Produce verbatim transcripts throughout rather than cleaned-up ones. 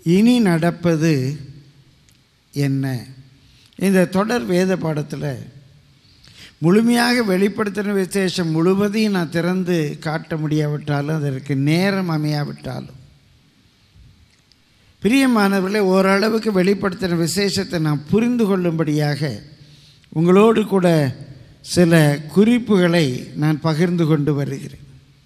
இனி நடப்பது என்ன? இந்த தொடர் வேத பாடத்தில் முழுமையாக வெளிப்படுத்தின விசேஷம் முழுவதையும் நான் திறந்து காட்ட முடியாவிட்டாலும், அதற்கு நேரம் அமையாவிட்டாலும், பிரியமானவர்களே, ஓரளவுக்கு வெளிப்படுத்தின விசேஷத்தை நான் புரிந்து கொள்ளும்படியாக உங்களோடு கூட சில குறிப்புகளை நான் பகிர்ந்து கொண்டு வருகிறேன்.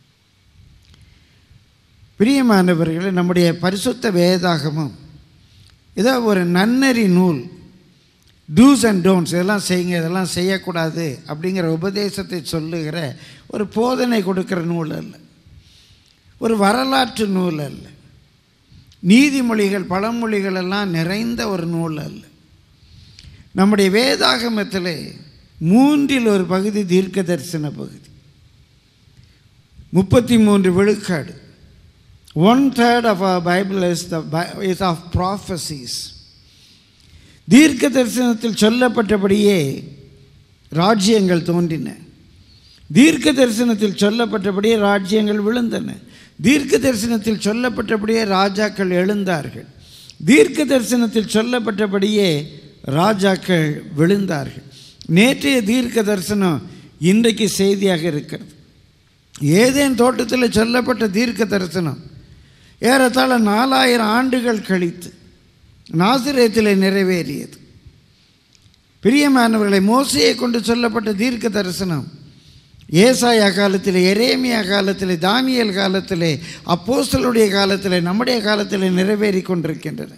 பிரியமானவர்களே, நம்முடைய பரிசுத்த வேதாகமம் ஏதோ ஒரு நன்னறி நூல், டூஸ் அண்ட் டோன்ட்ஸ், இதெல்லாம் செய்யுங்க, இதெல்லாம் செய்யக்கூடாது அப்படிங்கிற உபதேசத்தை சொல்லுகிற ஒரு போதனை கொடுக்கிற நூல் அல்ல, ஒரு வரலாற்று நூல் அல்ல, நீதிமொழிகள் பழமொழிகள் எல்லாம் நிறைந்த ஒரு நூல் அல்ல. நம்முடைய வேதாகமத்தில் மூன்றில் ஒரு பகுதி தீர்க்க தரிசன பகுதி, முப்பத்தி மூன்று விழுக்காடு. ஒன் தேர்ட் ஆஃப் அவர் Bible is the is of prophecies. தீர்க்க தரிசனத்தில் சொல்லப்பட்டபடியே ராஜ்யங்கள் தோன்றின, தீர்க்க தரிசனத்தில் சொல்லப்பட்டபடியே ராஜ்யங்கள் விழுந்தன, தீர்க்க தரிசனத்தில் சொல்லப்பட்டபடியே ராஜாக்கள் எழுந்தார்கள், தீர்க்க தரிசனத்தில் சொல்லப்பட்டபடியே ராஜாக்கள் விழுந்தார்கள். நேற்றைய தீர்க்க தரிசனம் இன்றைக்கு செய்தியாக இருக்கிறது. ஏதேன் தோட்டத்தில் சொல்லப்பட்ட தீர்க்க தரிசனம் ஏறத்தாழ நாலாயிரம் ஆண்டுகள் கழித்து நாசரேத்திலே நிறைவேறியது. பிரியமானவர்களை, மோசையை கொண்டு சொல்லப்பட்ட தீர்க்க தரிசனம் ஏசாயா காலத்தில், எரேமியா காலத்தில், தானியேல் காலத்தில், அப்போஸ்தலருடைய காலத்தில், நம்முடைய காலத்தில் நிறைவேறி கொண்டிருக்கின்றன.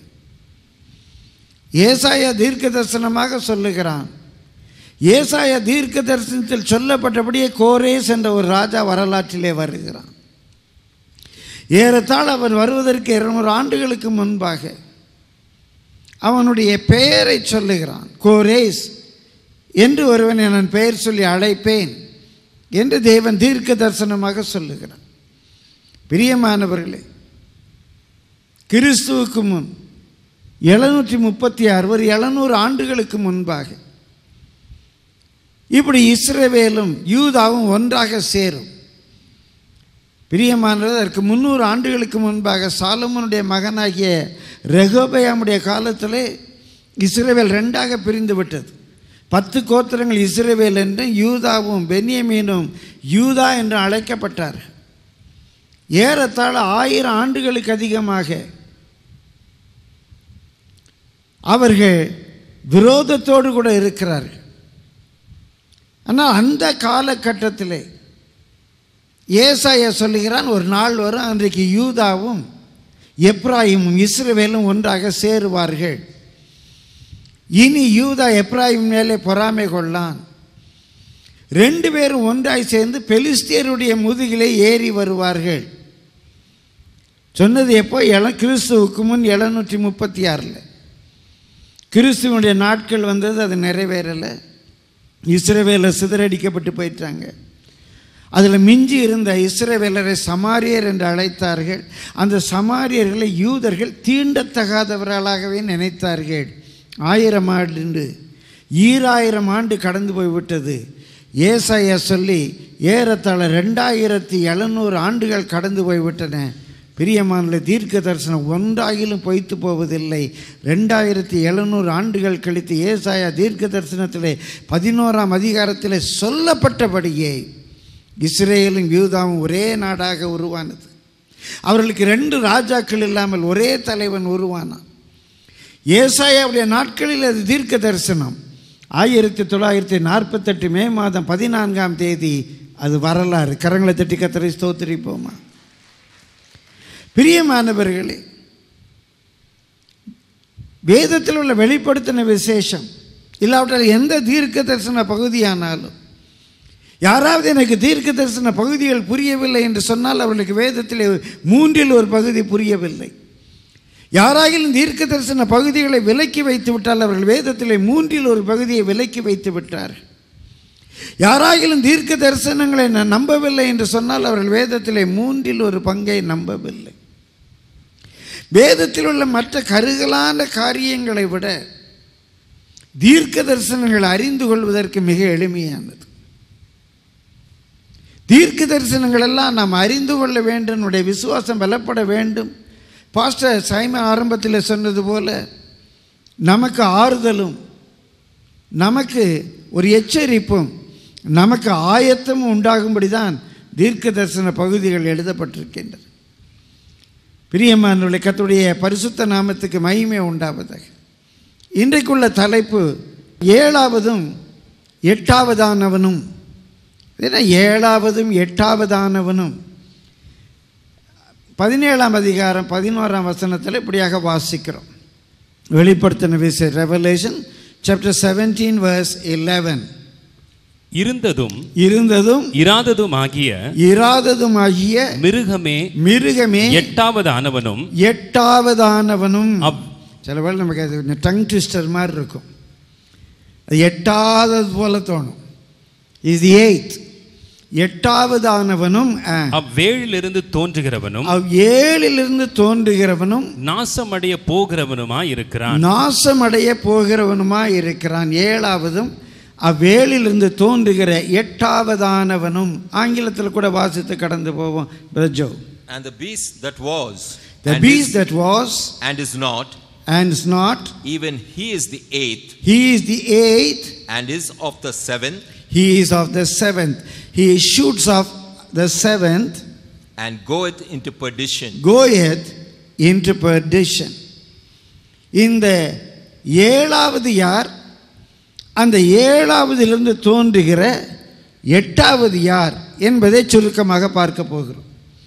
ஏசாயா தீர்க்க தரிசனமாக சொல்லுகிறான். ஏசாயா தீர்க்க தரிசனத்தில் சொல்லப்பட்டபடியே கோரேஸ் என்ற ஒரு ராஜா வரலாற்றிலே வருகிறான். ஏறத்தாழ அவன் வருவதற்கு இருநூறு ஆண்டுகளுக்கு முன்பாக அவனுடைய பெயரை சொல்லுகிறான். கோரேஸ் என்று ஒருவனை நான் பெயர் சொல்லி அழைப்பேன் என்று தேவன் தீர்க்க தரிசனமாக சொல்லுகிறான். பிரியமானவர்களே, கிறிஸ்துவுக்கு முன் எழுநூற்றி முப்பத்தி ஆறு ஒரு எழுநூறு ஆண்டுகளுக்கு முன்பாக இப்படி இஸ்ரவேலும் யூதாவும் ஒன்றாக சேரும். பிரியமானவர், அதற்கு முந்நூறு ஆண்டுகளுக்கு முன்பாக சாலமோனுடைய மகனாகிய ரெகோபெயாமுடைய காலத்திலே இஸ்ரவேல் ரெண்டாக பிரிந்து விட்டது. பத்து கோத்திரங்கள் இஸ்ரவேல் என்று, யூதாவும் பென்யமீனும் யூதா என்று அழைக்கப்பட்டார். ஏறத்தாழ ஆயிரம் ஆண்டுகளுக்கு அதிகமாக அவர்கள் விரோதத்தோடு கூட இருக்கிறார்கள். ஆனால் அந்த காலகட்டத்திலே ஏசாயா சொல்லுகிறான், ஒரு நாள் வரும் அன்றைக்கு யூதாவும் எப்ராயிமும் இஸ்ரவேலும் ஒன்றாக சேருவார்கள். இனி யூதா எப்ராயிம் மேலே பொறாமை கொள்ளான். ரெண்டு பேரும் ஒன்றாய் சேர்ந்து பெலிஸ்தியருடைய முதுகிலே ஏறி வருவார்கள். சொன்னது எப்போ? எல கிறிஸ்துவுக்கு முன் எழுநூற்றி முப்பத்தி ஆறில் கிறிஸ்துவனுடைய நாட்கள் வந்தது, அது நிறைவேறலை. இஸ்ரவேலர் சிதறடிக்கப்பட்டு போயிட்டாங்க. அதில் மிஞ்சி இருந்த இஸ்ரவேலரை சமாரியர் என்று அழைத்தார்கள். அந்த சமாரியர்களை யூதர்கள் தீண்டத்தகாதவர்களாகவே நினைத்தார்கள். ஆயிரம் ஆண்டு ஈராயிரம் ஆண்டு கடந்து போய்விட்டது. ஏசாயா சொல்லி ஏறத்தாழ ரெண்டாயிரத்தி எழுநூறு ஆண்டுகள் கடந்து போய்விட்டன. பிரியமான தீர்க்க தரிசனம் ஒன்றாகிலும் பொய்த்து போவதில்லை. ரெண்டாயிரத்தி எழுநூறு ஆண்டுகள் கழித்து ஏசாயா தீர்க்க தரிசனத்திலே பதினோராம் அதிகாரத்திலே சொல்லப்பட்டபடியே இஸ்ரேலும் யூதாவும் ஒரே நாடாக உருவானது. அவர்களுக்கு ரெண்டு ராஜாக்கள் இல்லாமல் ஒரே தலைவன் உருவானான். ஏசாயாவுடைய நாட்களில் அது தீர்க்க தரிசனம். ஆயிரத்தி தொள்ளாயிரத்தி நாற்பத்தெட்டு மே மாதம் பதினான்காம் தேதி அது வரலாறு. கரங்களை தட்டி கர்த்தரை ஸ்தோத்திரிப்போமா. பிரியமானவர்களே, வேதத்தில் உள்ள வெளிப்படுத்தின விசேஷம் இல்லாவிட்டால் எந்த தீர்க்க தரிசன பகுதியானாலும், யாராவது எனக்கு தீர்க்க தரிசன பகுதிகள் புரியவில்லை என்று சொன்னால் அவர்களுக்கு வேதத்தில் மூன்றில் ஒரு பகுதி புரியவில்லை. யாராகிலும் தீர்க்க தரிசன பகுதிகளை விலக்கி வைத்து விட்டால் அவர்கள் வேதத்தில் மூன்றில் ஒரு பகுதியை விலக்கி வைத்து விட்டார். யாராகிலும் தீர்க்க தரிசனங்களை நான் நம்பவில்லை என்று சொன்னால் அவர்கள் வேதத்தில் மூன்றில் ஒரு பங்கை நம்பவில்லை. வேதத்தில் உள்ள மற்ற கருகலான காரியங்களை விட தீர்க்க தரிசனங்கள் அறிந்து கொள்வதற்கு மிக எளிமையானது. தீர்க்க தரிசனங்கள் எல்லாம் நாம் அறிந்து கொள்ள வேண்டும், நம்முடைய விசுவாசம் பலப்பட வேண்டும், பாஸ்டர் சைமன் ஆரம்பத்தில் சொன்னது போல நமக்கு ஆறுதலும், நமக்கு ஒரு எச்சரிப்பும், நமக்கு ஆயத்தமும் உண்டாகும்படி தான் தீர்க்க தரிசன பகுதிகள் எழுதப்பட்டிருக்கின்றது. பிரியமானவர்களே, கர்த்தருடைய பரிசுத்த நாமத்துக்கு மகிமை உண்டாவதாக. இன்றைக்குள்ள தலைப்பு ஏழாவதும் எட்டாவதானவனும். ஏன்னா ஏழாவதும் எட்டாவதானவனும் பதினேழாம் அதிகாரம் பதினோராம் வசனத்தில் இப்படியாக வாசிக்கிறோம். வெளிப்படுத்தின விசை Revelation chapter seventeen verse eleven. இருந்ததும் இருந்ததும் இராததும் ஆகிய இராததும் ஆகிய மிருகமே மிருகமே எட்டாவதானவனும் எட்டாவதானவனும். சில வேளை நமக்கு அது டங் ட்விஸ்டர் மாதிரி இருக்கும். அது எட்டாவது போல தோணும். Is the eighth. எட்டாவதானவனும் அவ்வேழிலிருந்து தோன்றுகிறவனும் ஏழிலிருந்து தோன்றுகிறவனும் நாசமடைய போகிறவனுமாய் இருக்கிறான். நாசமடைய போகிறவனுமாய் இருக்கிறான். ஏழாவதும் அவ்வேளிலிருந்து தோன்றுகிற எட்டாவதானவனும். ஆங்கிலத்தில் கூட வாசித்து கடந்து போவோம். பிரஜோ. And the beast that was, the beast that was and is not, and is not, even he is the eighth, he is the eighth, and is of the seventh, he is of the seventh, he shoots of the seventh, and goeth into perdition, goeth into perdition. இந்த ஏழாவது யார்? அந்த ஏழாவதிலிருந்து தோன்றுகிற எட்டாவது யார் என்பதை சுருக்கமாக பார்க்க போகிறோம்.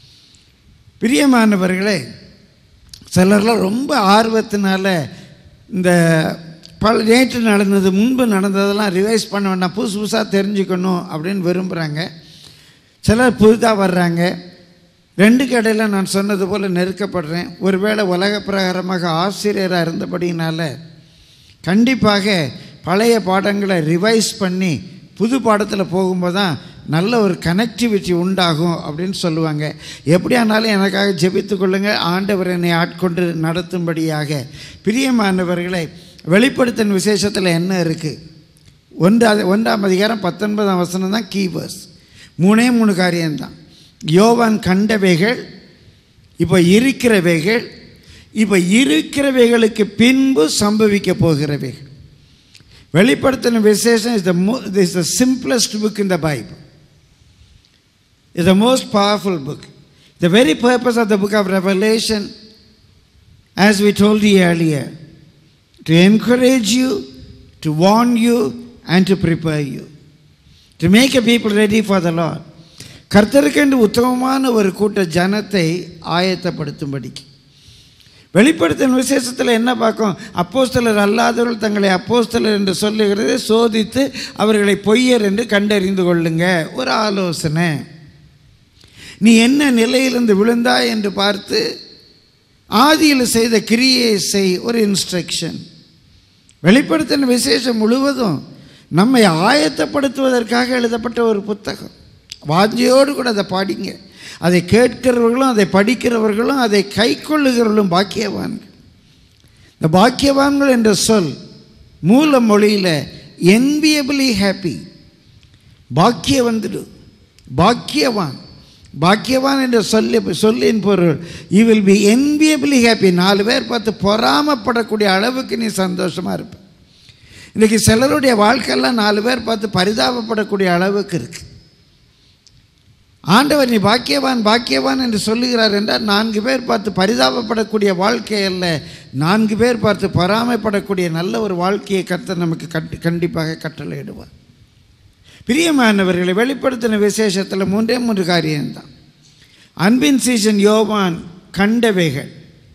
பிரியமானவர்களே, சிலர்லாம் ரொம்ப ஆர்வத்தினால இந்த பல நேற்று நடந்தது முன்பு நடந்ததெல்லாம் ரிவைஸ் பண்ண வேண்டாம், புதுசு புதுசாக தெரிஞ்சுக்கணும் அப்படின்னு விரும்புகிறாங்க. சிலர் புதுதாக வர்றாங்க. ரெண்டு கடையில் நான் சொன்னது போல் நெருக்கப்படுறேன். ஒருவேளை உலக பிரகாரமாக ஆசிரியராக இருந்தபடினால கண்டிப்பாக பழைய பாடங்களை ரிவைஸ் பண்ணி புது பாடத்தில் போகும்போது தான் நல்ல ஒரு கனெக்டிவிட்டி உண்டாகும் அப்படின்னு சொல்லுவாங்க. எப்படியானாலும் எனக்காக ஜெபித்து கொள்ளுங்கள். ஆண்டவர் என்னை ஆட்கொண்டு நடத்தும்படியாக. பிரியமானவர்களை, வெளிப்படுத்தின விசேஷத்தில் என்ன இருக்குது? ஒன்றாவது ஒன்றாம் அதிகாரம் பத்தொன்பதாம் வசனம் தான் கீவர்ஸ். மூணே மூணு காரியம்தான். யோவான் கண்டவைகள், இப்போ இருக்கிறவைகள், இப்போ இருக்கிறவைகளுக்கு பின்பு சம்பவிக்க போகிறவைகள். வெளிப்படுத்தின விசேஷம் is the most, is the simplest book in the Bible. It's the most powerful book. The very purpose of the book of Revelation, as we told you earlier, to encourage you, to warn you, and to prepare you, to make a people ready for the Lord. கர்த்தருக்கென்று உத்தமமான ஒரு கூட்ட ஜனத்தை ஆயத்தப்படுத்தும்படிக்கு. வெளிப்படுத்தின விசேஷத்தில் என்ன பார்க்கும்? அப்போஸ்தலர் அல்லாதவர்கள் தங்களை அப்போஸ்தலர் என்று சொல்லுகிறது சோதித்து அவர்களை பொய்யர் என்று கண்டறிந்து கொள்ளுங்க. ஒரு ஆலோசனை. நீ என்ன நிலையிலிருந்து விழுந்தாய் என்று பார்த்து ஆதியில் செய்த கிரியை செய். ஒரு இன்ஸ்ட்ரக்ஷன். வெளிப்படுத்தின விசேஷம் முழுவதும் நம்மை ஆயத்தப்படுத்துவதற்காக எழுதப்பட்ட ஒரு புத்தகம். வாஞ்சியோடு கூட அதை பாடிங்க. அதை கேட்கிறவர்களும் அதை படிக்கிறவர்களும் அதை கை கொள்ளுகிறவர்களும் பாக்கியவான்கள். இந்த பாக்கியவான்கள் என்ற சொல் மூல மொழியில் என்வியபிளி ஹாப்பி. பாக்கிய வந்துடு, பாக்கியவான். பாக்கியவான் என்ற சொல்லி சொல்லின் பொருள் you will be enviably happy. நாலு பேர் பார்த்து பொறாமப்படக்கூடிய அளவுக்கு நீ சந்தோஷமாக இருப்ப. இன்றைக்கி சிலருடைய வாழ்க்கையெல்லாம் நாலு பேர் பார்த்து பரிதாபப்படக்கூடிய அளவுக்கு இருக்குது. ஆண்டவர் நீ பாக்கியவான் பாக்கியவான் என்று சொல்லுகிறார் என்றால் நான்கு பேர் பார்த்து பரிதாபப்படக்கூடிய வாழ்க்கை அல்ல, நான்கு பேர் பார்த்து பொறாமைப்படக்கூடிய நல்ல ஒரு வாழ்க்கையை கர்த்தர் நமக்கு கட்டு கண்டிப்பாக கட்டளையிடுவார். பிரியமானவர்களை, வெளிப்படுத்தின விசேஷத்தில் மூன்றே மூன்று காரியம்தான். அன்பின் சீசன் யோவான் கண்டவைகள்,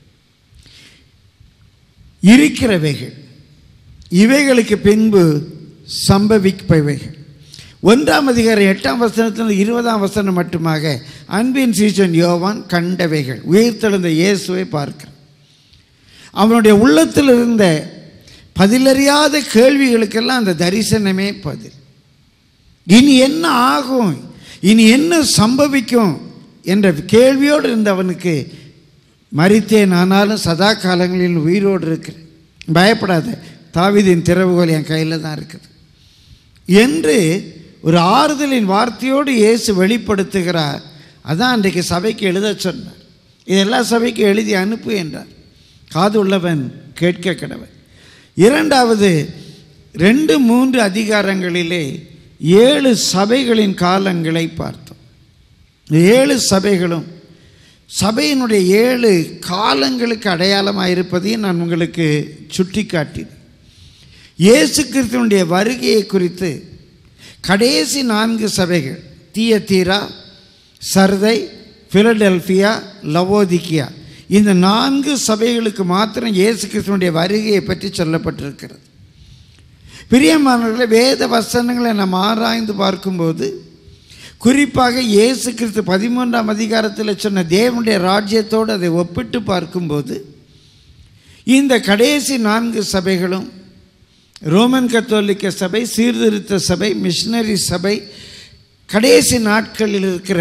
இருக்கிறவைகள், இவைகளுக்கு பின்பு சம்பவிப்பவைகள். ஒன்றாம் அதிகாரம் எட்டாம் வசனத்தில் இருபதாம் வசனம் மட்டுமாக அன்பின் சீசன் யோவான் கண்டவைகள், உயிர்த்தெழுந்த இயேசுவை பார்க்கிறார். அவனுடைய உள்ளத்தில் இருந்த பதிலறியாத கேள்விகளுக்கெல்லாம் அந்த தரிசனமே பதில். இனி என்ன ஆகும், இனி என்ன சம்பவிக்கும் என்ற கேள்வியோடு இருந்தவனுக்கு மரித்தேன் ஆனாலும் சதா காலங்களில் உயிரோடு இருக்கிறேன், பயப்படாத, தாவீதின் திறவுகோல் என் கையில் தான் இருக்குது என்று ஒரு ஆறுதலின் வார்த்தையோடு இயேசு வெளிப்படுத்துகிறார். அதான் அன்றைக்கு சபைக்கு எழுத சொன்னார். இது எல்லா சபைக்கும் எழுதி அனுப்பு என்றார். காது உள்ளவன் கேட்க கடவன். இரண்டாவது ரெண்டு மூன்று அதிகாரங்களிலே ஏழு சபைகளின் காலங்களை பார்த்தோம். ஏழு சபைகளும் சபையினுடைய ஏழு காலங்களுக்கு அடையாளமாக இருப்பதையும் நான் உங்களுக்கு சுட்டி காட்டினேன். இயேசு கிறிஸ்துவினுடைய வருகையை குறித்து கடைசி நான்கு சபைகள் தியத்தீரா, சர்தை, பிலடெல்பியா, லவோதிக்கியா, இந்த நான்கு சபைகளுக்கு மாத்திரம் இயேசு கிறிஸ்துவினுடைய வருகையை பற்றி சொல்லப்பட்டிருக்கிறது. பிரியமானவர்களே, வேத வசனங்களை நாம் ஆராய்ந்து பார்க்கும்போது குறிப்பாக இயேசு கிறிஸ்து பதிமூன்றாம் அதிகாரத்தில் சொன்ன தேவனுடைய ராஜ்யத்தோடு அதை ஒப்பிட்டு பார்க்கும்போது இந்த கடைசி நான்கு சபைகளும் ரோமன் கத்தோலிக்க சபை, சீர்திருத்த சபை, மிஷனரி சபை, கடைசி நாட்களில் இருக்கிற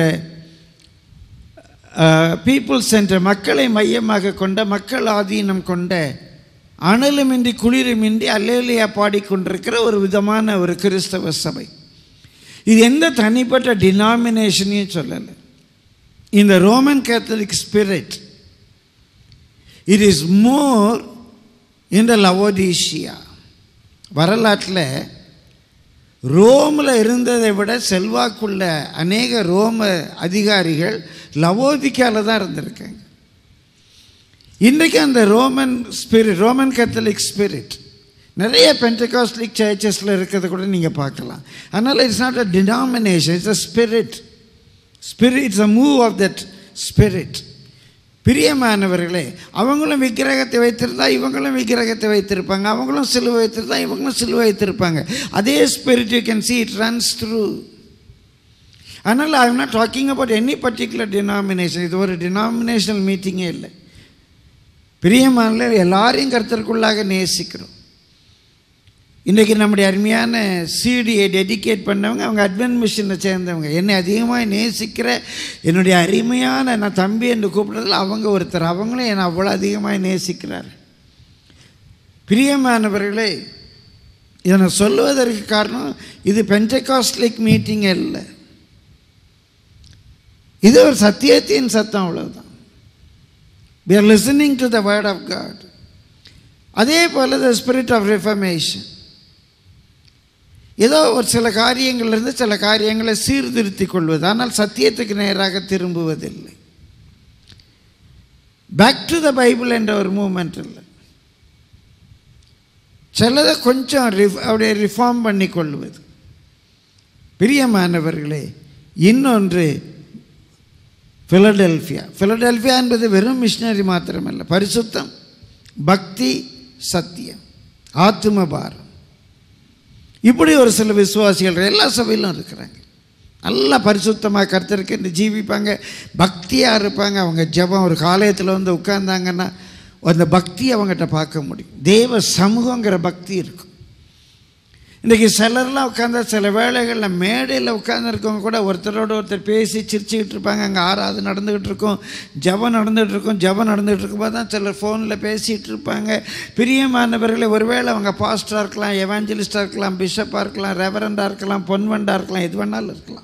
பீப்புள் சென்டர், மக்களை மையமாக கொண்ட, மக்கள் ஆதீனம் கொண்ட, அனலுமின்றி குளிருமின்றி அல்லேலியா பாடிக்கொண்டிருக்கிற ஒரு விதமான ஒரு கிறிஸ்தவ சபை. இது எந்த தனிப்பட்ட டினாமினேஷனையும் சொல்லலை. இந்த Roman Catholic spirit it is more in the Laodicea. வரலாற்றில் ரோமில் இருந்ததை விட செல்வாக்குள்ள அநேக ரோம அதிகாரிகள் லவோதிக்காவில் தான் இருந்திருக்காங்க. இன்றைக்கு அந்த Roman spirit, Roman Catholic spirit நிறைய பென்டெகாஸ்டிக் சர்ச்சஸில் இருக்கிறத கூட நீங்கள் பார்க்கலாம். அதனால் it's not a denomination, it's a spirit. Spirit it's a move of that spirit. பிரியமானவர்களே, அவங்களும் விக்கிரகத்தை வைத்திருந்தா இவங்களும் விக்கிரகத்தை வைத்திருப்பாங்க, அவங்களும் சிலுவை வைத்திருந்தா இவங்களும் சிலுவை வைத்திருப்பாங்க. அதே spirit you can see it runs through. அதனால் I am not talking about any particular denomination. இது ஒரு டினாமினேஷனல் மீட்டிங்கே இல்லை. பிரியமான எல்லாரையும் கர்த்தருக்குள்ளாக நேசிக்கிறோம். இன்றைக்கி நம்முடைய அருமையான சிடியை டெடிகேட் பண்ணவங்க அவங்க அட்வென்ட் மிஷனை சேர்ந்தவங்க. என்னை அதிகமாக நேசிக்கிற என்னுடைய அருமையான நான் தம்பி என்று கூப்பிட்றதில் அவங்க ஒருத்தர். அவங்களும் என்னை அவ்வளோ அதிகமாக நேசிக்கிறார். பிரியமானவர்களே, இதை நான் சொல்லுவதற்கு காரணம் இது பென்டெகாஸ்டிக் மீட்டிங் இல்லை, இது ஒரு சத்தியத்தின் சத்தம், அவ்வளவுதான். We are listening to the word of God. அதே போல the spirit of reformation. ஏதோ ஒரு சில காரியங்களிலிருந்து சில காரியங்களை சீர்திருத்திக் கொள்வது, ஆனால் சத்தியத்துக்கு நேராக திரும்புவதில்லை. பேக் டு த பைபிள் என்ற ஒரு மூமெண்ட் இல்லை. சிலதை கொஞ்சம் அப்படியே ரிஃபார்ம் பண்ணி கொள்வது. பிரியமானவர்களே, இன்னொன்று பிலடெல்பியா. பிலடெல்பியா என்பது வெறும் மிஷினரி மாத்திரமல்ல, பரிசுத்தம், பக்தி, சத்தியம், ஆத்தும பாரம். இப்படி ஒரு சில விசுவாசிகள் எல்லா சபையிலும் இருக்கிறாங்க. நல்லா பரிசுத்தமாக கர்த்தருக்கு என்று ஜீவிப்பாங்க, பக்தியாக இருப்பாங்க. அவங்க ஜெபம் ஒரு காலயத்தில் வந்து உட்கார்ந்தாங்கன்னா அந்த பக்தி அவங்ககிட்ட பார்க்க முடியும். தேவ சமூகங்கிற பக்தி இருக்கும். இன்றைக்கி சிலர்லாம் உட்காந்தா சில வேளைகளில் மேடையில் உட்காந்துருக்கவங்க கூட ஒருத்தரோடு ஒருத்தர் பேசி சிரிச்சுக்கிட்டு இருப்பாங்க. அங்கே ஆறாவது நடந்துக்கிட்டு இருக்கும், ஜெபம் நடந்துகிட்டு இருக்கும். ஜெபம் நடந்துகிட்டு இருக்கும்போது தான் சிலர் ஃபோனில் பேசிகிட்டு இருப்பாங்க. பிரியமானவர்களை, ஒருவேளை அவங்க பாஸ்டராக இருக்கலாம், எவாஞ்சலிஸ்டாக இருக்கலாம், பிஷப்பாக இருக்கலாம், ரெவரண்டாக இருக்கலாம், பொன்வண்டாக இருக்கலாம், எது வேணாலும் இருக்கலாம்.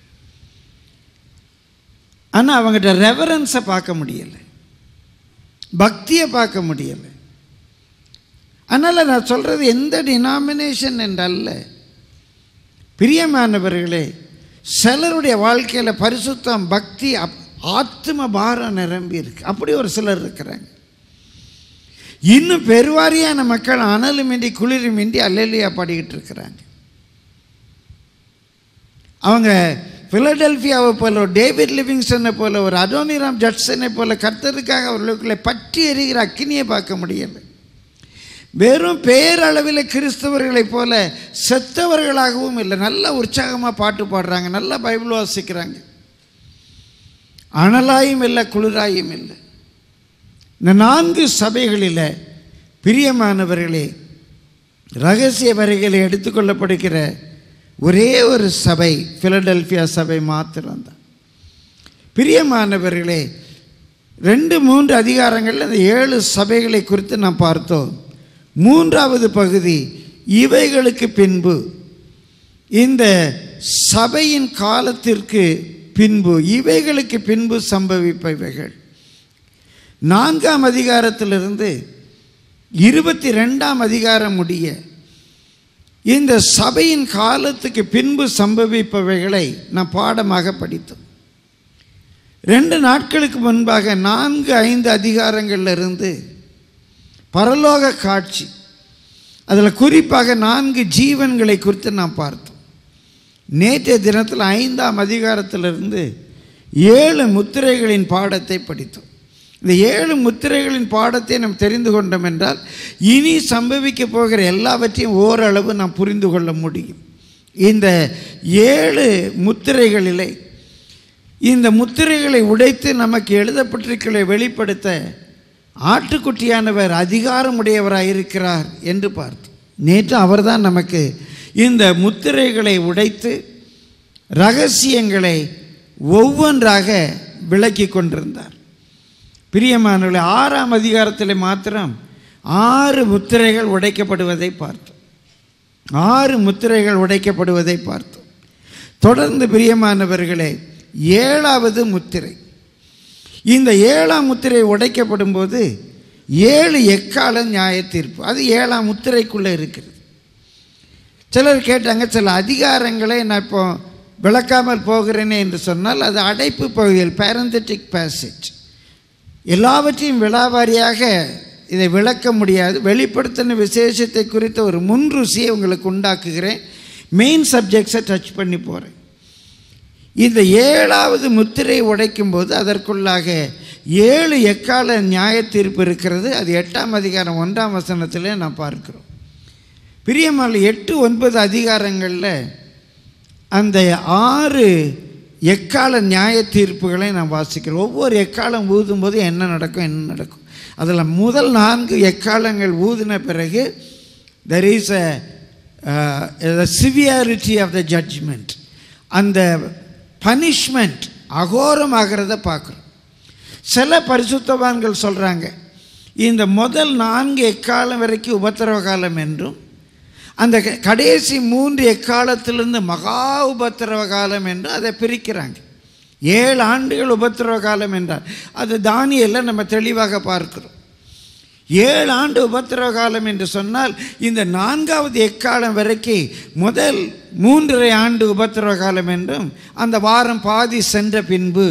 ஆனால் அவங்ககிட்ட ரெவரன்ஸை பார்க்க முடியலை, பக்தியை பார்க்க முடியலை. அதனால் நான் சொல்கிறது எந்த டினாமினேஷன் என்றல்ல. பிரியமானவர்களே, சிலருடைய வாழ்க்கையில் பரிசுத்தம், பக்தி, ஆத்ம பாரம் நிரம்பி இருக்கு. அப்படி ஒரு சிலர் இருக்கிறாங்க. இன்னும் பெருவாரியான மக்கள் அனலுமின்றி குளிருமின்றி அல்லேலூயா பாடிக்கிட்டு இருக்கிறாங்க. அவங்க பிலடெல்பியாவை போல, ஒரு டேவிட் லிவிங்ஸ்டனை போல, ஒரு அதோனிராம் ஜட்சனை போல கர்த்தருக்காக அவர்களுக்குள்ளே பற்றி எரிகிற அக்கினியை பார்க்க முடியலை. வெறும் பேரளவில் கிறிஸ்தவர்களைப் போல செத்தவர்களாகவும் இல்லை. நல்ல உற்சாகமாக பாட்டு பாடுறாங்க, நல்லா பைபிள் வாசிக்கிறாங்க. அனலாயும் இல்லை, குளிராயும் இல்லை. இந்த நான்கு சபைகளில் பிரியமானவர்களே, இரகசிய வரிகளை எடுத்துக்கொள்ளப்படுகிற ஒரே ஒரு சபை பிலடெல்பியா சபை மாத்திரம்தான். பிரியமானவர்களே, ரெண்டு மூன்று அதிகாரங்களில் அந்த ஏழு சபைகளை குறித்து நாம் பார்த்தோம். மூன்றாவது பகுதி, இவைகளுக்கு பின்பு, இந்த சபையின் காலத்திற்கு பின்பு, இவைகளுக்கு பின்பு சம்பவிப்பவைகள். நான்காம் அதிகாரத்திலிருந்து இருபத்தி ரெண்டாம் அதிகாரம் முடிய இந்த சபையின் காலத்துக்கு பின்பு சம்பவிப்பவைகளை நாம் பாடமாக படித்தோம். ரெண்டு நாட்களுக்கு முன்பாக நான்கு ஐந்து அதிகாரங்களிலிருந்து பரலோக காட்சி, அதில் குறிப்பாக நான்கு ஜீவன்களை குறித்து நாம் பார்த்தோம். நேற்றைய தினத்தில் ஐந்தாம் அதிகாரத்திலிருந்து ஏழு முத்திரைகளின் பாடத்தை படித்தோம். இந்த ஏழு முத்திரைகளின் பாடத்தை நாம் தெரிந்து கொண்டோம் என்றால் இனி சம்பவிக்க போகிற எல்லாவற்றையும் ஓரளவு நாம் புரிந்து கொள்ள முடியும். இந்த ஏழு முத்திரைகளிலே இந்த முத்திரைகளை உடைத்து நமக்கு எழுதப்பட்டிருக்கிறதை வெளிப்படுத்த ஆட்டுக்குட்டியானவர் அதிகாரமுடையவராக இருக்கிறார் என்று பார்த்தோம். நேற்று அவர்தான் நமக்கு இந்த முத்திரைகளை உடைத்து ரகசியங்களை ஒவ்வொன்றாக விளக்கி கொண்டிருந்தார். பிரியமானவர்களே, ஆறாம் அதிகாரத்தில் மாத்திரம் ஆறு முத்திரைகள் உடைக்கப்படுவதை பார்த்தோம். ஆறு முத்திரைகள் உடைக்கப்படுவதை பார்த்தோம். தொடர்ந்து பிரியமானவர்களே, ஏழாவது முத்திரை, இந்த ஏழாம் முத்திரை உடைக்கப்படும் போது ஏழு எக்கால நியாய தீர்ப்பு, அது ஏழாம் முத்திரைக்குள்ளே இருக்கிறது. சிலர் கேட்டாங்க, சில அதிகாரங்களை நான் இப்போ விளக்காமல் போகிறேனே என்று சொன்னால் அது அடைப்பு பகுதியில் பேரந்தட்டிக் பேசேஜ், எல்லாவற்றையும் விலாவாரியாக இதை விளக்க முடியாது. வெளிப்படுத்தின விசேஷத்தை குறித்த ஒரு முன்ருசியை உங்களுக்கு உண்டாக்குகிறேன். மெயின் சப்ஜெக்ட்ஸை டச் பண்ணி போகிறேன். இந்த ஏழாவது முத்திரை உடைக்கும் போது அதற்குள்ளாக ஏழு எக்கால நியாய தீர்ப்பு இருக்கிறது. அது எட்டாம் அதிகாரம் ஒன்றாம் வசனத்திலே நாம் பார்க்கிறோம். பிரியமான எட்டு ஒன்பது அதிகாரங்களில் அந்த ஆறு எக்கால நியாய தீர்ப்புகளை நாம் வாசிக்கிறோம். ஒவ்வொரு எக்காலம் ஊதும் போது என்ன நடக்கும் என்ன நடக்கும் அதில் முதல் நான்கு எக்காலங்கள் ஊதின பிறகு there is a uh, the severity of the judgment, அந்த பனிஷ்மெண்ட் அகோரமாகிறத பார்க்குறோம். சில பரிசுத்தவான்கள் சொல்கிறாங்க இந்த முதல் நான்கு எக்காலம் வரைக்கும் உபத்திரவ காலம் என்றும் அந்த கடைசி மூன்று எக்காலத்திலிருந்து மகா உபத்திரவ காலம் என்று அதை பிரிக்கிறாங்க. ஏழு ஆண்டுகள் உபத்திரவ காலம் என்றால் அது தானியேலில் நம்ம தெளிவாக பார்க்கிறோம். ஏழு ஆண்டு உபத்திரவ காலம் என்று சொன்னால் இந்த நான்காவது எக்காலம் வரைக்கும் முதல் மூன்றரை ஆண்டு உபத்திரவ காலம் என்றும் அந்த வாரம் பாதி சென்ற பின்பு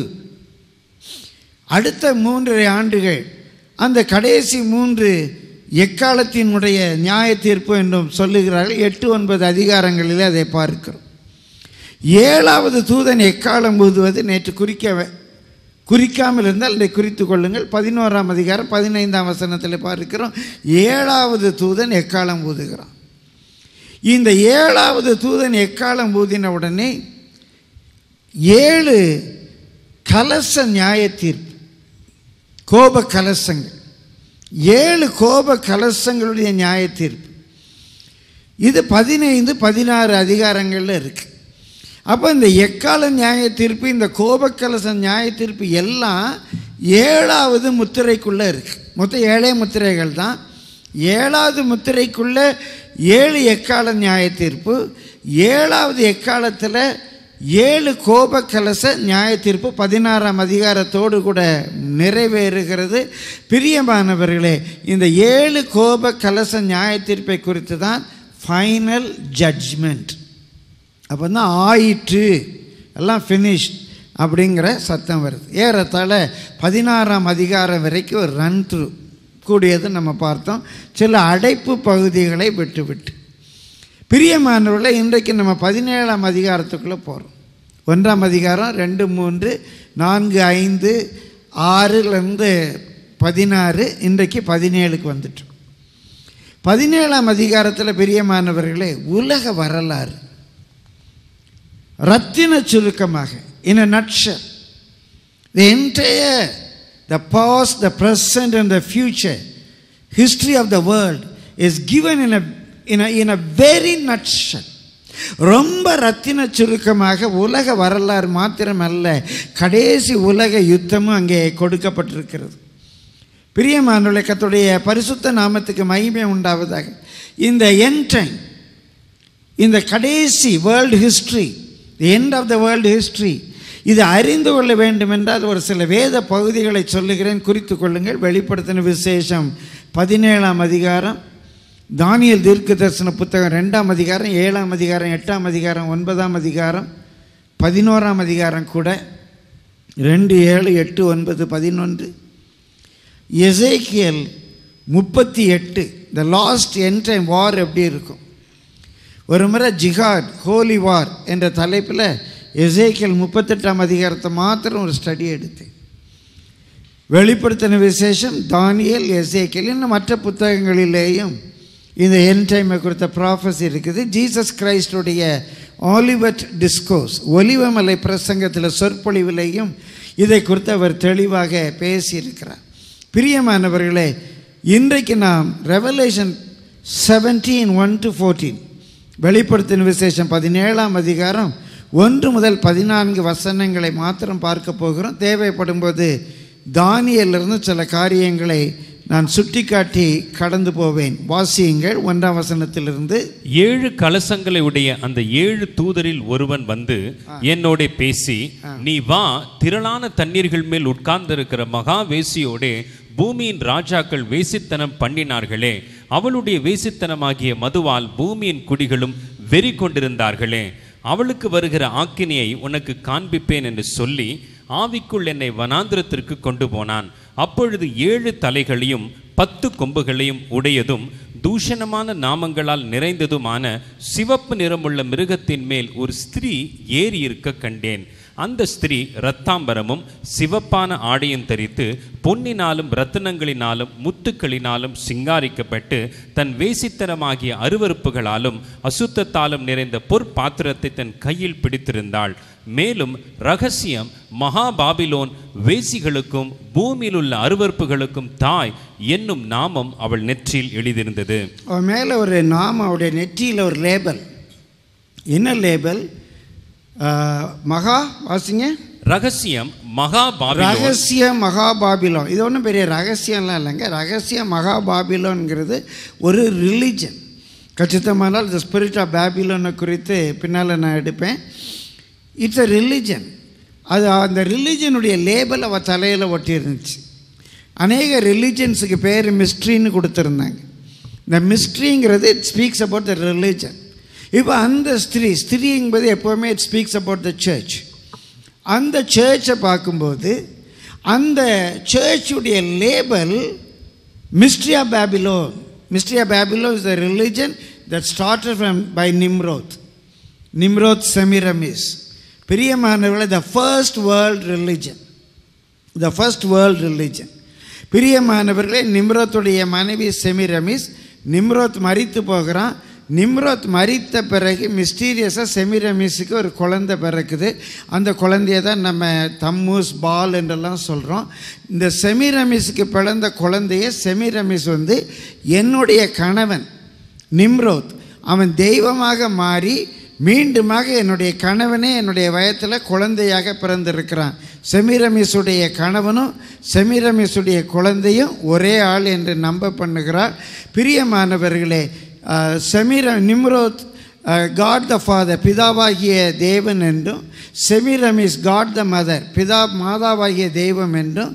அடுத்த மூன்றரை ஆண்டுகள் அந்த கடைசி மூன்று எக்காலத்தினுடைய நியாய தீர்ப்பு என்றும் சொல்லுகிறார்கள். எட்டு ஒன்பது அதிகாரங்களில் அதை பார்க்கிறோம். ஏழாவது தூதன் எக்காலம் ஊதுவது நேற்று குறிக்க குறிக்காமல் இருந்தால் இதை குறித்து கொள்ளுங்கள். பதினோராம் அதிகாரம் பதினைந்தாம் வசனத்தில் பார்க்கிறோம். ஏழாவது தூதன் எக்காலம் ஊதுகிறான். இந்த ஏழாவது தூதன் எக்காலம் ஊதின உடனே ஏழு கலச நியாய தீர்ப்பு, கோப கலசங்கள், ஏழு கோப கலசங்களுடைய நியாய தீர்ப்பு, இது பதினைந்து பதினாறு அதிகாரங்களில் இருக்குது. அப்போ இந்த எக்கால நியாய தீர்ப்பு, இந்த கோபக்கலச நியாய தீர்ப்பு எல்லாம் ஏழாவது முத்திரைக்குள்ளே இருக்குது. மொத்தம் ஏழே முத்திரைகள் தான். ஏழாவது முத்திரைக்குள்ளே ஏழு எக்கால நியாய தீர்ப்பு, ஏழாவது எக்காலத்தில் ஏழு கோபக்கலச நியாய தீர்ப்பு பதினாறாம் அதிகாரத்தோடு கூட நிறைவேறுகிறது. பிரியமானவர்களே, இந்த ஏழு கோப கலச நியாய தீர்ப்பை குறித்து தான் ஃபைனல் ஜட்ஜ்மெண்ட். அப்போ தான் ஆயிற்று, எல்லாம் ஃபினிஷ்ட் அப்படிங்கிற சத்தம் வருது. ஏறத்தாழ பதினாறாம் அதிகாரம் வரைக்கும் ஒரு ரன் த்ரூ கூடியது நம்ம பார்த்தோம், சில அடைப்பு பகுதிகளை விட்டு விட்டு. பிரியமானவர்களை, இன்றைக்கு நம்ம பதினேழாம் அதிகாரத்துக்குள்ளே போகிறோம். ஒன்றாம் அதிகாரம் ரெண்டு மூன்று நான்கு ஐந்து ஆறுலேருந்து பதினாறு, இன்றைக்கு பதினேழுக்கு வந்துட்டோம். பதினேழாம் அதிகாரத்தில் பிரியமானவர்களே, உலக வரலாறு ரத்தின சுருக்கமாக, in a nutshell, the entire, the past, the present and the future history of the world is given in a in a in a very nutshell. ரொம்ப ரத்தின சுருக்கமாக உலக வரலாறு மாத்திரமல்ல, கடைசி உலக யுத்தமும் அங்கே கொடுக்கப்பட்டிருக்கிறது. பிரியமானவர்களே, கர்த்தருடைய பரிசுத்த நாமத்துக்கு மகிமை உண்டாவதாக. இந்த end time, இந்த கடைசி world history, the end of the world history, இது அறிந்து கொள்ள வேண்டும் என்றால் ஒரு சில வேத பகுதிகளை சொல்லுகிறேன், குறித்து கொள்ளுங்கள். வெளிப்படுத்தின விசேஷம் பதினேழாம் அதிகாரம், தானியேல் தீர்க்க தரிசன புத்தகம் ரெண்டாம் அதிகாரம், ஏழாம் அதிகாரம், எட்டாம் அதிகாரம், ஒன்பதாம் அதிகாரம், பதினோராம் அதிகாரம் கூட, ரெண்டு ஏழு எட்டு ஒன்பது பதினொன்று, எசேக்கியேல் முப்பத்தி எட்டு, the last end time war எப்படி இருக்கும். ஒரு முறை ஜிஹாட் ஹோலி வார் என்ற தலைப்பில் எசேக்கியேல் முப்பத்தெட்டாம் அதிகாரத்தை மாத்திரம் ஒரு ஸ்டடி எடுத்தேன். வெளிப்படுத்தின விசேஷம், தானியேல், எசேக்கியேல், இன்னும் மற்ற புத்தகங்களிலேயும் இந்த எண்ட் டைமை குறித்த ப்ராஃபஸி இருக்குது. ஜீசஸ் கிரைஸ்டுடைய ஆலிவட் டிஸ்கோர்ஸ், ஒலிவமலை பிரசங்கத்தில் சொற்பொழிவிலையும் இதை குறித்து அவர் தெளிவாக பேசியிருக்கிறார். பிரியமானவர்களே, இன்றைக்கு நாம் Revelation seventeen one to fourteen, வெளிப்படுத்தின விசேஷம் பதினேழாம் அதிகாரம் ஒன்று முதல் பதினான்கு வசனங்களை மாத்திரம் பார்க்க போகிறோம். தேவைப்படும் போது தானியேலிருந்து சில காரியங்களை நான் சுட்டிக்காட்டி கடந்து போவேன். வாசியுங்கள் ஒன்றாம் வசனத்திலிருந்து. ஏழு கலசங்களை உடைய அந்த ஏழு தூதரில் ஒருவன் வந்து என்னோட பேசி, நீ வா, திரளான தண்ணீர்கள் மேல் உட்கார்ந்திருக்கிற மகா வேசியோடே பூமியின் ராஜாக்கள் வேசித்தனம் பண்ணினார்களே, அவளுடைய வேசித்தனமாகிய மதுவால் பூமியின் குடிகளும் வெறி கொண்டிருந்தார்களே, அவளுக்கு வருகிற ஆக்கினியை உனக்கு காண்பிப்பேன் என்று சொல்லி ஆவிக்குள் என்னை வனாந்திரத்திற்கு கொண்டு போனான். அப்பொழுது ஏழு தலைகளையும் பத்து கொம்புகளையும் உடையதும் தூஷணமான நாமங்களால் நிறைந்ததுமான சிவப்பு நிறமுள்ள மிருகத்தின் மேல் ஒரு ஸ்திரீ ஏறி இருக்க கண்டேன். அந்த ஸ்திரீ இரத்தாம்பரமும் சிவப்பான ஆடையும் தரித்து பொன்னினாலும் இரத்தினங்களினாலும் முத்துக்களினாலும் சிங்காரிக்கப்பட்டு தன் வேசித்தனமாகிய அருவருப்புகளாலும் அசுத்தத்தாலும் நிறைந்த பொற்பாத்திரத்தை தன் கையில் பிடித்திருந்தாள். மேலும் ரகசியம், மகா பாபிலோன், வேசிகளுக்கும் பூமியில் உள்ள அருவருப்புகளுக்கும் தாய் என்னும் நாமம் அவள் நெற்றியில் எழுதியிருந்தது. அவள் மேலே ஒரு நாமம், அவருடைய நெற்றியில் ஒரு லேபல். என்ன லேபல்? மகா வாசிங்க. ரகசியம் மகா பாபிலோன். ரகசிய மகா பாபிலோன். இது ஒன்றும் பெரிய ரகசியம்லாம் இல்லைங்க. ரகசிய மகா பாபிலோன்கிறது ஒரு ரிலிஜன். கச்சிதமானால் இந்த ஸ்பிரிட் ஆஃப் பாபிலோனை குறித்து பின்னால் நான் எடுப்பேன். It's a religion. அது அந்த ரிலிஜனுடைய லேபல் அவள் தலையில் ஒட்டி இருந்துச்சு. அநேக ரிலிஜன்ஸுக்கு பேர் மிஸ்ட்ரின்னு கொடுத்துருந்தாங்க. இந்த மிஸ்ட்ரிங்கிறது it speaks about the religion. இப்போ அந்த ஸ்திரீ, ஸ்திரீ என்பது எப்போவுமே it speaks about the church. அந்த சர்ச்சை பார்க்கும்போது அந்த சர்ச்சுடைய label mystery of Babylon. Mystery of Babylon is the religion that started from by Nimrod. Nimrod Semiramis. பிரியமானவர்களே, the first world religion, the first world religion. பிரியமானவர்களே, நிம்ரோத்துடைய மனைவி செமிரமிஸ். நிம்ரோத் மரித்து போகிறான். நிம்ரோத் மரித்த பிறகு மிஸ்டீரியஸாக செமிரமிஸுக்கு ஒரு குழந்தை பிறக்குது. அந்த குழந்தைய தான் நம்ம தம்மூஸ், பால் என்றெல்லாம் சொல்கிறோம். இந்த செமிரமிஸுக்கு பிறந்த குழந்தைய செமிரமிஸ் வந்து என்னுடைய கணவன் நிம்ரோத், அவன் தெய்வமாக மாறி மீண்டுமாக என்னுடைய கணவனே என்னுடைய வயத்தில் குழந்தையாக பிறந்திருக்கிறான். செமிரமிஸுடைய கணவனும் செமிரமிஸுடைய குழந்தையும் ஒரே ஆள் என்று நம்ப பண்ணுகிறார். பிரியமானவர்களே, செமிர நிம்ரோத் காட் த ஃபாதர், பிதாவாகிய தேவன் என்றும், செமிரமிஸ் காட் த மதர், பிதா மாதாவாகிய தெய்வம் என்றும்,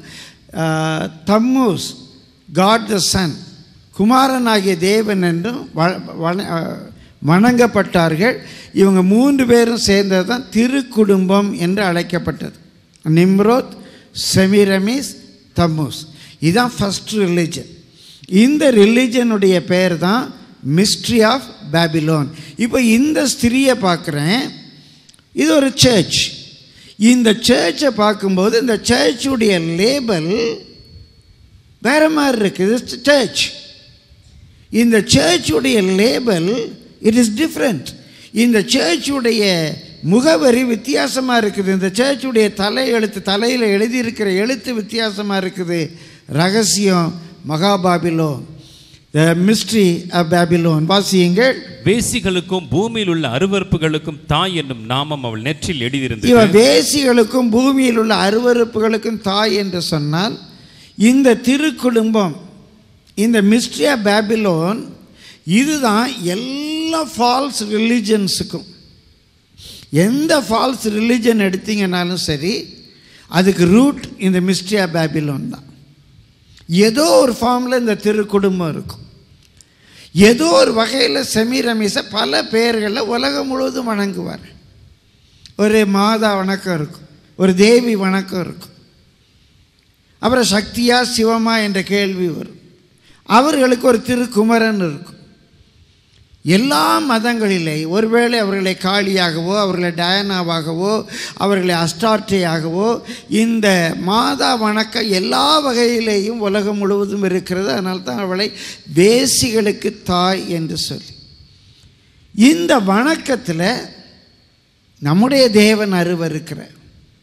தம்மூஸ் காட் த சன், குமாரனாகிய தேவன் என்றும் வணங்கப்பட்டார்கள். இவங்க மூன்று பேரும் சேர்ந்தது தான் திருக்குடும்பம் என்று அழைக்கப்பட்டது. Nimrod, Semiramis, Tammuz. இதுதான் ஃபஸ்ட் ரிலிஜன். இந்த ரிலிஜனுடைய பேர் தான் மிஸ்ட்ரி ஆஃப் பாபிலோன். இப்போ இந்த ஸ்திரியை பார்க்குறேன், இது ஒரு சர்ச். இந்த சர்ச்சை பார்க்கும்போது இந்த சர்ச்சுடைய லேபல் வேறு மாதிரி இருக்குது. சர்ச், இந்த சர்ச்சுடைய லேபல் இட் இஸ் டிஃப்ரெண்ட். இந்த சர்ச்சுடைய முகவரி வித்தியாசமாக இருக்குது. இந்த சர்ச்சுடைய தலை எழுத்து, தலையில் எழுதியிருக்கிற எழுத்து வித்தியாசமாக இருக்குது. ரகசியம் மகாபாபிலோன், the mystery of Babylon. வாசியுங்கள். வேசிகளுக்கும் பூமியில் உள்ள அருவருப்புகளுக்கும் தாய் என்னும் நாமம் அவள் நெற்றில் எழுதியிருந்தது. இவ வேசிகளுக்கும் பூமியில் உள்ள அருவருப்புகளுக்கும் தாய் என்று சொன்னால், இந்த திருக்குடும்பம், இந்த மிஸ்ட்ரி ஆஃப் பாபிலோன், இதுதான் எல்லா ஃபால்ஸ் ரிலிஜன்ஸுக்கும், எந்த ஃபால்ஸ் ரிலிஜன் எடுத்தீங்கன்னாலும் சரி, அதுக்கு ரூட் இந்த மிஸ்ட்ரி ஆஃப் பேபிலோன் தான். ஏதோ ஒரு ஃபார்மில் இந்த திரு குடும்பம் இருக்கும். ஏதோ ஒரு வகையில் செமிரமிச பல பெயர்களில் உலகம் முழுவதும் வணங்குவார். ஒரு மாதா வணக்கம் இருக்கும், ஒரு தேவி வணக்கம் இருக்கும், அப்புறம் சக்தியா சிவமா என்ற கேள்வி வரும். அவர்களுக்கு ஒரு திருக்குமரன் இருக்கும். எல்லா மதங்களிலே ஒருவேளை அவர்களை காளியாகவோ, அவர்களை டயனாவாகவோ, அவர்களை அஸ்டார்டேயாகவோ, இந்த மாதா வணக்கம் எல்லா வகையிலேயும் உலகம் முழுவதும் இருக்கிறது. அதனால தான் அவளை வேசிகளுக்கு தாய் என்று சொல்லி. இந்த வணக்கத்தில் நம்முடைய தேவன் அருவருக்கிறார்.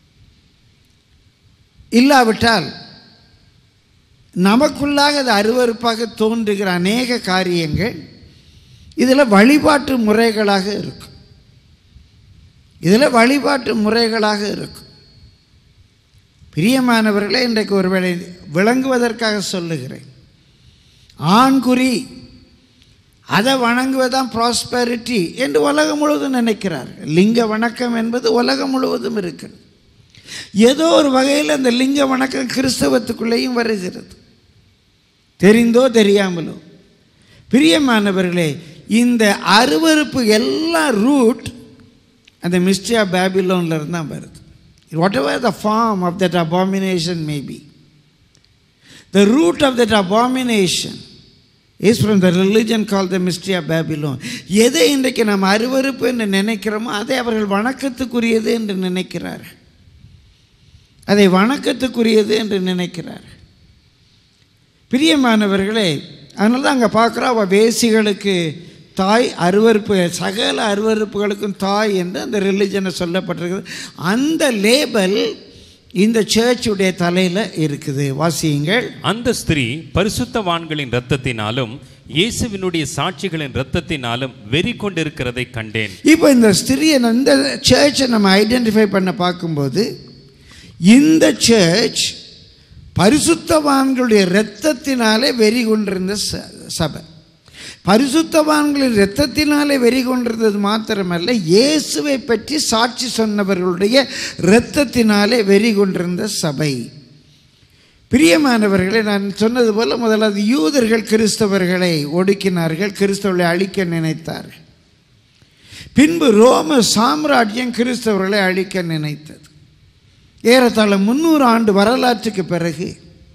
இல்லாவிட்டால் நமக்குள்ளாக அது அருவருப்பாக தோன்றுகிற அநேக காரியங்கள் இதில் வழிபாட்டு முறைகளாக இருக்கும். இதில் வழிபாட்டு முறைகளாக இருக்கும். பிரியமானவர்களே, இன்றைக்கு ஒருவேளை விளங்குவதற்காக சொல்லுகிறேன். ஆண்குறி அதை வணங்குவதான் ப்ராஸ்பெரிட்டி என்று உலகம் முழுவதும் நினைக்கிறார்கள். லிங்க வணக்கம் என்பது உலகம் முழுவதும் இருக்கிறது. ஏதோ ஒரு வகையில் அந்த லிங்க வணக்கம் கிறிஸ்தவத்துக்குள்ளேயும் வருகிறது, தெரிந்தோ தெரியாமலோ. பிரியமானவர்களே, இந்த அருவருப்பு எல்லா ரூட் அந்த மிஸ்ட்ரி ஆஃப் பேபிலோன்ல இருந்து தான் வருது. Whatever the form of that abomination may be, the root of that abomination is from the religion called the mystery of Babylon. எதை இன்றைக்கு நாம் அருவருப்பு என்று நினைக்கிறோமோ அதை அவர்கள் வணக்கத்துக்குரியது என்று நினைக்கிறார்கள். அதை வணக்கத்துக்குரியது என்று நினைக்கிறார்கள். பிரியமானவர்களே, அதனால தான் அங்கே பார்க்குறோம், அவள் வேசிகளுக்கு தாய், அருவருப்பு சகல அருவருப்புகளுக்கும் தாய் என்று அந்த ரிலிஜனை சொல்லப்பட்டிருக்கிறது. அந்த லேபல் இந்த சர்ச்சுடைய தலையில் இருக்குது. வாசியுங்கள். அந்த ஸ்திரீ பரிசுத்தவான்களின் இரத்தத்தினாலும் இயேசுவினுடைய சாட்சிகளின் இரத்தத்தினாலும் வெறி கொண்டிருக்கிறதை கண்டேன். இப்போ இந்த ஸ்திரீயை இந்த சர்ச்சை நம்ம ஐடென்டிஃபை பண்ண பார்க்கும்போது, இந்த சர்ச் பரிசுத்தவான்களுடைய இரத்தத்தினாலே வெறி கொண்டிருந்த சபை. பரிசுத்தவான்களின் இரத்தத்தினாலே வெறி கொண்டிருந்தது மாத்திரமல்ல, இயேசுவை பற்றி சாட்சி சொன்னவர்களுடைய இரத்தத்தினாலே வெறி கொண்டிருந்த சபை. பிரியமானவர்களே, நான் சொன்னது போல முதலாவது யூதர்கள் கிறிஸ்தவர்களை ஒடுக்கினார்கள், கிறிஸ்தவர்களை அழிக்க நினைத்தார்கள். பின்பு ரோம சாம்ராஜ்யம் கிறிஸ்தவர்களை அழிக்க நினைத்தது. ஏறத்தாழ முன்னூறு ஆண்டு வரலாற்றுக்கு பிறகு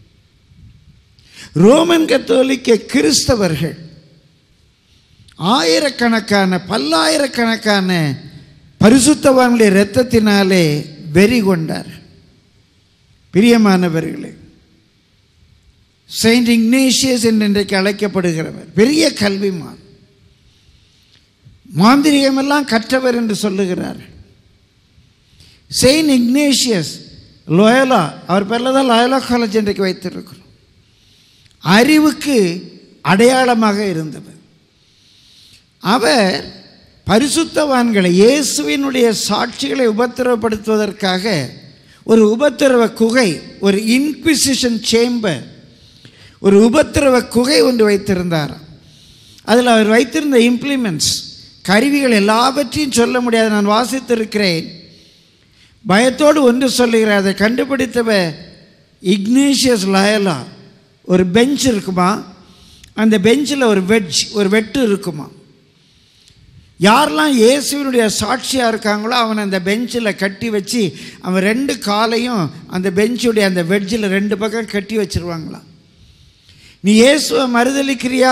ரோமன் கத்தோலிக்க கிறிஸ்தவர்கள் ஆயிரக்கணக்கான பல்லாயிரக்கணக்கான பரிசுத்தவான்களுடைய இரத்தத்தினாலே வெறி கொண்டார். பிரியமானவர்களே, செயின்ட் இக்னேஷியஸ் என்று இன்றைக்கு அழைக்கப்படுகிறவர் பெரிய கல்விமான், மாந்திரிகமெல்லாம் கற்றவர் என்று சொல்லுகிறார். செயின்ட் இக்னேஷியஸ் லோயலா, அவர் பேரில் தான் லோயலா காலேஜ் இன்றைக்கு வைத்திருக்கிறோம். அறிவுக்கு அடையாளமாக இருந்தவர். அவர் பரிசுத்தவான்களை, இயேசுவினுடைய சாட்சிகளை உபத்திரவப்படுத்துவதற்காக ஒரு உபத்திரவ குகை, ஒரு இன்குவிசிஷன் சேம்பர், ஒரு உபத்திரவ குகை ஒன்று வைத்திருந்தார். அதில் அவர் வைத்திருந்த இம்ப்ளிமெண்ட்ஸ், கருவிகள் எல்லாவற்றையும் சொல்ல முடியாது. நான் வாசித்திருக்கிறேன். பயத்தோடு ஒன்று சொல்லுகிறார், அதை கண்டுபிடித்தவர் இக்னேஷியஸ் லயோலா. ஒரு பெஞ்ச் இருக்குமா, அந்த பெஞ்சில் ஒரு வெட்ஜ், ஒரு வெட்டு இருக்குமா. யாரெல்லாம் இயேசுவினுடைய சாட்சியாக இருக்காங்களோ அவனை அந்த பெஞ்சில் கட்டி வச்சு அவன் ரெண்டு காலையும் அந்த பெஞ்சுடைய அந்த வெட்ஜில் ரெண்டு பக்கம் கட்டி வச்சிருவாங்களாம். நீ இயேசுவை மறுதளிக்கிறியா,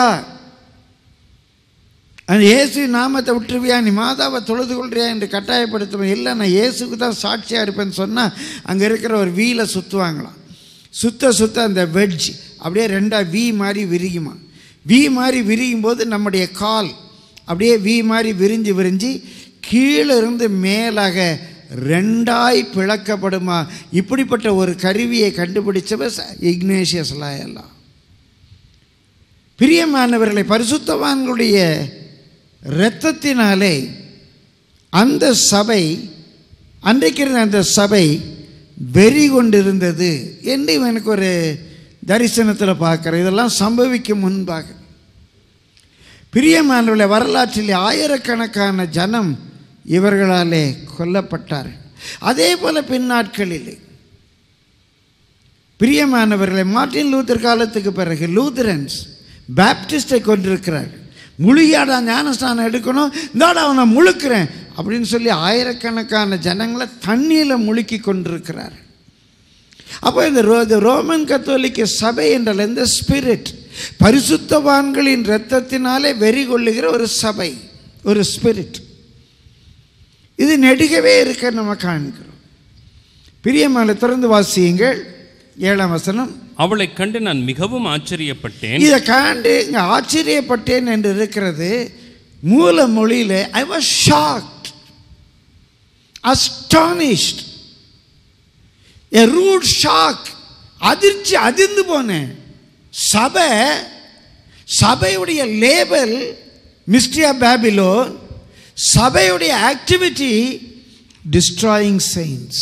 அந்த இயேசு நாமத்தை விட்டுருவியா, நீ மாதாவை தொழுது கொள்றியா என்று கட்டாயப்படுத்துவேன். இல்லை, நான் இயேசுக்கு தான் சாட்சியாக இருப்பேன்னு சொன்னால் அங்கே இருக்கிற ஒரு வீலை சுற்றுவாங்களாம். சுத்த சுத்த அந்த வெட்ஜ் அப்படியே ரெண்டாக வி மாதிரி விரியுமா. வி மாதிரி விரியும் போது நம்முடைய கால் அப்படியே வி மாதிரி விரிஞ்சு விரிஞ்சு கீழே இருந்து மேலாக ரெண்டாய் பிளக்கப்படுமா. இப்படிப்பட்ட ஒரு கருவியை கண்டுபிடிச்சவர் இக்னேஷியஸ் லயோலா. பிரியமானவர்களை, பரிசுத்தவான்களுடைய இரத்தத்தினாலே அந்த சபை, அன்றைக்கு இருந்த அந்த சபை வெறி கொண்டிருந்தது என்று எனக்கு ஒரு தரிசனத்தில் பார்க்குறேன். இதெல்லாம் சம்பவிக்கும் முன்பாக. பிரியமானவர்களை, வரலாற்றில் ஆயிரக்கணக்கான ஜனம் இவர்களாலே கொல்லப்பட்டார்கள். அதே போல பின்னாட்களிலே பிரியமானவர்களை, மார்ட்டின் லூத்தர் காலத்துக்கு பிறகு லூத்தரன்ஸ் பேப்டிஸ்டை கொண்டிருக்கிறார்கள். முழுகியாடா ஞானஸ்தானம் எடுக்கணும், இந்தாடா அவனை முழுக்கிறேன் அப்படின்னு சொல்லி ஆயிரக்கணக்கான ஜனங்களை தண்ணியில் முழுக்கி கொண்டிருக்கிறார். அப்போ இந்த ரோ ரோமன் கத்தோலிக்க சபை என்றால் இந்த ஸ்பிரிட், பரிசுத்தவான்களின் இரத்தத்தினாலே வெறி கொள்ளுகிற ஒரு சபை, ஒரு ஸ்பிரிட், இது நெடுகவே இருக்க நம்ம காண்கிறோம். பிரியமான திறந்து வாசியுங்கள் ஏழாம் வசனம். அவளை கண்டு நான் மிகவும் ஆச்சரியப்பட்டேன். இதை கண்டு இங்கே ஆச்சரியப்பட்டேன் என்று இருக்கிறது. மூல மொழியில் I was shocked, astonished, a root shock, அதிர்ச்சி, அதிர்ந்து போனேன். சபை, சபையுடைய லேபல் மிஸ்ட்ரி ஆஃப் பாபிலோன், சபையுடைய activity destroying saints,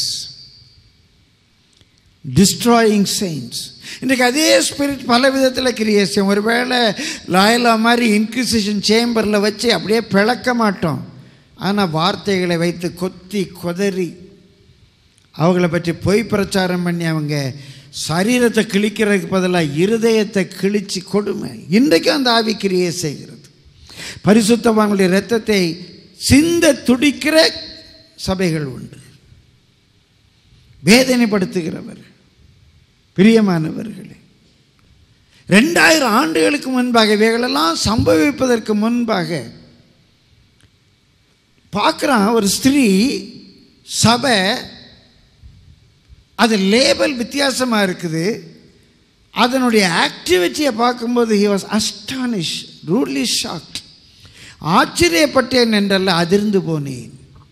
destroying saints. இன்றைக்கு அதே ஸ்பிரிட் பல விதத்தில் கிரியேஷன். ஒருவேளை லாயலா மாதிரி இன்க்விசிஷன் சேம்பரில் வச்சு அப்படியே பிளக்க மாட்டோம், ஆனால் வார்த்தைகளை வைத்து கொத்தி கொதறி அவங்கள பற்றி பொய் பிரச்சாரம் பண்ணி அவங்க சரீரத்தை கிழிக்கிறதுக்கு பதிலாக இருதயத்தை கிழிச்சு கொடுமை. இன்றைக்கும் அந்த ஆவி கிரியை செய்கிறது. பரிசுத்தவான்களுடைய இரத்தத்தை சிந்த துடிக்கிற சபைகள் உண்டு, வேதனைப்படுத்துகிறவர். பிரியமானவர்களே, ரெண்டாயிரம் ஆண்டுகளுக்கு முன்பாக இவைகளெல்லாம் சம்பவிப்பதற்கு முன்பாக பார்க்குறான் ஒரு ஸ்திரீ சபை, அது லேபல் வித்தியாசமாக இருக்குது. அதனுடைய ஆக்டிவிட்டியை பார்க்கும்போது he was astonished, rudely shocked. ஆச்சரியப்பட்டேன் என்றல்ல, அதிர்ந்து போனேன்.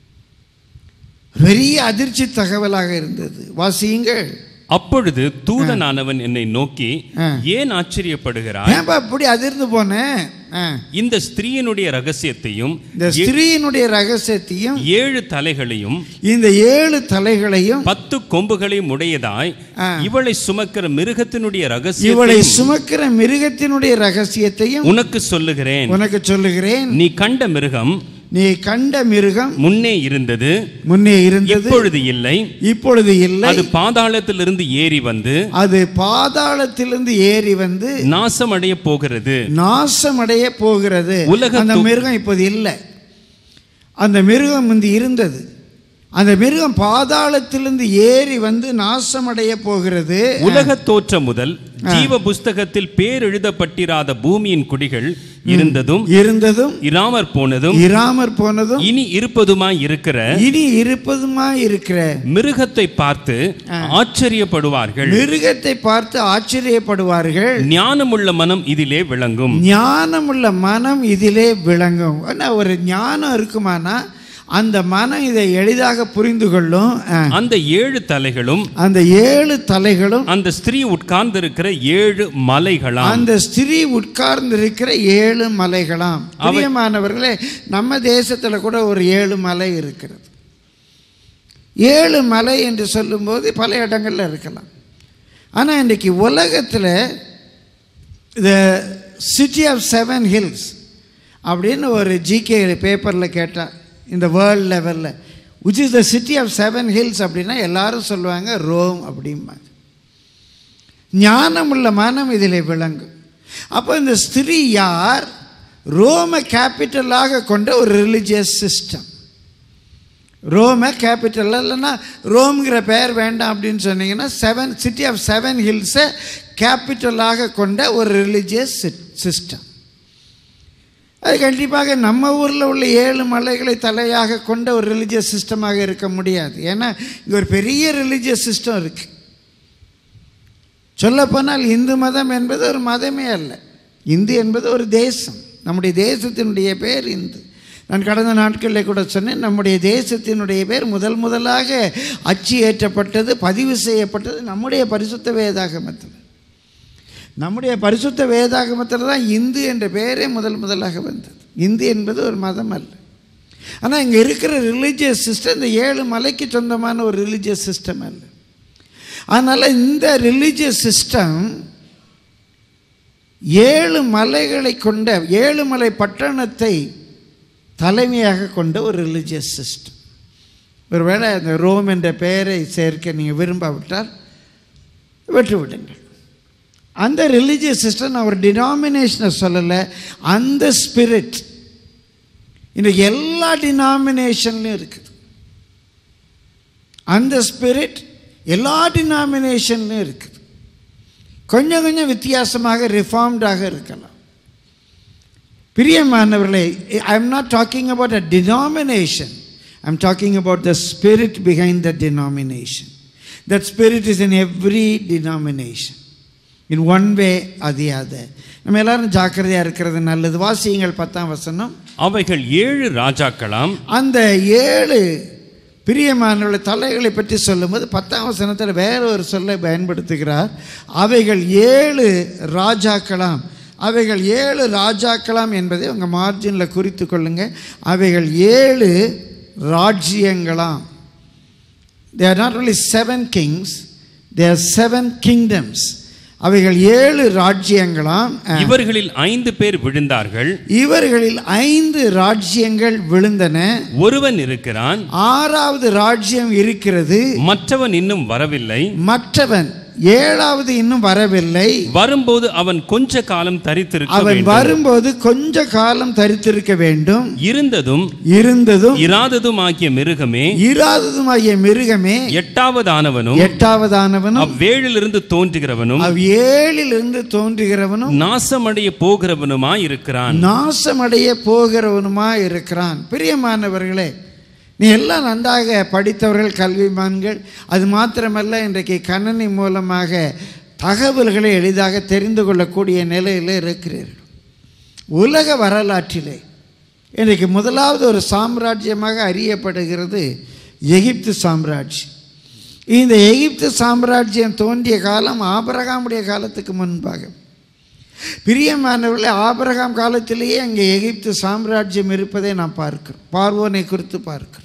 பெரிய அதிர்ச்சி தகவலாக இருந்தது. வாசியுங்கள். அப்பொழுது தூதனானவன் என்னை நோக்கி, ஏன் ஆச்சரியப்படுகிறாய்? அப்படி அதிர்ந்து போனேன். இந்த ஸ்திரீயினுடைய ரகசியத்தையும், இந்த ஸ்திரீயினுடைய ரகசியத்தையும், ஏழு தலைகளையும், இந்த ஏழு தலைகளையும், பத்து கொம்புகளையும் உடையதாய் இவளை சுமக்கிற மிருகத்தினுடைய ரகசியம், இவளை சுமக்கிற மிருகத்தினுடைய ரகசியத்தையும் உனக்கு சொல்லுகிறேன், உனக்கு சொல்லுகிறேன். நீ கண்ட மிருகம், நீ கண்ட மிருகம் முன்னே இருந்தது, முன்னே இருந்தது, இப்பொழுது இல்லை, இப்பொழுது இல்லை. அது பாதாளத்திலிருந்து ஏறி வந்து, அது பாதாளத்திலிருந்து ஏறி வந்து நாசமடைய போகிறது, நாசமடைய போகிறது. உலக அந்த மிருகம் இப்போது இல்லை, அந்த மிருகம் முந்தி இருந்தது. அந்த மிருகம் பாதாளத்திலிருந்து ஏறி வந்து நாசமடைய போகிறது. உலக தோற்றம் முதல் ஜீவ புஸ்தகத்தில் பேர் எழுதப்பட்டிராத பூமியின் குடிகள் இருந்ததும் இருந்ததும் இராமற் போனதும் இராமற் போனதும் இனி இருப்பதுமாய் இருக்கிற இனி இருப்பதுமாய் இருக்கிற மிருகத்தை பார்த்து ஆச்சரியப்படுவார்கள். மிருகத்தை பார்த்து ஆச்சரியப்படுவார்கள். ஞானமுள்ள மனம் இதிலே விளங்கும். ஞானமுள்ள மனம் இதிலே விளங்கும். ஒரு ஞானம் இருக்குமானா அந்த மனம் இதை எளிதாக புரிந்து கொள்ளும். அந்த ஏழு தலைகளும், அந்த ஏழு தலைகளும் அந்த ஸ்திரீ உட்கார்ந்து இருக்கிற ஏழு மலைகளாம், அந்த ஸ்திரீ உட்கார்ந்து இருக்கிற ஏழு மலைகளாம். பிரியமானவர்களே, நம்ம தேசத்தில் கூட ஒரு ஏழு மலை இருக்கிறது. ஏழு மலை என்று சொல்லும்போது பல இடங்கள்ல இருக்கலாம். ஆனால் இன்றைக்கு உலகத்தில் the city of seven hills அப்படின்னு ஒரு ஜிகே பேப்பரில் கேட்டால், இந்த வேர்ல்ட் லெவலில் which is the city of seven hills அப்படின்னா எல்லாரும் சொல்லுவாங்க ரோம் அப்படிம்பாங்க. ஞானமுள்ள மனம் இதில் விளங்கும். அப்போ இந்த ஸ்திரீ யார்? ரோமை கேபிட்டலாக கொண்ட ஒரு ரிலிஜியஸ் சிஸ்டம். ரோமை கேபிட்டல் இல்லைன்னா ரோம்ங்கிற பெயர் வேண்டாம் அப்படின்னு சொன்னீங்கன்னா செவன் சிட்டி ஆஃப் செவன் ஹில்ஸை கேபிட்டலாக கொண்ட ஒரு ரிலிஜியஸ் சிஸ்டம். அது கண்டிப்பாக நம்ம ஊரில் உள்ள ஏழு மலைகளை தலையாக கொண்ட ஒரு ரிலிஜியஸ் சிஸ்டமாக இருக்க முடியாது. ஏன்னா இங்கே ஒரு பெரிய ரிலிஜியஸ் சிஸ்டம் இருக்குது. சொல்லப்போனால் இந்து மதம் என்பது ஒரு மதமே அல்ல. இந்து என்பது ஒரு தேசம். நம்முடைய தேசத்தினுடைய பேர் இந்து. நான் கடந்த நாட்களில் கூட சொன்னேன், நம்முடைய தேசத்தினுடைய பேர் முதல் முதலாக அச்சு ஏற்றப்பட்டது, பதிவு செய்யப்பட்டது நம்முடைய பரிசுத்த வேதாகமத்தில். நம்முடைய பரிசுத்த வேதாகமத்தில் தான் இந்து என்ற பெயரே முதல் முதலாக வந்தது. இந்து என்பது ஒரு மதம் அல்ல. ஆனால் இங்கே இருக்கிற ரிலீஜியஸ் சிஸ்டம் இந்த ஏழு மலைக்கு சொந்தமான ஒரு ரிலீஜியஸ் சிஸ்டம் அல்ல. அதனால் இந்த ரிலீஜியஸ் சிஸ்டம் ஏழு மலைகளை கொண்ட ஏழு மலை பட்டணத்தை தலைமையாக கொண்ட ஒரு ரிலிஜியஸ் சிஸ்டம். ஒருவேளை அந்த ரோம் என்ற பெயரை சேர்க்க நீங்கள் விரும்பாவிட்டால் விட்டுவிடுங்கள். அந்த ரிலிஜியஸ் சிஸ்டம் நான் ஒரு டினாமினேஷனை சொல்லலை, அந்த ஸ்பிரிட் இன்றைக்கு எல்லா டினாமினேஷன்லையும் இருக்குது. அந்த ஸ்பிரிட் எல்லா டினாமினேஷன்லையும் இருக்குது. கொஞ்சம் கொஞ்சம் வித்தியாசமாக ரிஃபார்ம்டாக இருக்கலாம். பிரியமானவர்களே, I am not talking about a denomination, I am talking about the spirit behind the denomination. That spirit is in every denomination in one way or the other. நம்ம எல்லாரும் ஜாக்கிரதையாக இருக்கிறது நல்லது. வாசியுங்கள் பத்தாம் வசனம். அவைகள் ஏழு ராஜாக்களாம். அந்த ஏழு பிரியமானவர்கள தலைகளை பற்றி சொல்லும்போது பத்தாம் வசனத்தில் வேற ஒரு சொல்லை பயன்படுத்துகிறார். அவைகள் ஏழு ராஜாக்களாம். அவைகள் ஏழு ராஜாக்களாம் என்பதை உங்கள் மார்ஜினில் குறித்து கொள்ளுங்க. அவைகள் ஏழு ராஜ்யங்களாம். They are not only seven kings, they are seven kingdoms. அவைகள் ஏழு ராஜ்யங்களாம். இவர்களில் ஐந்து பேர் விழுந்தார்கள். இவர்களில் ஐந்து ராஜ்யங்கள் விழுந்தன. ஒருவன் இருக்கிறான். ஆறாவது ராஜ்யம் இருக்கிறது. மற்றவன் இன்னும் வரவில்லை. மற்றவன் ஏழாவது இன்னும் வரவில்லை. வரும்போது அவன் கொஞ்ச காலம் தரித்திருக்க வேண்டும். அவன் வரும்போது கொஞ்ச காலம் தரித்திருக்க வேண்டும். இருந்ததும் இருந்ததும் இராததும் ஆகிய மிருகமே இராததும் ஆகிய மிருகமே எட்டாவதானவனும் எட்டாவதானவனும் அவ்வேழிலிருந்து தோன்றுகிறவனும் அவ்வேழிலிருந்து தோன்றுகிறவனும் நாசமடைய போகிறவனுமாய் இருக்கிறான். நாசமடைய போகிறவனுமாய் இருக்கிறான். பிரியமானவர்களே, நீ எல்லாம் நன்றாக படித்தவர்கள், கல்விமான்கள். அது மாத்திரமல்ல, இன்றைக்கு கணனி மூலமாக தகவல்களை எளிதாக தெரிந்து கொள்ளக்கூடிய நிலையில் இருக்கிறீர்கள். உலக வரலாற்றிலே இன்றைக்கு முதலாவது ஒரு சாம்ராஜ்யமாக அறியப்படுகிறது எகிப்து சாம்ராஜ்யம். இந்த எகிப்து சாம்ராஜ்யம் தோன்றிய காலம் ஆபிரகாமுடைய காலத்துக்கு முன்பாக. பிரியமானவர்களே, ஆபிரகாம் காலத்திலேயே அங்கே எகிப்து சாம்ராஜ்யம் இருப்பதை நாம் பார்க்கிறோம். பார்வோனை குறித்து பார்க்கிறோம்.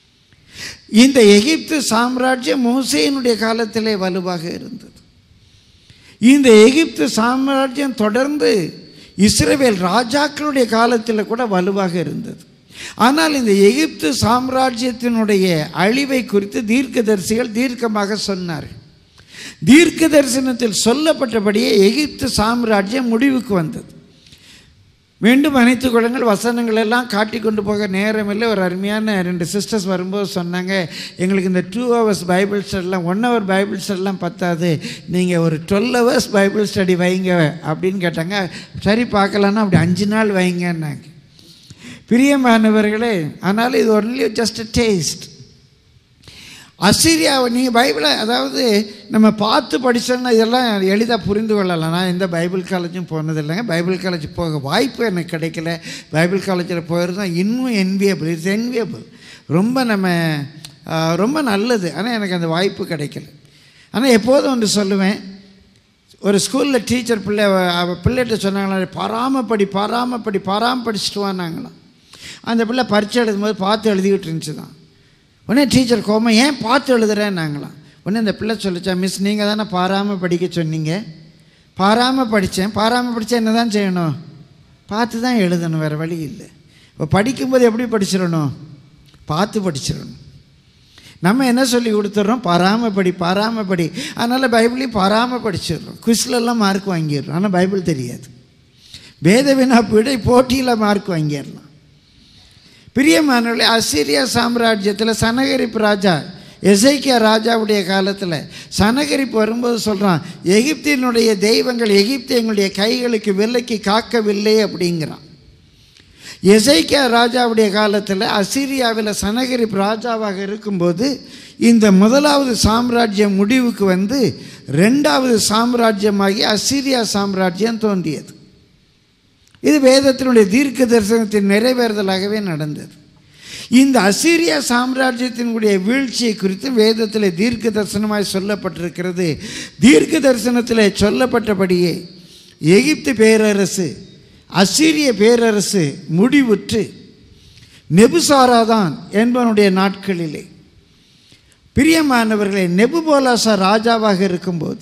இந்த எகிப்து சாம்ராஜ்யம் மோசேயினுடைய காலத்திலே வலுவாக இருந்தது. இந்த எகிப்து சாம்ராஜ்யம் தொடர்ந்து இஸ்ரவேல் ராஜாக்களுடைய காலத்தில் கூட வலுவாக இருந்தது. ஆனால் இந்த எகிப்து சாம்ராஜ்யத்தினுடைய அழிவை குறித்து தீர்க்கதரிசிகள் தீர்க்கமாக சொன்னார்கள். தீர்க்க தரிசனத்தில் சொல்லப்பட்டபடியே எகிப்து சாம்ராஜ்யம் முடிவுக்கு வந்தது. மீண்டும் அனைத்து கொள்ளுங்கள், வசனங்கள் எல்லாம் காட்டி கொண்டு போக நேரமில்லை. ஒரு அருமையான ரெண்டு சிஸ்டர்ஸ் வரும்போது சொன்னாங்க, எங்களுக்கு இந்த டூ ஹவர்ஸ் பைபிள் ஸ்டடிலாம் ஒன் ஹவர் பைபிள் ஸ்டடிலாம் பத்தாது, நீங்கள் ஒரு டுவெல் ஹவர்ஸ் பைபிள் ஸ்டடி வைங்க அப்படின்னு கேட்டாங்க. சரி பார்க்கலான்னா அப்படி அஞ்சு நாள் வைங்கன்னாங்க. பிரியமானவர்களே, ஆனாலும் இது ஒன்லி ஜஸ்ட் அ டேஸ்ட். அசீரியாவை நீங்கள் பைபிளை அதாவது நம்ம பார்த்து படித்தோன்னா இதெல்லாம் எளிதாக புரிந்து கொள்ளலாம். நான் எந்த பைபிள் காலேஜும் போனது இல்லைங்க. பைபிள் காலேஜ் போக வாய்ப்பு எனக்கு கிடைக்கல. பைபிள் காலேஜில் போயிருந்தால் இன்னும் என்வியபிள், இட்ஸ் என்வியபிள், ரொம்ப நம்ம ரொம்ப நல்லது. ஆனால் எனக்கு அந்த வாய்ப்பு கிடைக்கல. ஆனால் எப்போதும் ஒன்று சொல்லுவேன், ஒரு ஸ்கூலில் டீச்சர் பிள்ளை அவள் பிள்ளைகிட்ட சொன்னாங்களா, பாராமப்படி பாராமப்படி பாராம படிச்சுட்டு வானாங்களாம். அந்த பிள்ளை பரீட்சை எழுதும்போது பார்த்து எழுதிக்கிட்டு இருந்துச்சு தான். உடனே டீச்சர் கோமா, ஏன் பார்த்து எழுதுறேன்னாங்களாம். உடனே அந்த பிள்ளை சொல்லிச்சா, மிஸ் நீங்கள் தானே பாராமல் படிக்க சொன்னீங்க. பாராமல் படித்தேன். பாராமல் படித்தா என்ன தான் செய்யணும்? பார்த்து தான் எழுதணும், வேறு வழி இல்லை. இப்போ படிக்கும்போது எப்படி படிச்சிடணும்? பார்த்து படிச்சிடணும். நம்ம என்ன சொல்லி கொடுத்துட்றோம்? பாராமல் படி பாராமல் படி. அதனால் பைபிளையும் பாராமல் படிச்சிடுறோம். குவிஸ்லெல்லாம் மார்க் வாங்கிடுறோம். ஆனால் பைபிள் தெரியாது. வேத வினா விடை போட்டியில் மார்க் வாங்கிடலாம். பிரியமானவர்களே, அசீரியா சாம்ராஜ்யத்தில் சனகரிப்பு ராஜா, எசேக்கியா ராஜாவுடைய காலத்தில் சனகரிப்பு வரும்போது சொல்கிறான், எகிப்தினுடைய தெய்வங்கள் எகிப்து எங்களுடைய கைகளுக்கு விலைக்கு காக்கவில்லை அப்படிங்கிறான். எசேக்கியா ராஜாவுடைய காலத்தில் அசீரியாவில் சனகரிப்பு ராஜாவாக இருக்கும்போது இந்த முதலாவது சாம்ராஜ்யம் முடிவுக்கு வந்து ரெண்டாவது சாம்ராஜ்யமாகி அசீரியா சாம்ராஜ்யம் தோன்றியது. இது வேதத்தினுடைய தீர்க்க தரிசனத்தின் நிறைவேறுதலாகவே நடந்தது. இந்த அசீரியா சாம்ராஜ்யத்தினுடைய வீழ்ச்சியை குறித்து வேதத்தில் தீர்க்க தரிசனமாய் சொல்லப்பட்டிருக்கிறது. தீர்க்க தரிசனத்தில் சொல்லப்பட்டபடியே எகிப்து பேரரசு, அசீரிய பேரரசு முடிவுற்று நெபுசாராதான் என்பவனுடைய நாட்களிலே, பிரியமானவர்களே, நெபுபோலாசார் ராஜாவாக இருக்கும்போது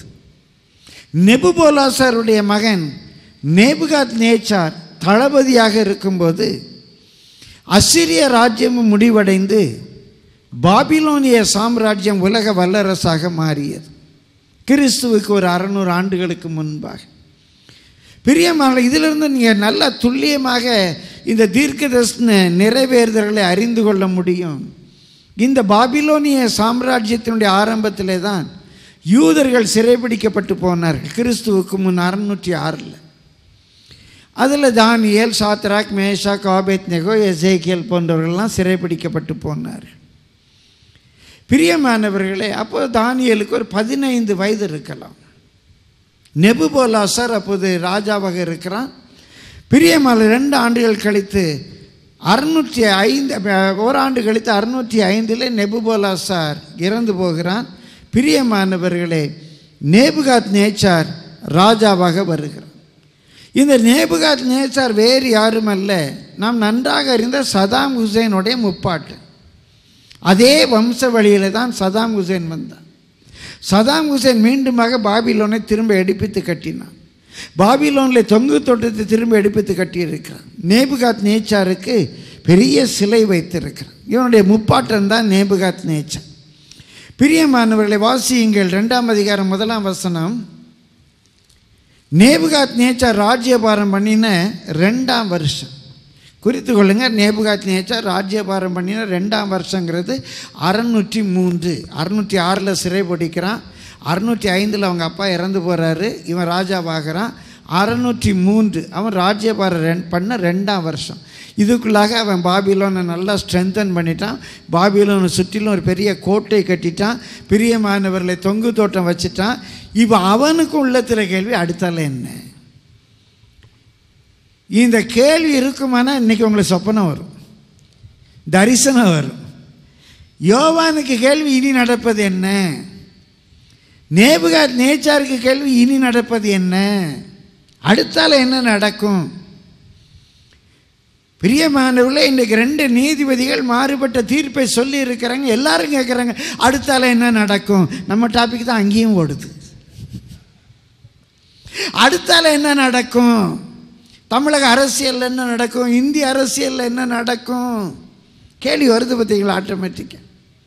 நெபுபோலாசாருடைய மகன் நேபுகாத் நேச்சார் தளபதியாக இருக்கும்போது அசிரிய ராஜ்யமும் முடிவடைந்து பாபிலோனிய சாம்ராஜ்யம் உலக வல்லரசாக மாறியது. கிறிஸ்துவுக்கு ஒரு அறுநூறு ஆண்டுகளுக்கு முன்பாக. பிரியமான, இதிலிருந்து நீங்கள் நல்லா துல்லியமாக இந்த தீர்க்கதரிசன நிறைவேறுதல்களை அறிந்து கொள்ள முடியும். இந்த பாபிலோனிய சாம்ராஜ்யத்தினுடைய ஆரம்பத்திலே தான் யூதர்கள் சிறைபிடிக்கப்பட்டு போனார்கள். கிறிஸ்துவுக்கு முன் அறுநூற்றி ஆறில் அதில் Daniel, Shadrach, Meshach, Abednego, Ezekiel போன்றவர்கள்லாம் சிறைபிடிக்கப்பட்டு போனார்கள். பிரியமானவர்களே, அப்போது தானியேலுக்கு ஒரு பதினைந்து வயது இருக்கலாம். நெபுகத்நேச்சார் அப்போது ராஜாவாக இருக்கிறான். பிரியமான, ரெண்டு ஆண்டுகள் கழித்து அறுநூற்றி ஐந்து ஓராண்டு கழித்து அறுநூற்றி ஐந்தில் நெபுகத்நேச்சார் இறந்து போகிறான். பிரியமானவர்களே, நேபுகாத்நேச்சார் ராஜாவாக வருகிறார். இந்த நேபுகாத்நேச்சார் வேறு யாரும் அல்ல, நாம் நன்றாக அறிந்த சதாம் ஹுசேனுடைய முப்பாட்டு. அதே வம்ச வழியில் தான் சதாம் ஹுசேன் வந்தான். சதாம் ஹுசேன் மீண்டுமாக பாபிலோனை திரும்ப எடுப்பித்து கட்டினான். பாபிலோனில் தொங்கு தோட்டத்தை திரும்ப எடுப்பித்து கட்டியிருக்கிறான். நேபுகாத்நேச்சாருக்கு பெரிய சிலை வைத்திருக்கிறான். இவனுடைய முப்பாட்டன் தான் நேபுகாத்நேச்சார். பிரியமானவர்களை வாசியுங்கள். ரெண்டாம் அதிகாரம் முதலாம் வசனம். நேபுகாத்நேச்சார் ராஜ்யபாரம் பண்ணின ரெண்டாம் வருஷம் குறித்து கொள்ளுங்க. நேபுகாத்நேச்சார் ராஜ்யபாரம் பண்ணின ரெண்டாம் வருஷங்கிறது அறுநூற்றி மூன்று அறுநூற்றி ஆறில் சிறைப்பிடிக்கிறான். அறுநூற்றி ஐந்தில் அவங்க அப்பா இறந்து போகிறாரு. இவன் ராஜாவாகிறான். அறுநூற்றி மூன்று அவன் ராஜ்யபாரம் ரெண் பண்ண ரெண்டாம் வருஷம். இதுக்குள்ளாக அவன் பாபிலோனை நல்லா ஸ்ட்ரென்தன் பண்ணிட்டான். பாபிலோனை சுற்றிலும் ஒரு பெரிய கோட்டை கட்டிட்டான். பிரியமானவர்களை தொங்கு தோட்டம் வச்சுட்டான். இப்போ அவனுக்கு உள்ளத்தில் கேள்வி, அடுத்தால என்ன? இந்த கேள்வி இருக்குமானா இன்றைக்கி உங்களுக்கு சொப்பனம் வரும், தரிசனம் வரும். யோவானுக்கு கேள்வி, இனி நடப்பது என்ன? நேபுகாத்நேச்சாருக்கு கேள்வி, இனி நடப்பது என்ன? அடுத்தால என்ன நடக்கும்? பிரியமானவர்களே, இன்றைக்கு ரெண்டு நீதிபதிகள் மாறுபட்ட தீர்ப்பை சொல்லி இருக்கிறாங்க. எல்லாரும் கேட்குறாங்க, அடுத்தால என்ன நடக்கும்? நம்ம டாபிக் தான் அங்கேயும் ஓடுது. அடுத்தால என்ன நடக்கும்? தமிழக அரசியலில் என்ன நடக்கும்? இந்திய அரசியலில் என்ன நடக்கும்? கேள்வி வருது பார்த்தீங்களா, ஆட்டோமேட்டிக்காக.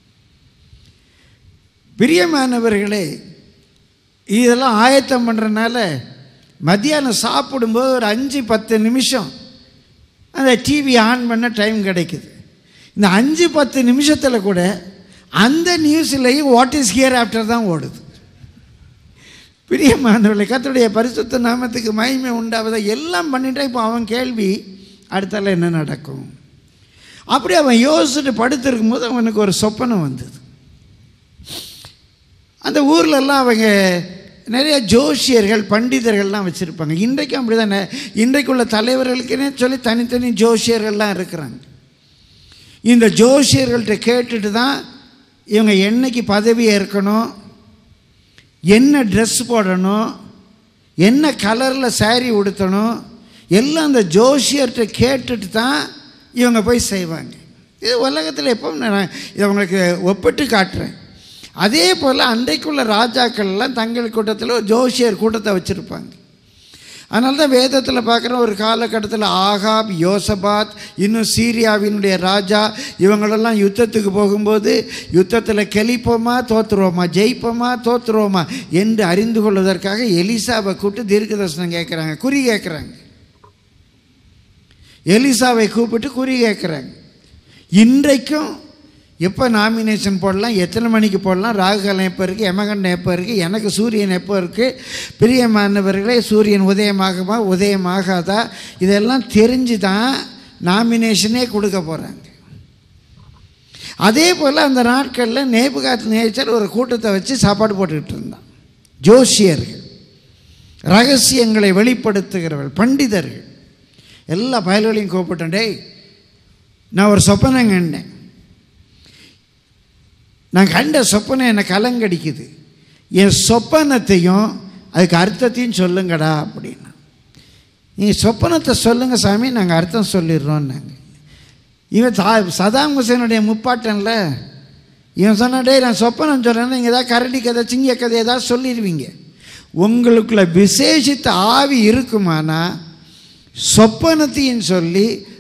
பிரியமானவர்களே, இதெல்லாம் ஆயத்தம் பண்ணுறதுனால மத்தியானம் சாப்பிடும்போது ஒரு அஞ்சு பத்து நிமிஷம் அந்த டிவி ஆன் பண்ண டைம் கிடைக்குது. இந்த அஞ்சு பத்து நிமிஷத்தில் கூட அந்த நியூஸ்லேயும் வாட் இஸ் ஹியர் ஆஃப்டர் தான் ஓடுது. பிரியமானவர்களே, கர்த்தருடைய பரிசுத்த நாமத்துக்கு மகிமை உண்டாவதை எல்லாம் பண்ணிட்டா இப்போ அவன் கேள்வி, அடுத்தால என்ன நடக்கும்? அப்படி அவன் யோசிச்சுட்டு படுத்திருக்கும் போது அவனுக்கு ஒரு சொப்பனம் வந்தது. அந்த ஊர்லெல்லாம் அவங்க நிறைய ஜோஷியர்கள், பண்டிதர்கள்லாம் வச்சுருப்பாங்க. இன்றைக்கும் அப்படி தானே, இன்றைக்குள்ள தலைவர்களுக்குன்னே சொல்லி தனித்தனி ஜோஷியர்கள்லாம் இருக்கிறாங்க. இந்த ஜோஷியர்கள்ட்ட கேட்டுட்டு தான் இவங்க என்னைக்கு பதவி ஏற்கணும், என்ன ட்ரெஸ் போடணும், என்ன கலரில் சாரீ உடுத்தணும், எல்லாம் அந்த ஜோஷியர்கிட்ட கேட்டுட்டு தான் இவங்க போய் செய்வாங்க. இது உலகத்தில் எப்போ நான் இதை உங்களுக்கு ஒப்பிட்டு காட்டுறேன். அதே போல் அன்றைக்குள்ள ராஜாக்கள்லாம் தங்கள் கூட்டத்தில் ஒரு ஜோஷியர் கூட்டத்தை வச்சுருப்பாங்க. அதனால தான் வேதத்தில் பார்க்குற ஒரு காலகட்டத்தில் ஆகாப், யோசபாத், இன்னும் சீரியாவினுடைய ராஜா இவங்களெல்லாம் யுத்தத்துக்கு போகும்போது யுத்தத்தில் கெளிப்போமா தோற்றுருவோமா, ஜெயிப்போமா தோற்றுருவோமா என்று அறிந்து கொள்வதற்காக எலிசாவை கூப்பிட்டு தீர்க்க தரிசனம் கேட்குறாங்க, குறி கேட்குறாங்க. எலிசாவை கூப்பிட்டு குறி கேட்குறாங்க. இன்றைக்கும் எப்போ நாமினேஷன் போடலாம், எத்தனை மணிக்கு போடலாம், ராகுகாலம் எப்போ இருக்குது, யமகண்டம் எப்போ இருக்குது, எனக்கு சூரியன் எப்போ இருக்குது, பிரியமானவர்களே சூரியன் உதயமாகுமா உதயமாகாதா இதெல்லாம் தெரிஞ்சு தான் நாமினேஷனே கொடுக்க போகிறாங்க. அதே போல் அந்த நாட்களில் நேபுகாத்நேச்சார் ஒரு கூட்டத்தை வச்சு சாப்பாடு போட்டுக்கிட்டு இருந்தான். ஜோசியர்கள், ரகசியங்களை வெளிப்படுத்துகிறவர்கள், பண்டிதர்கள், எல்லா பயல்களையும் கூப்பிட்டேன். டேய், நான் ஒரு சொப்பனம் கண்டேன், நான் கண்ட சொப்பனம் என்னை கலங்கடிக்குது, என் சொப்பனத்தையும் அதுக்கு அர்த்தத்தையும் சொல்லுங்கடா அப்படின்னா. நீங்கள் சொப்பனத்தை சொல்லுங்கள் சாமி, நாங்கள் அர்த்தம் சொல்லிடுறோம். நாங்கள் இவன் தா சதாம் ஹுசேனுடைய முப்பாட்டன்ல இவன் சொன்னாடே, நான் சொப்பனம் சொல்கிறேன்னா நீங்கள் ஏதாவது கரடி கதை, சிங்க கதை ஏதாவது சொல்லிடுவீங்க. உங்களுக்குள்ள விசேஷித்த ஆவி இருக்குமானா சொப்பனத்தையும் சொல்லி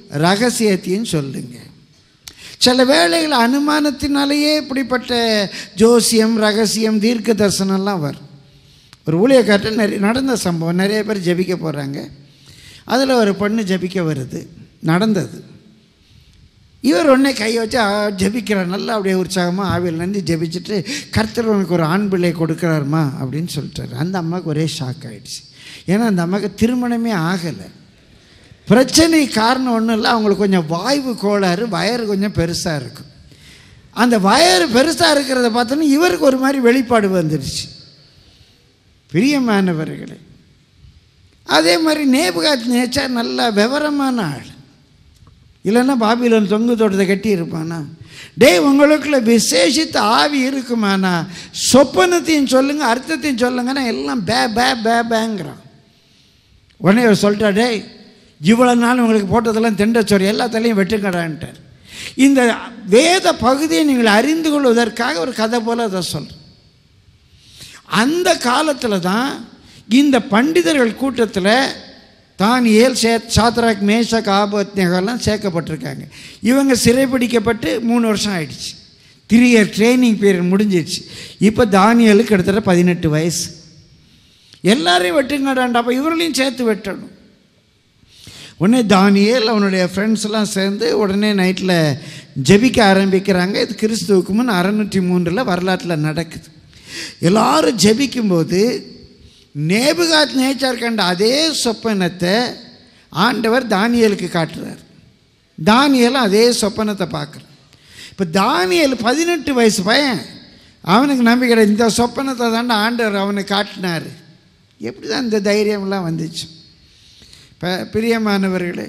ரகசியத்தையும் சொல்லுங்க. சில வேளைகள் அனுமானத்தினாலேயே இப்படிப்பட்ட ஜோசியம், ரகசியம், தீர்க்க தரிசனம்லாம் வரும். ஒரு ஊழியக்காரர் நிறைய நடந்த சம்பவம். நிறைய பேர் ஜெபிக்க போகிறாங்க. அதில் ஒரு பொண்ணு ஜெபிக்க வருது, நடந்தது. இவர் உடனே கையை வச்சு ஜெபிக்கிறார். நல்லா அப்படியே உற்சாகமாக ஆவியில் நன்றி ஜெபிச்சுட்டு, கர்த்தர் உனக்கு ஒரு ஆண் பிள்ளை கொடுக்குறாருமா அப்படின்னு சொல்லிட்டார். அந்த அம்மாவுக்கு ஒரே ஷாக் ஆகிடுச்சு. ஏன்னா அந்த அம்மாவுக்கு திருமணமே ஆகலை. பிரச்சனை காரணம் ஒன்றும் இல்லை, அவங்களுக்கு கொஞ்சம் வாய்வு கோளாறு, வயறு கொஞ்சம் பெருசாக இருக்கும். அந்த வயறு பெருசாக இருக்கிறத பார்த்தோன்னா இவருக்கு ஒரு மாதிரி வெளிப்பாடு வந்துடுச்சு. பிரியமானவர்களே, அதே மாதிரி நேபுகாத் நேச்சார் நல்லா விவரமான ஆள். இல்லைன்னா பாபிலோன் தொங்கு தோட்டத்தை கட்டி இருப்பானா? டே, உங்களுக்குள்ள விசேஷித்த ஆவி இருக்குமானா சொப்பனத்தையும் சொல்லுங்க, அர்த்தத்தையும் சொல்லுங்கன்னா எல்லாம் பே பே பே பேங்கிறான். உடனே அவர் சொல்லிட்டா, டே இவ்வளோ நாள் உங்களுக்கு போட்டதெல்லாம் தெண்டச்சோறு எல்லாத்திலையும் வெட்டுக்கடான்ட்டார். இந்த வேத பகுதியை நீங்கள் அறிந்து கொள்வதற்காக ஒரு கதை போல் அதை சொல்கிறேன். அந்த காலத்தில் தான் இந்த பண்டிதர்கள் கூட்டத்தில் தானியேல், சாத்ராக், மேஷாக், ஆபேத்நேகோலாம் சேர்க்கப்பட்டிருக்காங்க. இவங்க சிறைப்பிடிக்கப்பட்டு மூணு வருஷம் ஆயிடுச்சு. த்ரீ இயர் ட்ரைனிங் பீரியட் முடிஞ்சிடுச்சு. இப்போ தானியேலுக்கு கிட்டத்தட்ட பதினெட்டு வயசு. எல்லாரையும் வெட்டுங்கடாண்டா, அப்போ இவர்களையும் சேர்த்து வெட்டணும். உடனே தானியேல் அவனுடைய ஃப்ரெண்ட்ஸ்லாம் சேர்ந்து உடனே நைட்டில் ஜெபிக்க ஆரம்பிக்கிறாங்க. இது கிறிஸ்துவுக்கு முன் அறுநூற்றி மூன்றில் வரலாற்றில் நடக்குது. எல்லாரும் ஜெபிக்கும்போது நேபுகாத் நேச்சார் கண்ட அதே சொப்பனத்தை ஆண்டவர் தானியேலுக்கு காட்டுறார். தானியேலும் அதே சொப்பனத்தை பார்க்குறான். இப்போ தானியேல் பதினெட்டு வயசு பையன், அவனுக்கு நம்பிக்கை இந்த சொப்பனத்தை தாண்டா ஆண்டவர் அவனுக்கு காட்டினார். எப்படி தான் இந்த தைரியம்லாம் வந்துச்சு? இப்போ பிரியமானவர்களே,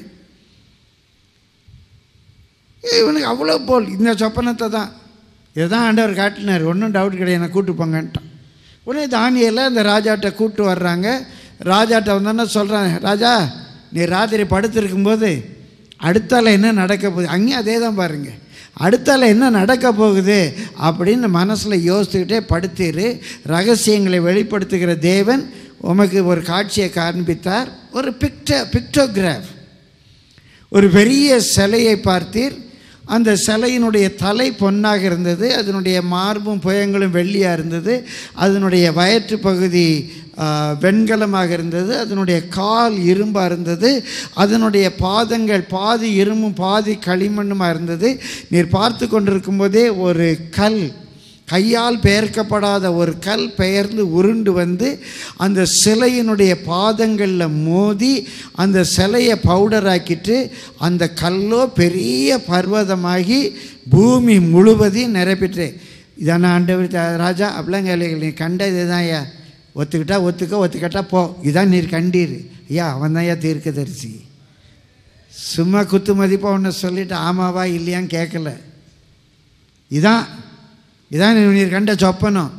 இவனுக்கு அவ்வளோ போல் இந்த சொப்பனத்தை தான் இதுதான் ஆண்டவர் காட்டினார், ஒன்றும் டவுட் கிடையாது, என்னை கூட்டு போங்கன்ட்டான். உடனே தானியேலை அந்த ராஜாட்ட கூப்பிட்டு வர்றாங்க. ராஜாட்ட வந்தோன்னா சொல்கிறாங்க, ராஜா நீ ராத்திரி படுத்திருக்கும்போது அடுத்தால என்ன நடக்க போகுது, அங்கேயும் அதே தான் பாருங்கள், அடுத்தால என்ன நடக்க போகுது அப்படின்னு மனசில் யோசிச்சுக்கிட்டே படுத்திரு. ரகசியங்களை வெளிப்படுத்துகிற தேவன் உமக்கு ஒரு காட்சியை காண்பித்தார். ஒரு பிக்ட பிக்டோகிராஃப், ஒரு பெரிய சிலையை பார்த்தீர். அந்த சிலையினுடைய தலை பொன்னாக இருந்தது, அதனுடைய மார்பும் புயங்களும் வெள்ளியாக இருந்தது, அதனுடைய வயிற்று பகுதி வெண்கலமாக இருந்தது, அதனுடைய கால் இரும்பாக இருந்தது, அதனுடைய பாதங்கள் பாதி இரும்பும் பாதி களிமண்ணுமாக இருந்தது. நீர் பார்த்து கொண்டிருக்கும் போதே ஒரு கல், கையால் பெயர்க்கப்படாத ஒரு கல் பெயர்ந்து உருண்டு வந்து அந்த சிலையினுடைய பாதங்களில் மோதி அந்த சிலையை பவுடராக்கிட்டு அந்த கல்லோ பெரிய பர்வதமாகி பூமி முழுவதையும் நிரப்பிட்டு, இதான ஆண்டவர் ராஜா அப்படிலாம் கேள்விகள், நீ கண்ட இதுதான் ஐயா, ஒத்துக்கிட்டா ஒத்துக்க, ஒத்துக்கிட்டா போ, இதான் நீர் கண்டீர் ஐயா, அவன் தான் ஐயா தீர்க்கதரிசி. சும்மா குத்து மதிப்பாக ஒன்று சொல்லிவிட்டு ஆமாவா இல்லையான்னு கேட்கல. இதான் இதான் நீர் கண்ட சொப்பனம்,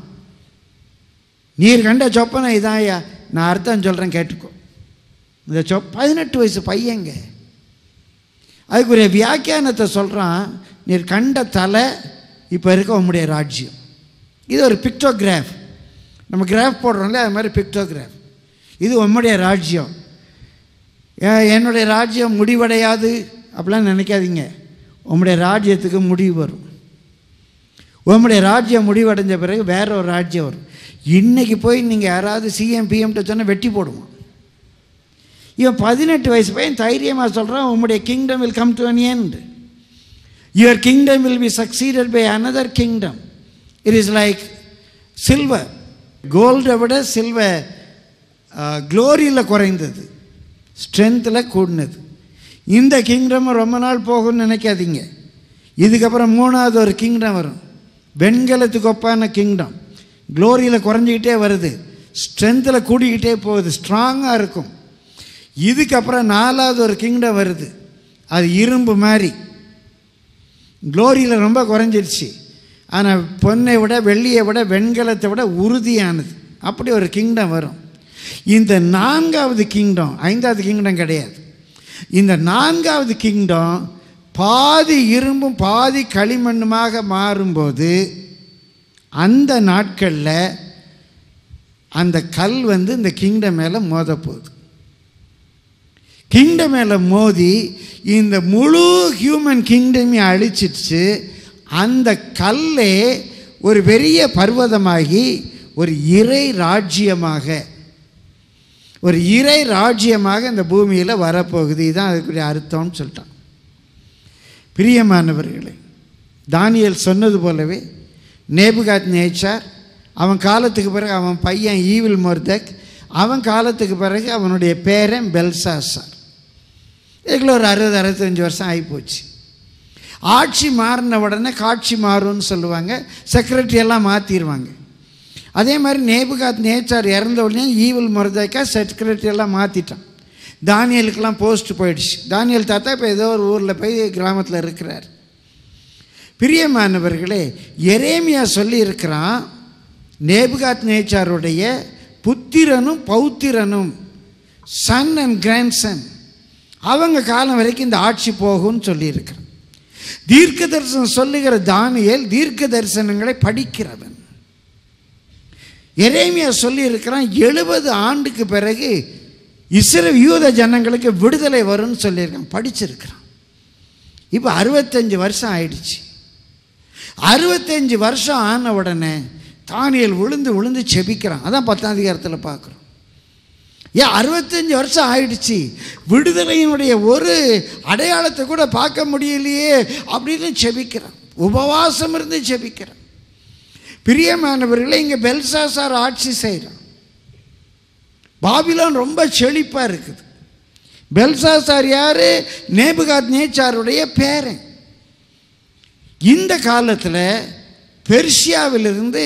நீர் கண்ட சொப்பனம் இதான் ஐயா, நான் அர்த்தம் சொல்கிறேன் கேட்டுக்கோ. இந்த சொ பதினெட்டு வயசு பையங்க அதுக்குரிய வியாக்கியானத்தை சொல்கிறான். நீர் கண்ட தலை இப்போ இருக்க உம்முடைய ராஜ்யம். இது ஒரு பிக்டோகிராஃப், நம்ம கிராஃப் போடுறோம்ல அது மாதிரி பிக்டோகிராஃப். இது உம்முடைய ராஜ்யம், என்னுடைய ராஜ்யம் முடிவடையாது அப்படிலாம் நினைக்காதீங்க. உம்முடைய ராஜ்யத்துக்கு முடிவு வரும். உம்முடைய ராஜ்யம் முடிவடைஞ்ச பிறகு வேற ஒரு ராஜ்யம் வரும். இன்றைக்கி போய் நீங்கள் யாராவது சிஎம் பிஎம்கிட்ட சொன்னால் வெட்டி போடுவோம். இவன் பதினெட்டு வயசு பையன் தைரியமாக சொல்கிறான், உம்முடைய kingdom will come to an end, your kingdom will be succeeded by another kingdom. It is like silver, கோல்டை விட சில்வர் க்ளோரியில் குறைந்தது, ஸ்ட்ரென்த்தில் கூடினது. இந்த கிங்டம் ரொம்ப நாள் போகும்னு நினைக்காதீங்க. இதுக்கப்புறம் மூணாவது ஒரு கிங்டம் வரும், வெண்கலத்துக்கு ஒப்பான கிங்டம், க்ளோரியில் குறைஞ்சிக்கிட்டே வருது, ஸ்ட்ரென்த்தில் கூடிக்கிட்டே போகுது, ஸ்ட்ராங்காக இருக்கும். இதுக்கப்புறம் நாலாவது ஒரு கிங்டம் வருது, அது இரும்பு மாதிரி, க்ளோரியில் ரொம்ப குறைஞ்சிருச்சு, ஆனால் பொன்னை விட வெள்ளியை விட வெண்கலத்தை விட உறுதியானது. அப்படி ஒரு கிங்டம் வரும். இந்த நான்காவது கிங்டம், ஐந்தாவது கிங்டம் கிடையாது, இந்த நான்காவது கிங்டம் பாதி இரும்பும் பாதி களிமண்ணுமாக மாறும்போது அந்த நாட்களில் அந்த கல் வந்து இந்த கிங்டம் மேலே மோத போகுது. கிங்டம் மேலே மோதி இந்த முழு ஹியூமன் கிங்டமையும் அழிச்சிடுச்சு. அந்த கல்லே ஒரு பெரிய பர்வதமாகி ஒரு இறை ராஜ்யமாக ஒரு இறை ராஜ்யமாக இந்த பூமியில் வரப்போகுது. இதுதான் அதுக்குரிய அர்த்தம்னு சொல்லிட்டான். பிரியமானவர்களே, தானியேல் சொன்னது போலவே நேபுகாத் நேச்சார் அவன் காலத்துக்கு பிறகு அவன் பையன் ஈவில் மொர்தக், அவன் காலத்துக்கு பிறகு அவனுடைய பேரன் பெல்சாசார். இதுக்குள்ள ஒரு அறுபது அறுபத்தஞ்சு வருஷம் ஆகிப்போச்சு. ஆட்சி மாறின உடனே காட்சி மாறும்னு சொல்லுவாங்க, செக்ரட்டரி எல்லாம் மாற்றிடுவாங்க. அதே மாதிரி நேபுகாத் நேச்சார் இறந்த உடனே ஈவில் மொர்தக்கா செக்ரட்டரி எல்லாம் மாற்றிட்டான். தானியலுக்கெல்லாம் போஸ்ட் போயிடுச்சு. தானியல் தாத்தா இப்போ ஏதோ ஒரு ஊரில் போய் கிராமத்தில் இருக்கிறார். பிரியமானவர்களே, எரேமியா சொல்லி இருக்கிறான், நேபுகாத் நேச்சாருடைய புத்திரனும் பௌத்திரனும், சன் அண்ட் கிராண்ட்சன், அவங்க காலம் வரைக்கும் இந்த ஆட்சி போகும்னு சொல்லியிருக்கிறான். தீர்க்க தரிசனம் சொல்லுகிற தானியேல் தீர்க்க தரிசனங்களை படிக்கிறவன். எரேமியா சொல்லி இருக்கிறான், எழுபது ஆண்டுக்கு பிறகு இஸ்ரவேல் யூத ஜனங்களுக்கு விடுதலை வரும்னு சொல்லியிருக்கான், படிச்சிருக்கிறான். இப்போ அறுபத்தஞ்சு வருஷம் ஆயிடுச்சு. அறுபத்தஞ்சு வருஷம் ஆன உடனே தானியேல் விழுந்து விழுந்து செபிக்கிறான். அதான் பத்தாம் அதிகாரத்தில் பார்க்குறோம். ஏன் அறுபத்தஞ்சு வருஷம் ஆயிடுச்சு, விடுதலையினுடைய ஒரு அடையாளத்தை கூட பார்க்க முடியலையே அப்படின்னு செபிக்கிறான். உபவாசம் இருந்து செபிக்கிறான். பிரியமானவர்களே, இங்கே பெல்சாசார் ஆட்சி செய்கிறான். பாபிலோன் ரொம்ப செழிப்பாக இருக்குது. பெல்சாசார் யார்? நேபுகாத் நேச்சாருடைய பேரன். இந்த காலத்தில் பெர்ஷியாவிலிருந்து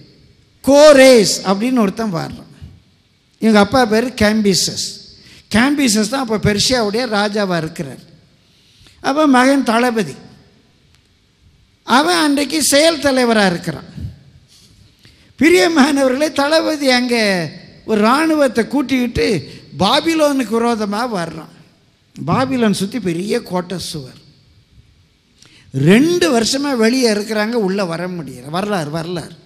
கோரேஸ் அப்படின்னு ஒருத்தன் வர்றான். எங்கள் அப்பா பேர் கேம்பிசஸ். கேம்பிசஸ் தான் அப்போ பெர்ஷியாவுடைய ராஜாவாக இருக்கிறார். அப்போ மகன் தளபதி, அவன் அன்றைக்கு செயல் தலைவராக இருக்கிறான். பிரியமானவர்களே, தளபதி அங்கே ஒரு இராணுவத்தை கூட்டிக்கிட்டு பாபிலோனுக்கு விரோதமாக வர்றான். பாபிலோன் சுற்றி பெரிய கோட்டை சுவர். ரெண்டு வருஷமாக வெளியே இருக்கிறாங்க, உள்ளே வர முடியல. வரலாறு வரலாறு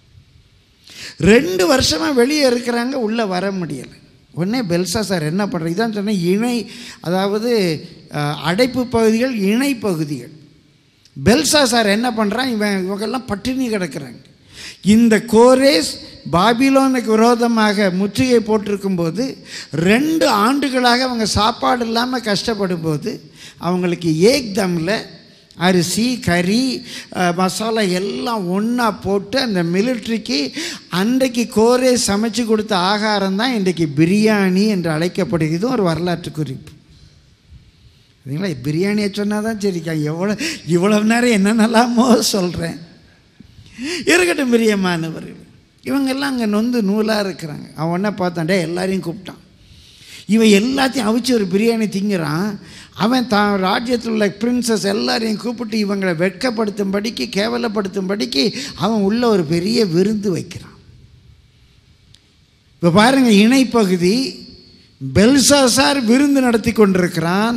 ரெண்டு வருஷமாக வெளியே இருக்கிறாங்க, உள்ளே வர முடியலை. உடனே பெல்சாசார் என்ன பண்ணுறது? இதான் சொன்னேன், இணை, அதாவது அடைப்பு பகுதிகள், இணை பகுதிகள். பெல்சாசார் என்ன பண்ணுறான்? இவன் இவங்கெல்லாம் பட்டினி கிடக்கிறாங்க. இந்த கோரேஸ் பாபிலோனுக்கு விரோதமாக முற்றுகை போட்டிருக்கும்போது, ரெண்டு ஆண்டுகளாக அவங்க சாப்பாடு இல்லாமல் கஷ்டப்படும் போது, அவங்களுக்கு ஏக்தமில் அரிசி, கறி, மசாலா எல்லாம் ஒன்றா போட்டு அந்த மிலிட்ரிக்கு அன்றைக்கு கோரே சமைச்சு கொடுத்த ஆகாரம் தான் இன்றைக்கு பிரியாணி என்று அழைக்கப்படுகிறது. ஒரு வரலாற்று குறிப்பு. சரிங்களா? பிரியாணியை சொன்னால் தான் சரிக்கா, எவ்வளோ இவ்வளோ நேரம் என்னென்னலாமோ சொல்கிறேன். இருக்கட்டும் பிரியமானவர்கள், இவங்கெல்லாம் அங்கே நொந்து நூலாக இருக்கிறாங்க. அவன் என்ன பார்த்தான்டே, எல்லாரையும் கூப்பிட்டான். இவன் எல்லாத்தையும் அவிச்சு ஒரு பிரியாணி திங்கிறான். அவன் தான் ராஜ்யத்தில் உள்ள பிரின்சஸ் எல்லாரையும் கூப்பிட்டு இவங்களை வெட்கப்படுத்தும்படிக்கு, கேவலப்படுத்தும்படிக்கு அவன் உள்ள ஒரு பெரிய விருந்து வைக்கிறான். இப்போ பாருங்கள், இணைப்பகுதி பெல்சாசார் விருந்து நடத்தி கொண்டிருக்கிறான்.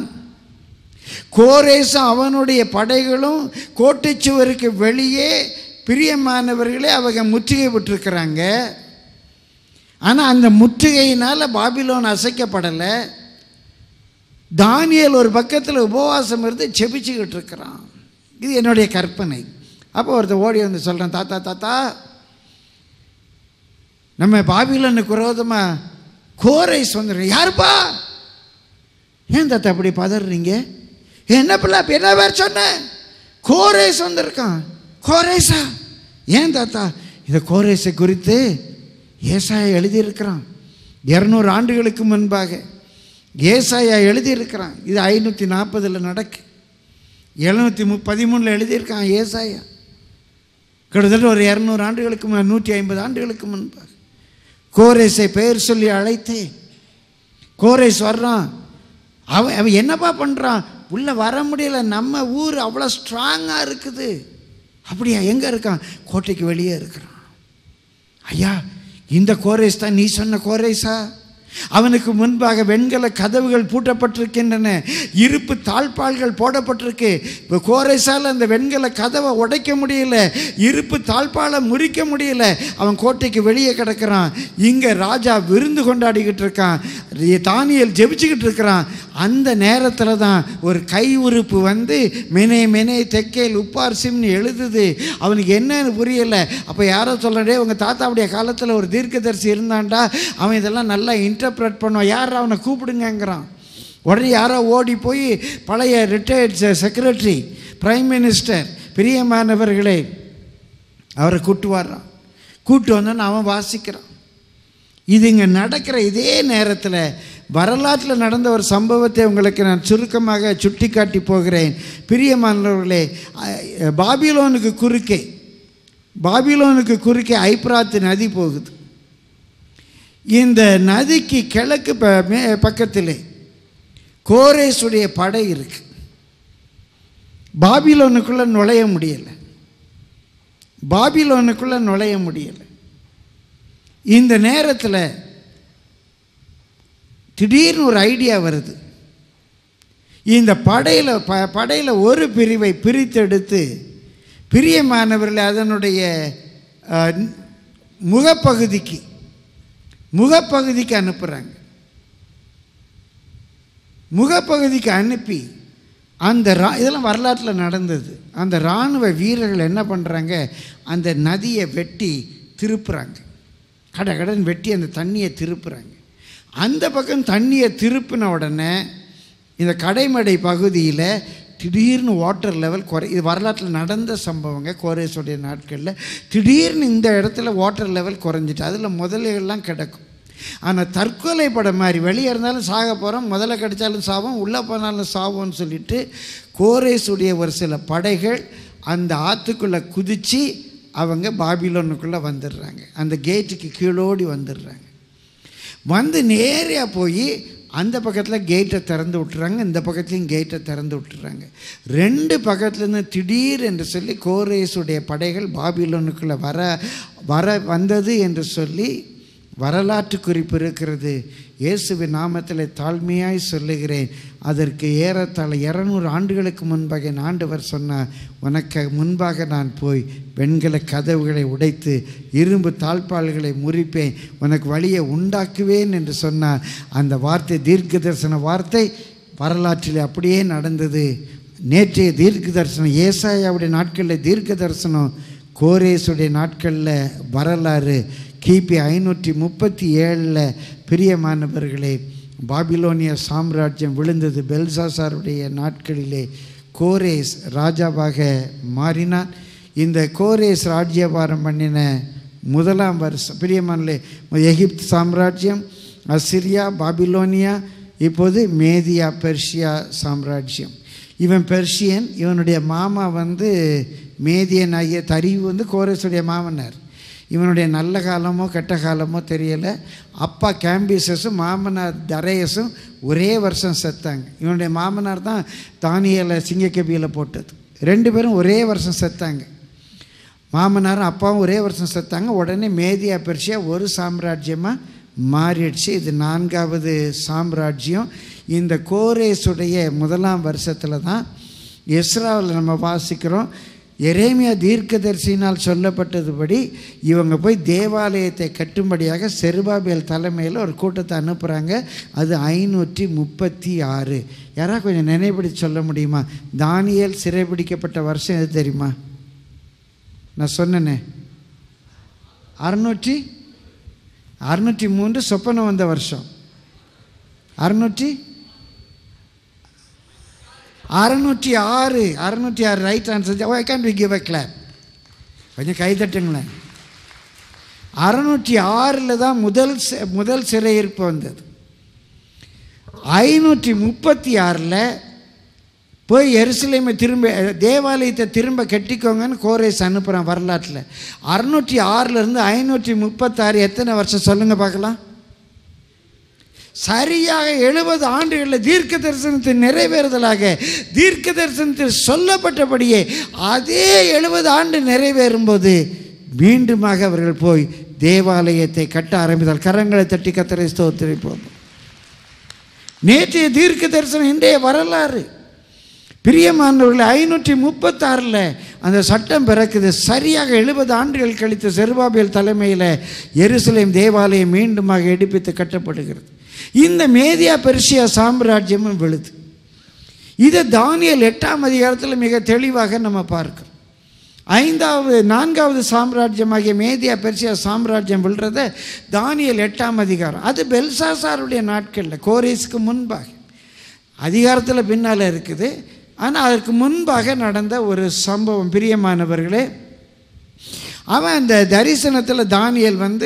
கோரேசும் அவனுடைய படைகளும் கோட்டைச்சுவருக்கு வெளியே, பிரியமானவர்களே, அவங்க முற்றுகை விட்டுருக்கிறாங்க. ஆனால் அந்த முற்றுகையினால் பாபிலோன் அசைக்கப்படலை. தானியேல் ஒரு பக்கத்தில் உபவாசம் இருந்து செபிச்சுக்கிட்டு இருக்கிறான். இது என்னுடைய கற்பனை. அப்போ ஒருத்தர் ஓடி வந்து சொல்கிறான், தாத்தா தாத்தா நம்ம பாபிலோனுக்கு விரோதமாக கோரேஸ் வந்துடுறோம். யாருப்பா? ஏன் தாத்தா அப்படி பதறீங்க? என்ன பிள்ளை என்ன பேர் சொன்ன? கோரேஸ் வந்திருக்கான். கோரேஸா? ஏன் தாத்தா? இந்த கோரேஸை குறித்து ஏசாயா எழுதியிருக்கிறான். இரநூறு ஆண்டுகளுக்கு முன்பாக ஏசாயா எழுதியிருக்கிறான். இது ஐநூற்றி நாற்பதில் நடக்கு. எழுநூற்றி மு பதிமூணில் எழுதியிருக்கான் ஏசாயா. கிட்டத்தட்ட ஒரு இரநூறு ஆண்டுகளுக்கு முன், நூற்றி ஐம்பது ஆண்டுகளுக்கு முன்பாக கோரேஸை பெயர் சொல்லி அழைத்தே. கோரேஸ் வர்றான். அவன் அவன் என்னப்பா பண்ணுறான்? உள்ளே வர முடியல, நம்ம ஊர் அவ்வளோ ஸ்ட்ராங்காக இருக்குது. அப்படியா? எங்கே இருக்கான்? கோட்டைக்கு வெளியே இருக்கிறான். ஐயா, இந்த கோரேஸ் தான் நீ சொன்ன கோரேஸா? அவனுக்கு முன்பாக வெண்கல கதவுகள் பூட்டப்பட்டிருக்கின்றன, இருப்பு தாழ்பால்கள் போடப்பட்டிருக்கு. இப்போ கோரேஸால் அந்த வெண்கல கதவை உடைக்க முடியல, இருப்பு தாழ்பாலை முறிக்க முடியல. அவன் கோட்டைக்கு வெளியே கிடக்கிறான். இங்கே ராஜா விருந்து கொண்டாடிக்கிட்டு இருக்கான். தானியேல் ஜெபிச்சுக்கிட்டு இருக்கிறான். அந்த நேரத்தில் தான் ஒரு கை உறுப்பு வந்து மெனே மெனே தெக்கேல் உப்பார்சிம்னு எழுதுது. அவனுக்கு என்னன்னு புரியலை. அப்போ யாரோ சொல்கிறே, உங்கள் தாத்தாவுடைய காலத்தில் ஒரு தீர்க்கதரிசி இருந்தான்டா, அவன் இதெல்லாம் நல்லா இன்டர்பிரட் பண்ணுவான், யார் அவனை கூப்பிடுங்கிறான். உடனே யாரோ ஓடி போய் பழைய ரிட்டையர்ட் செக்ரட்டரி பிரைம் மினிஸ்டர் பிரியமானவர்களே அவரை கூட்டு வர்றான். கூட்டு வந்தோன்னு அவன் வாசிக்கிறான். இது இங்கே நடக்கிற இதே நேரத்தில் வரலாற்றில் நடந்த ஒரு சம்பவத்தை உங்களுக்கு நான் சுருக்கமாக சுட்டி காட்டி போகிறேன். பிரியமானவர்களே, பாபிலோனுக்கு குறுக்கே பாபிலோனுக்கு குறுக்கே ஐப்ராத்து நதி போகுது. இந்த நதிக்கு கிழக்கு பக்கத்திலே கோரேசுடைய படை இருக்கு. பாபிலோனுக்குள்ளே நுழைய முடியலை பாபிலோனுக்குள்ளே நுழைய முடியலை இந்த நேரத்தில் திடீர்னு ஒரு ஐடியா வருது. இந்த படையில் ப படையில் ஒரு பிரிவை பிரித்தெடுத்து பிரியமானவர்கள் அதனுடைய முகப்பகுதிக்கு முகப்பகுதிக்கு அனுப்புகிறாங்க. முகப்பகுதிக்கு அனுப்பி அந்த ரா இதெல்லாம் வரலாற்றில் நடந்தது. அந்த இராணுவ வீரர்கள் என்ன பண்ணுறாங்க, அந்த நதியை வெட்டி திருப்புறாங்க. கட கடன் வெட்டி அந்த தண்ணியை திருப்புறாங்க. அந்த பக்கம் தண்ணியை திருப்பின உடனே இந்த கடைமடை பகுதியில் திடீர்னு வாட்டர் லெவல் குறை. இது வரலாற்றில் நடந்த சம்பவங்க. கோரேசுடைய நாட்களில் திடீர்னு இந்த இடத்துல வாட்டர் லெவல் குறைஞ்சிட்டு அதில் முதலைகள்லாம் கிடக்கும். ஆனால் தற்கொலை படம் மாதிரி வெளியே இருந்தாலும் சாக போகிறோம், முதல்ல கிடைச்சாலும் சாவோம், உள்ளே போனாலும் சாவோம்னு சொல்லிட்டு கோரேசுடைய ஒரு சில படைகள் அந்த ஆற்றுக்குள்ளே குதித்து அவங்க பாபிலோனுக்குள்ளே வந்துடுறாங்க. அந்த கேட்டுக்கு கீழோடி வந்துடுறாங்க. வந்து நேராக போய் அந்த பக்கத்தில் கேட்டை திறந்து விட்டுறாங்க, இந்த பக்கத்துலேயும் கேட்டை திறந்து விட்டுறாங்க. ரெண்டு பக்கத்துலேருந்து திடீர் என்று சொல்லி கோரேசுடைய படைகள் பாபிலோனுக்குள்ளே வர வர வந்தது என்று சொல்லி வரலாற்று குறிப்பு இருக்கிறது. இயேசுவின் நாமத்தில் தாழ்மையாய் சொல்லுகிறேன், அதற்கு ஏறத்தாழ இருநூறு ஆண்டுகளுக்கு முன்பாக என் ஆண்டவர் சொன்னார், உனக்கு முன்பாக நான் போய் வெண்கல கதவுகளை உடைத்து இரும்பு தாழ்பால்களை முறிப்பேன், உனக்கு வழியை உண்டாக்குவேன் என்று சொன்னார். அந்த வார்த்தை தீர்க்க தரிசன வார்த்தை வரலாற்றில் அப்படியே நடந்தது. நேற்றைய தீர்க்க தரிசனம் ஏசாயாவுடைய நாட்களில் தீர்க்க தரிசனம், கோரேசுடைய நாட்களில் வரலாறு. கிபி ஐநூற்றி முப்பத்தி ஏழில் பிரியமானவர்களே பாபிலோனிய சாம்ராஜ்யம் விழுந்தது. பெல்சாசாருடைய நாட்களிலே கோரேஸ் ராஜாவாக மாறினான். இந்த கோரேஸ் ராஜ்யபாரம் பண்ணின முதலாம் வருஷம் பிரியமானே எகிப்து சாம்ராஜ்யம், அசிரியா, பாபிலோனியா, இப்போது மேதியா பெர்ஷியா சாம்ராஜ்யம். இவன் பெர்ஷியன், இவனுடைய மாமா வந்து மேதியன் ஆகிய தரிவு வந்து கோரேசுடைய மாமனார். இவனுடைய நல்ல காலமோ கெட்ட காலமோ தெரியலை. அப்பா கேம்பிசஸும் மாமனார் தரேயஸும் ஒரே வருஷம் செத்தாங்க. இவனுடைய மாமனார் தான் தானியலை சிங்கக்கபியில் போட்டது. ரெண்டு பேரும் ஒரே வருஷம் செத்தாங்க. மாமனாரும் அப்பாவும் ஒரே வருஷம் செத்தாங்க. உடனே மேதியா பெர்ஷியா ஒரு சாம்ராஜ்யமாக மாறிடுச்சு. இது நான்காவது சாம்ராஜ்யம். இந்த கோரேசுடைய முதலாம் வருஷத்தில் தான் எஸ்ராவில் நம்ம வாசிக்கிறோம், எரேமியா தீர்க்கதரிசினால் சொல்லப்பட்டதுபடி இவங்க போய் தேவாலயத்தை கட்டும்படியாக செருபாபேல் தலைமையில் ஒரு கூட்டத்தை அனுப்புகிறாங்க. அது ஐநூற்றி முப்பத்தி ஆறு. யாராவது கொஞ்சம் நினைவுபடி சொல்ல முடியுமா? தானியேல் சிறைபிடிக்கப்பட்ட வருஷம் எது தெரியுமா? நான் சொன்னேனே, அறுநூற்றி அறுநூற்றி மூன்று சொப்பனம் வந்த வருஷம் அறுநூற்றி அறுநூற்றி ஆறு அறுநூற்றி ஆறு right answer. I can we give a clap? கொஞ்சம் கைதட்டுங்களேன். அறுநூற்றி ஆறில் தான் முதல் முதல் சிறையிருப்பு வந்தது. ஐநூற்றி முப்பத்தி ஆறில் போய் எருசலேமை திரும்ப தேவாலயத்தை திரும்ப கட்டிக்கோங்கன்னு கோரேஸ் அனுப்புகிறான் வரலாற்றில். அறுநூற்றி ஆறிலிருந்து ஐநூற்றி முப்பத்தாறு எத்தனை வருஷம் சொல்லுங்கள் பார்க்கலாம்? சரியாக எழுபது ஆண்டுகளில் தீர்க்க தரிசனத்தின் நிறைவேறுதலாக தீர்க்க தரிசனத்தில் சொல்லப்பட்டபடியே அதே எழுபது ஆண்டு நிறைவேறும்போது மீண்டுமாக அவர்கள் போய் தேவாலயத்தை கட்ட ஆரம்பித்தால். கரங்களை தட்டி கர்த்தரை ஸ்தோத்திரிப்போம். நேற்றைய தீர்க்க தரிசனம் இன்றைய வரலாறு. பிரியமானவர்கள், ஐநூற்றி முப்பத்தாறில் அந்த சட்டம் பிறக்குது. சரியாக எழுபது ஆண்டுகள் கழித்து செருபாபேல் தலைமையில் எருசலேம் தேவாலயம் மீண்டுமாக எடுப்பித்து கட்டப்படுகிறது. இந்த மேதியா பெர்சியா சாம்ராஜ்யமும் விழுது. இதை தானியேல் எட்டாம் அதிகாரத்தில் மிக தெளிவாக நம்ம பார்க்கிறோம். ஐந்தாவது நான்காவது சாம்ராஜ்யமாகிய மேதியா பெர்சியா சாம்ராஜ்யம் விழுறத தானியேல் எட்டாம் அதிகாரம். அது பெல்சாசாருடைய நாட்களில், கோரேஸுக்கு முன்பாக, அதிகாரத்தில் பின்னால் இருக்குது. ஆனால் அதற்கு முன்பாக நடந்த ஒரு சம்பவம். பிரியமானவர்களே, அவன் அந்த தரிசனத்தில் தானியேல் வந்து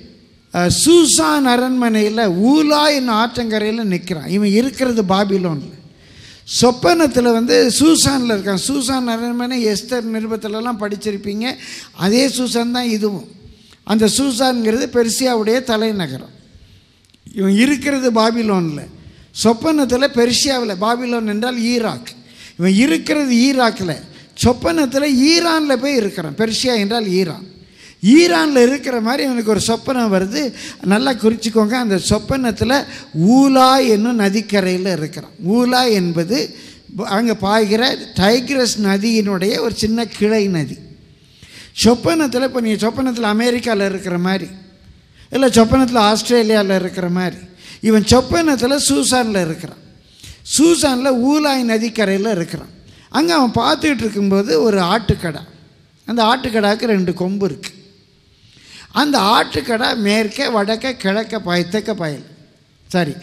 சூசான் அரண்மனையில் ஊலா என்னும் ஆற்றங்கரையில் நிற்கிறான். இவன் இருக்கிறது பாபிலோனில். சொப்பனத்தில் வந்து சூசானில் இருக்கான். சூசான் அரண்மனை எஸ்தர் நிருபத்திலலாம் படிச்சிருப்பீங்க. அதே சூசான் தான் இதுவும். அந்த சூசான்ங்கிறது பெர்சியாவுடைய தலைநகரம். இவன் இருக்கிறது பாபிலோனில். சொப்பனத்தில் பெர்சியாவில், பாபிலோன் என்றால் ஈராக். இவன் இருக்கிறது ஈராக்கில். சொப்பனத்தில் ஈரானில் போய் இருக்கிறான். பெர்சியா என்றால் ஈரான். ஈரானில் இருக்கிற மாதிரி இவனுக்கு ஒரு சொப்பனம் வருது. நல்லா குறிச்சிக்கோங்க. அந்த சொப்பனத்தில் ஊலா என்னும் நதிக்கரையில் இருக்கிறான். ஊலா என்பது அங்கே பாய்கிற டைக்ரஸ் நதியினுடைய ஒரு சின்ன கிளை நதி. சொப்பனத்தில், இப்போ நீங்கள் சொப்பனத்தில் அமெரிக்காவில் இருக்கிற மாதிரி, இல்லை சொப்பனத்தில் ஆஸ்திரேலியாவில் இருக்கிற மாதிரி, இவன் சொப்பனத்தில் சூசானில் இருக்கிறான். சூசானில் ஊலாய் நதிக்கரையில் இருக்கிறான். அங்கே அவன் பார்த்துக்கிட்டு இருக்கும்போது ஒரு ஆட்டுக்கடா. அந்த ஆட்டுக்கடாவுக்கு ரெண்டு கொம்பு இருக்குது. அந்த ஆட்டுக்கடா மேற்கே வடக்க கிழக்க பாய் தெற்க பாயல் சாரி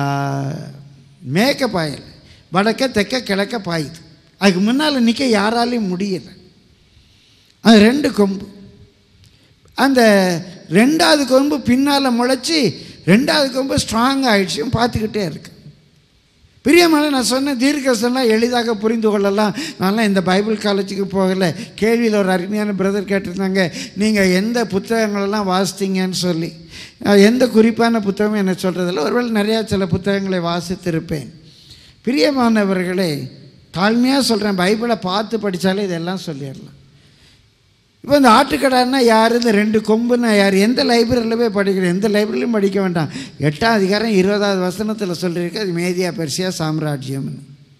மேற்க பாயல் வடக்க தெற்க கிழக்க பாயுது. அதுக்கு முன்னால் நிற்க யாராலையும் முடியலை. அது ரெண்டு கொம்பு. அந்த ரெண்டாவது கொம்பு பின்னால் முளைச்சி ரெண்டாவது கொம்பு ஸ்ட்ராங் ஆகிடுச்சு. பார்த்துக்கிட்டே இருக்கு. பிரியமான, நான் சொன்ன தீர்க்கதரிசனம்லாம் எளிதாக புரிந்து கொள்ளலாம். நான்லாம் இந்த பைபிள் காலேஜுக்கு போகலை. கேள்வியில் ஒரு அருமையான பிரதர் கேட்டிருந்தாங்க, நீங்கள் எந்த புத்தகங்களெல்லாம் வாசித்தீங்கன்னு சொல்லி. எந்த குறிப்பான புத்தகம் என்ன சொல்கிறதில்ல. ஒருவேளை நிறையா சில புத்தகங்களை வாசித்திருப்பேன். பிரியமானவர்களே, தாழ்மையாக சொல்கிறேன், பைபிளை பார்த்து படித்தாலே இதெல்லாம் சொல்லிடலாம். இப்போ இந்த ஆட்டுக்கடான்னா யார், இந்த ரெண்டு கொம்புன்னா யார், எந்த லைப்ரரியில் போய் படிக்கிறேன், எந்த லைப்ரரியிலும் படிக்க வேண்டாம். எட்டாம் அதிகாரம் இருபதாவது வசனத்தில் சொல்லியிருக்கு, அது மேதியா பெர்சியா சாம்ராஜ்யம்னு.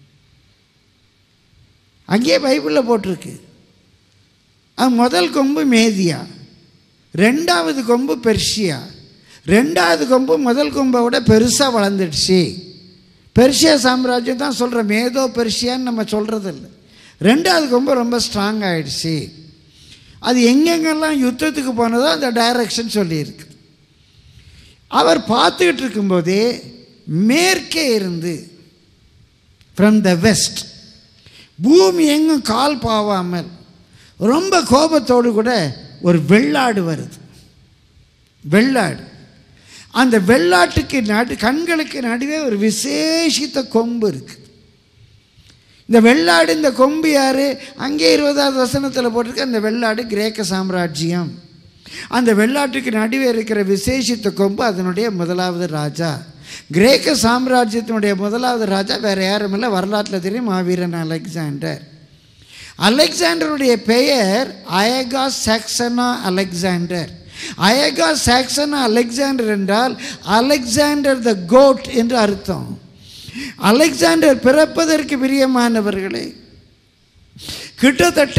அங்கேயே பைபிளில் போட்டிருக்கு. அது முதல் கொம்பு மேதியா, ரெண்டாவது கொம்பு பெர்சியா. ரெண்டாவது கொம்பு முதல் கொம்பை விட பெருசாக வளர்ந்துடுச்சு. பெர்சியா சாம்ராஜ்யம் தான் சொல்கிறேன், மேதோ பெர்சியான்னு நம்ம சொல்கிறதில்ல. ரெண்டாவது கொம்பு ரொம்ப ஸ்ட்ராங் ஆகிடுச்சு. அது எங்கெங்கெல்லாம் யுத்தத்துக்கு போனதோ அந்த டைரக்ஷன் சொல்லியிருக்கு. அவர் பார்த்துக்கிட்டு இருக்கும்போதே மேற்கே இருந்து, ஃப்ரம் த வெஸ்ட், பூமி எங்கும் கால் பாவாமல் ரொம்ப கோபத்தோடு கூட ஒரு வெள்ளாடு வருது. வெள்ளாடு. அந்த வெள்ளாட்டுக்கு நடு கண்களுக்கு நடுவே ஒரு விசேஷித்த கொம்பு இருக்குது. இந்த வெள்ளாடு, இந்த கொம்பு யார்? அங்கே இருபதாவது வசனத்தில் போட்டிருக்கு, அந்த வெள்ளாடு கிரேக்க சாம்ராஜ்யம். அந்த வெள்ளாட்டுக்கு நடுவே இருக்கிற விசேஷித்த கொம்பு அதனுடைய முதலாவது ராஜா. கிரேக்க சாம்ராஜ்யத்தினுடைய முதலாவது ராஜா வேறு யாரும் இல்லை, வரலாற்றில் தெரியும், மாவீரன் அலெக்சாண்டர். அலெக்சாண்டருடைய பெயர் அயகா சாக்சனா அலெக்சாண்டர். அயகா சாக்சனா அலெக்சாண்டர் என்றால் அலெக்சாண்டர் த கோட் என்று அர்த்தம். அலெக்சாண்டர் பிறப்பதற்கு பிரியமானவர்களே கிட்டத்தட்ட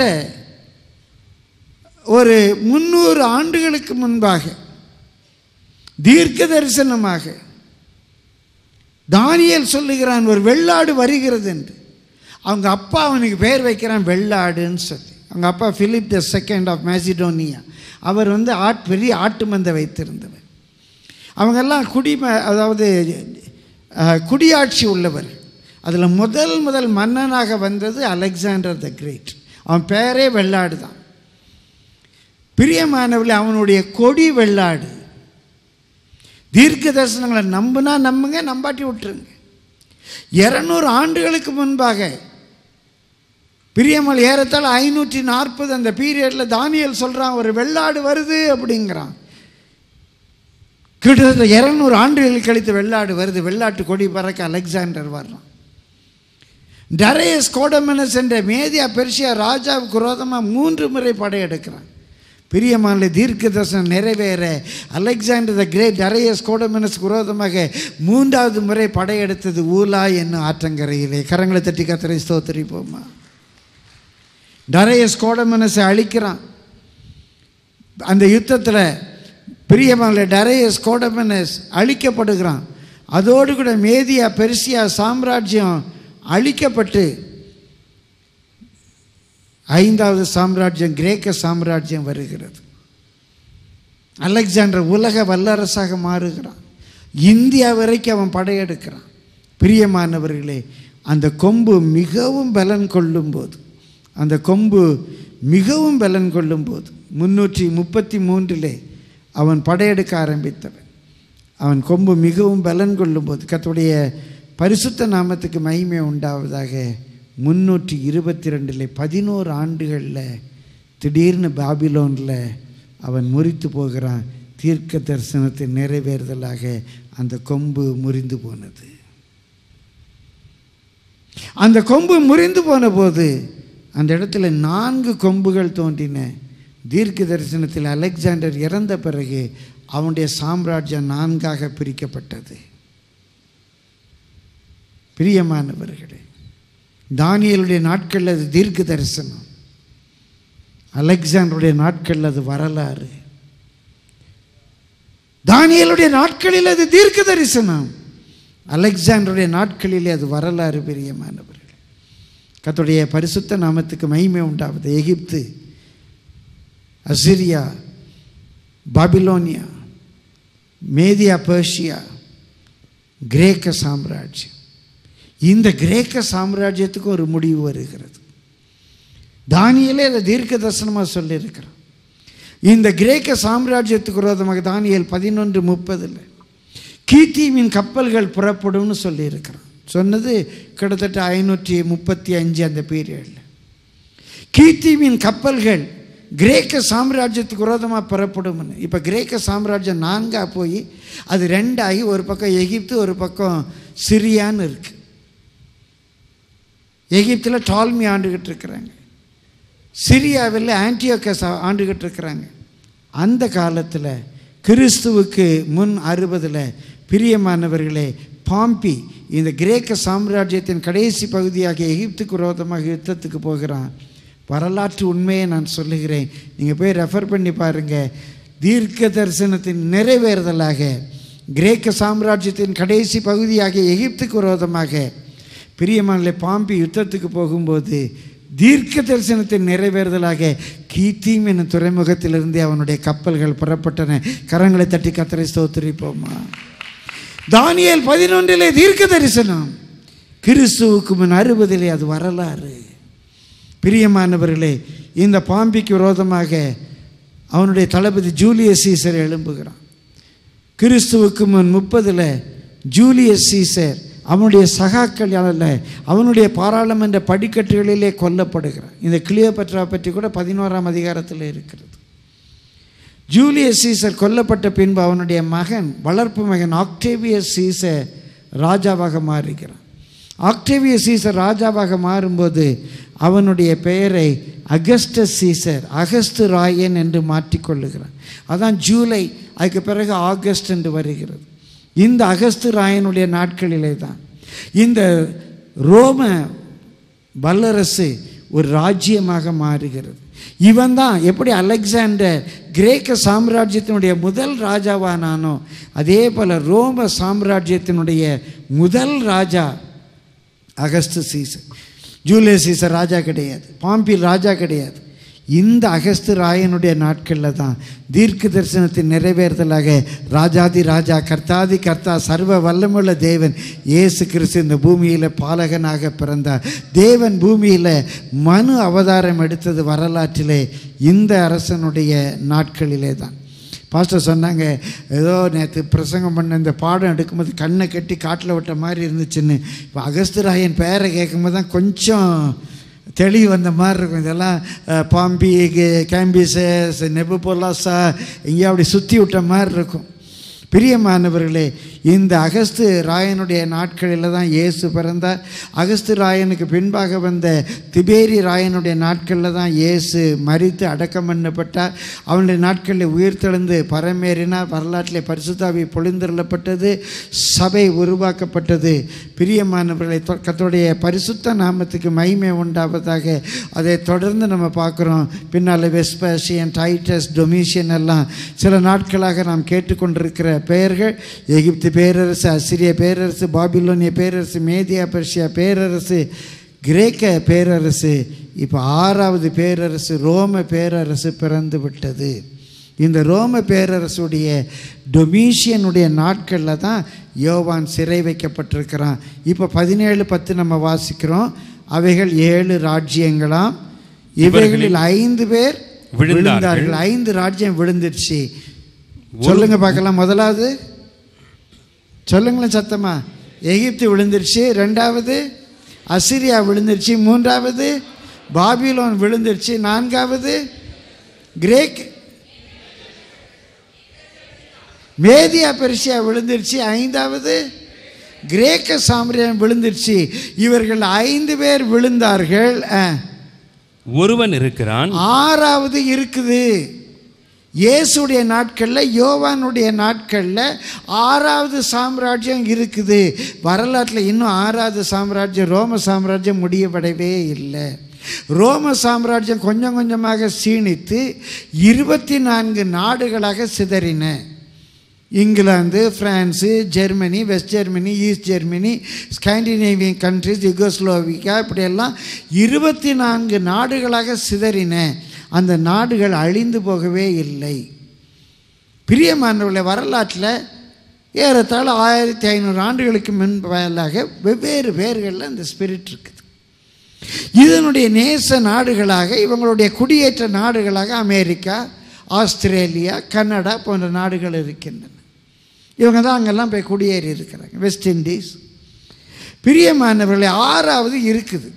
ஒரு முன்னூறு ஆண்டுகளுக்கு முன்பாக தீர்க்க தரிசனமாக தானியேல் சொல்லுகிறான், ஒரு வெள்ளாடு வருகிறது என்று. அவங்க அப்பா அவனுக்கு பெயர் வைக்கிறான் வெள்ளாடுன்னு சொல்லி. அவங்க அப்பா Philip the second of Macedonia. அவர் வந்து ஆட் பெரிய ஆட்டு மந்தை வைத்திருந்தவர். அவங்கெல்லாம் குடிம அதாவது குடியாட்சி உள்ளவர். அதில் முதல் முதல் மன்னனாக வந்தது அலெக்சாண்டர் த கிரேட். அவன் பேரே வெள்ளாடு தான். பிரியமானவர்களே, அவனுடைய கொடி வெள்ளாடு. தீர்க்க தரிசனங்களை நம்புனா நம்புங்க, நம்பாட்டி விட்டுருங்க. இருநூறு ஆண்டுகளுக்கு முன்பாக பிரியமல் ஏறத்தால் ஐநூற்றி நாற்பது அந்த பீரியடில் தானியேல் சொல்கிறான், ஒரு வெள்ளாடு வருது அப்படிங்கிறான். கிட்டத்தட்ட இருநூறு ஆண்டுகள் கழித்து வெள்ளாடு வருது. வெள்ளாட்டு கொடி பறக்க அலெக்சாண்டர் வர்றான். டரேஸ் கோடமனஸ் என்ற மேதியா பெர்சியா ராஜாவுக்கு விரோதமாக மூன்று முறை படையெடுக்கிறான். பிரியமான தீர்க்க தரிசனம் நிறைவேற அலெக்சாண்டர் த கிரேட் டரையஸ் கோடமனஸ்க்கு விரோதமாக மூன்றாவது முறை படையெடுத்தது ஊலா என்னும் ஆற்றங்கரையிலே. கரங்களை தட்டி கர்த்தரை ஸ்தோத்திரிப்போமா. டரையஸ் கோடமனஸை அழிக்கிறான். அந்த யுத்தத்தில் பிரியமான டரையஸ் கோடமனஸ் அழிக்கப்படுகிறான். அதோடு கூட மேதியா பெர்சியா சாம்ராஜ்யம் அழிக்கப்பட்டு ஐந்தாவது சாம்ராஜ்யம் கிரேக்க சாம்ராஜ்யம் வருகிறது. அலெக்சாண்டர் உலக வல்லரசாக மாறுகிறான். இந்தியா வரைக்கும் அவன் படையெடுக்கிறான். பிரியமானவர்களே, அந்த கொம்பு மிகவும் பலன் கொள்ளும் போது அந்த கொம்பு மிகவும் பலன் கொள்ளும் போது முன்னூற்றி முப்பத்தி மூன்றிலே அவன் படையெடுக்க ஆரம்பித்தவன். அவன் கொம்பு மிகவும் பலன் கொள்ளும் போது கர்த்தருடைய பரிசுத்த நாமத்துக்கு மகிமை உண்டாவதாக. முன்னூற்றி இருபத்தி ரெண்டில் பதினோரு ஆண்டுகளில் திடீர்னு பாபிலோனில் அவன் முறித்து போகிறான். தீர்க்க தரிசனத்தை நிறைவேறுதலாக அந்த கொம்பு முறிந்து போனது. அந்த கொம்பு முறிந்து போன போது அந்த இடத்துல நான்கு கொம்புகள் தோன்றின. தீர்க்க தரிசனத்தில் அலெக்சாண்டர் இறந்த பிறகு அவனுடைய சாம்ராஜ்யம் நான்காக பிரிக்கப்பட்டது. பிரியமானவர்களே, தானியேலுடைய நாட்களில் அது தீர்க்க தரிசனம், அலெக்சாண்டருடைய நாட்களில் அது வரலாறு. தானியேலுடைய நாட்களில் அது தீர்க்க தரிசனம், அலெக்சாண்டருடைய நாட்களிலே அது வரலாறு. பிரியமானவர்களே, கர்த்தருடைய பரிசுத்த நாமத்துக்கு மகிமை உண்டாவது. Egypt, Assyria, Babylonia, Media Persia, கிரேக்க சாம்ராஜ்யம். இந்த கிரேக்க சாம்ராஜ்யத்துக்கு ஒரு முடிவு வருகிறது. தானியேலே அதை தீர்க்க தரிசனமாக சொல்லியிருக்கிறான். இந்த கிரேக்க சாம்ராஜ்யத்துக்கு விரோதமாக தானியேல் பதினொன்று முப்பதில் கீத்தீமின் கப்பல்கள் புறப்படும்னு சொல்லியிருக்கிறான். சொன்னது கிட்டத்தட்ட ஐநூற்றி முப்பத்தி அஞ்சு அந்த பீரியடில். கீத்தீமின் கப்பல்கள் கிரேக்க சாம்ராஜ்யத்துக்கு விரோதமாக புறப்படும்னு. இப்போ கிரேக்க சாம்ராஜ்யம் நான்காக போய் அது ரெண்டாகி ஒரு பக்கம் எகிப்து ஒரு பக்கம் சிரியான்னு இருக்குது. எகிப்தில் டால்மி ஆண்டுகிட்டு இருக்கிறாங்க, சிரியாவில் ஆன்டியோகஸ் ஆண்டுகிட்டு இருக்கிறாங்க. அந்த காலத்தில் கிறிஸ்துவுக்கு முன் அறுபதில் பிரியமானவர்களே, பாம்பி இந்த கிரேக்க சாம்ராஜ்யத்தின் கடைசி பகுதியாக எகிப்துக்கு விரோதமாக யுத்தத்துக்கு போகிறான். வரலாற்று உண்மையை நான் சொல்லுகிறேன், நீங்கள் போய் ரெஃபர் பண்ணி பாருங்கள். தீர்க்க தரிசனத்தின் நிறைவேறுதலாக கிரேக்க சாம்ராஜ்யத்தின் கடைசி பகுதியாக எகிப்துக்கு விரோதமாக பிரியமானே பாம்பி யுத்தத்துக்கு போகும்போது தீர்க்க தரிசனத்தின் நிறைவேறுதலாக கீத்தீம் என்னும் துறைமுகத்திலிருந்தே அவனுடைய கப்பல்கள் புறப்பட்டன. கரங்களை தட்டி கர்த்தரை ஸ்தோத்திரிப்போமா. தானியேல் பதினொன்றிலே தீர்க்க தரிசனம், கிறிஸ்துவுக்கு முன் அறுபதிலே அது வரலாறு. பிரியமானவர்களே, இந்த பாம்பிக்கு விரோதமாக அவனுடைய தளபதி ஜூலியஸ் சீசர் எழும்புகிறான். கிறிஸ்துவுக்கு முன் முப்பதில் ஜூலியஸ் சீசர் அவனுடைய சகாக்களால் அவனுடைய பாராளுமன்ற படிக்கட்டுகளிலே கொல்லப்படுகிறான். இந்த கிளியோபட்ரா பற்றி கூட பதினோராம் அதிகாரத்தில் இருக்கிறது. ஜூலியஸ் சீசர் கொல்லப்பட்ட பின்பு அவனுடைய மகன், வளர்ப்பு மகன் ஆக்டேவியஸ் சீசர் ராஜாவாக மாறுகிறான். ஆக்டேவியஸ் சீசர் ராஜாவாக மாறும்போது அவனுடைய பெயரை அகஸ்டஸ் சீசர், அகஸ்து ராயன் என்று மாற்றிக்கொள்ளுகிறான். அதான் ஜூலை, அதுக்கு பிறகு ஆகஸ்ட் என்று வருகிறது. இந்த அகஸ்து ராயனுடைய நாட்களிலே தான் இந்த ரோம வல்லரசு ஒரு ராஜ்யமாக மாறுகிறது. இவன் தான் எப்படி அலெக்சாண்டர் கிரேக்க சாம்ராஜ்யத்தினுடைய முதல் ராஜாவானானோ அதே போல் ரோம சாம்ராஜ்யத்தினுடைய முதல் ராஜா அகஸ்து சீசர். ஜூலியஸ் சீசர் ராஜா கிடையாது, பாம்பி ராஜா கிடையாது. இந்த அகஸ்து ராயனுடைய நாட்களில் தான் தீர்க்க தரிசனத்தின் நிறைவேறுதலாக ராஜாதி ராஜா கர்த்தாதி கர்த்தா சர்வ வல்லமுள்ள தேவன் இயேசு கிறிஸ்து இந்த பூமியில் பாலகனாக பிறந்தார். தேவன் பூமியில் மனு அவதாரம் எடுத்தது வரலாற்றிலே இந்த அரசனுடைய நாட்களிலே தான். பாஸ்டர் சொன்னாங்க, ஏதோ நேற்று பிரசங்கம் பண்ண இந்த பாடம் எடுக்கும்போது கண்ணை கட்டி காட்டில் விட்ட மாதிரி இருந்துச்சுன்னு. இப்போ அகஸ்து ராயன் பேரை கேட்கும்போது தான் கொஞ்சம் தெளிவு வந்த மாதிரி இருக்கும். இதெல்லாம் பாம்பி, கேம்பிசஸ், நெபுபோலாசா எங்கேயோ அப்படி சுற்றி விட்ட மாதிரி இருக்கும். பிரியமானவர்களே, இந்த அகஸ்து ராயனுடைய நாட்களில் தான் இயேசு பிறந்தார். அகஸ்து ராயனுக்கு பின்பாக வந்த திபேரி ராயனுடைய நாட்களில் தான் இயேசு மரித்து அடக்கம் பண்ணப்பட்டார். அவனுடைய நாட்களில் உயிர்த்தெழுந்து பரமேறினார். வரலாற்றில் பரிசுத்தாவி பொழிந்தருளப்பட்டது, சபை உருவாக்கப்பட்டது. பிரியமானவர்களை, கர்த்தருடைய பரிசுத்த நாமத்துக்கு மகிமை உண்டாவதாக. அதை தொடர்ந்து நம்ம பார்க்குறோம். பின்னால் வெஸ்பாசியன், டைட்டஸ், டொமிஷியன் எல்லாம் சில நாட்களாக நாம் கேட்டுக்கொண்டிருக்கிற பெயர்கள். எகிப்து பேரரசு, அசிரிய பேரரசு, பாபிலோனிய பேரரசு, மேதியா பெர்ஷியா பேரரசு, கிரேக்க பேரரசு, இப்போ ஆறாவது பேரரசு ரோம பேரரசு பிறந்து விட்டது. இந்த ரோம பேரரசுடைய டொமிஷியனுடைய நாட்களில் தான் யோவான் சிறை வைக்கப்பட்டிருக்கிறான். இப்போ பதினேழு பத்து நம்ம வாசிக்கிறோம். அவைகள் ஏழு ராஜ்யங்களாம், இவைகளில் ஐந்து பேர் விழுந்தார்கள். ஐந்து ராஜ்யம் விழுந்துருச்சு. சொல்லுங்க பார்க்கலாம். முதலாவது சொல்லுங்களேன் சத்தமா. எகிப்து விழுந்துருச்சு. ரெண்டாவது அசிரியா விழுந்துருச்சு. மூன்றாவது பாபிலோன் விழுந்துருச்சு. நான்காவது கிரேக் மேதியா பெர்ஷியா விழுந்துருச்சு. ஐந்தாவது கிரேக்க சாம்ராஜ்யம் விழுந்துருச்சு. இவர்கள் ஐந்து பேர் விழுந்தார்கள். ஒருவன் இருக்கிறான். ஆறாவது இருக்குது. இயேசுடைய நாட்களில், யோவானுடைய நாட்களில் ஆறாவது சாம்ராஜ்யம் இருக்குது. வரலாற்றில் இன்னும் ஆறாவது சாம்ராஜ்யம், ரோம சாம்ராஜ்யம் முடியப்படவே இல்லை. ரோம சாம்ராஜ்யம் கொஞ்சம் கொஞ்சமாக சீனித்து இருபத்தி நான்கு நாடுகளாக சிதறின. England, France, Germany, West Germany, East Germany, Scandinavian countries, Yugoslavia, இப்படியெல்லாம் இருபத்தி நான்கு நாடுகளாக சிதறின. அந்த நாடுகள் அழிந்து போகவே இல்லை. பிரியமானவர்களே, வரலாற்றில் ஏறத்தாழ ஆயிரத்தி ஐநூறு ஆண்டுகளுக்கு முன்பாக வெவ்வேறு பேர்களில் அந்த ஸ்பிரிட் இருக்குது. இதனுடைய நேச நாடுகளாக, இவங்களுடைய குடியேற்ற நாடுகளாக அமெரிக்கா, ஆஸ்திரேலியா, கனடா போன்ற நாடுகள் இருக்கின்றன. இவங்க தான் அங்கெல்லாம் போய் குடியேறி இருக்கிறாங்க. West Indies. பிரியமானவர்களே, ஆறாவது இருக்குது.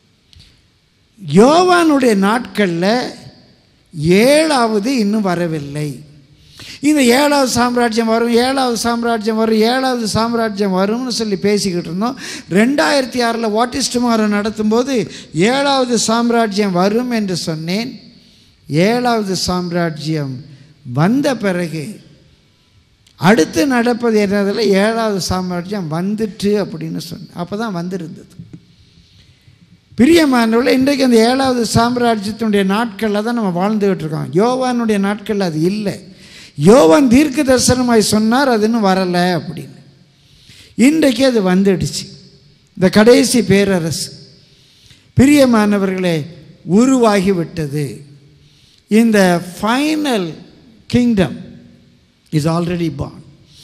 யோவானுடைய நாட்களில் ஏழாவது இன்னும் வரவில்லை. இந்த ஏழாவது சாம்ராஜ்யம் வரும், ஏழாவது சாம்ராஜ்யம் வரும், ஏழாவது சாம்ராஜ்யம் வரும்னு சொல்லி பேசிக்கிட்டு இருந்தோம். ரெண்டாயிரத்தி ஆறில் வாட் இஸ் டுமாரோ நடத்தும்போது ஏழாவது சாம்ராஜ்யம் வரும் என்று சொன்னேன். ஏழாவது சாம்ராஜ்யம் வந்த பிறகு அடுத்து நடப்பது என்னதில் ஏழாவது சாம்ராஜ்யம் வந்துட்டு அப்படின்னு சொன்னேன். அப்போ தான் வந்திருந்தது. பிரியமானவர்களே, இன்றைக்கு அந்த ஏழாவது சாம்ராஜ்யத்தினுடைய நாட்களில் தான் நம்ம வாழ்ந்துகிட்டு இருக்கோம். யோவானுடைய நாட்களில் அது இல்லை. யோவான் தீர்க்க தரிசனமாய் சொன்னார், அது இன்னும் வரலை அப்படின்னு. இன்றைக்கு அது வந்துடுச்சு. இந்த கடைசி பேரரசு பிரியமானவர்களே உருவாகிவிட்டது. இந்த final kingdom is already born.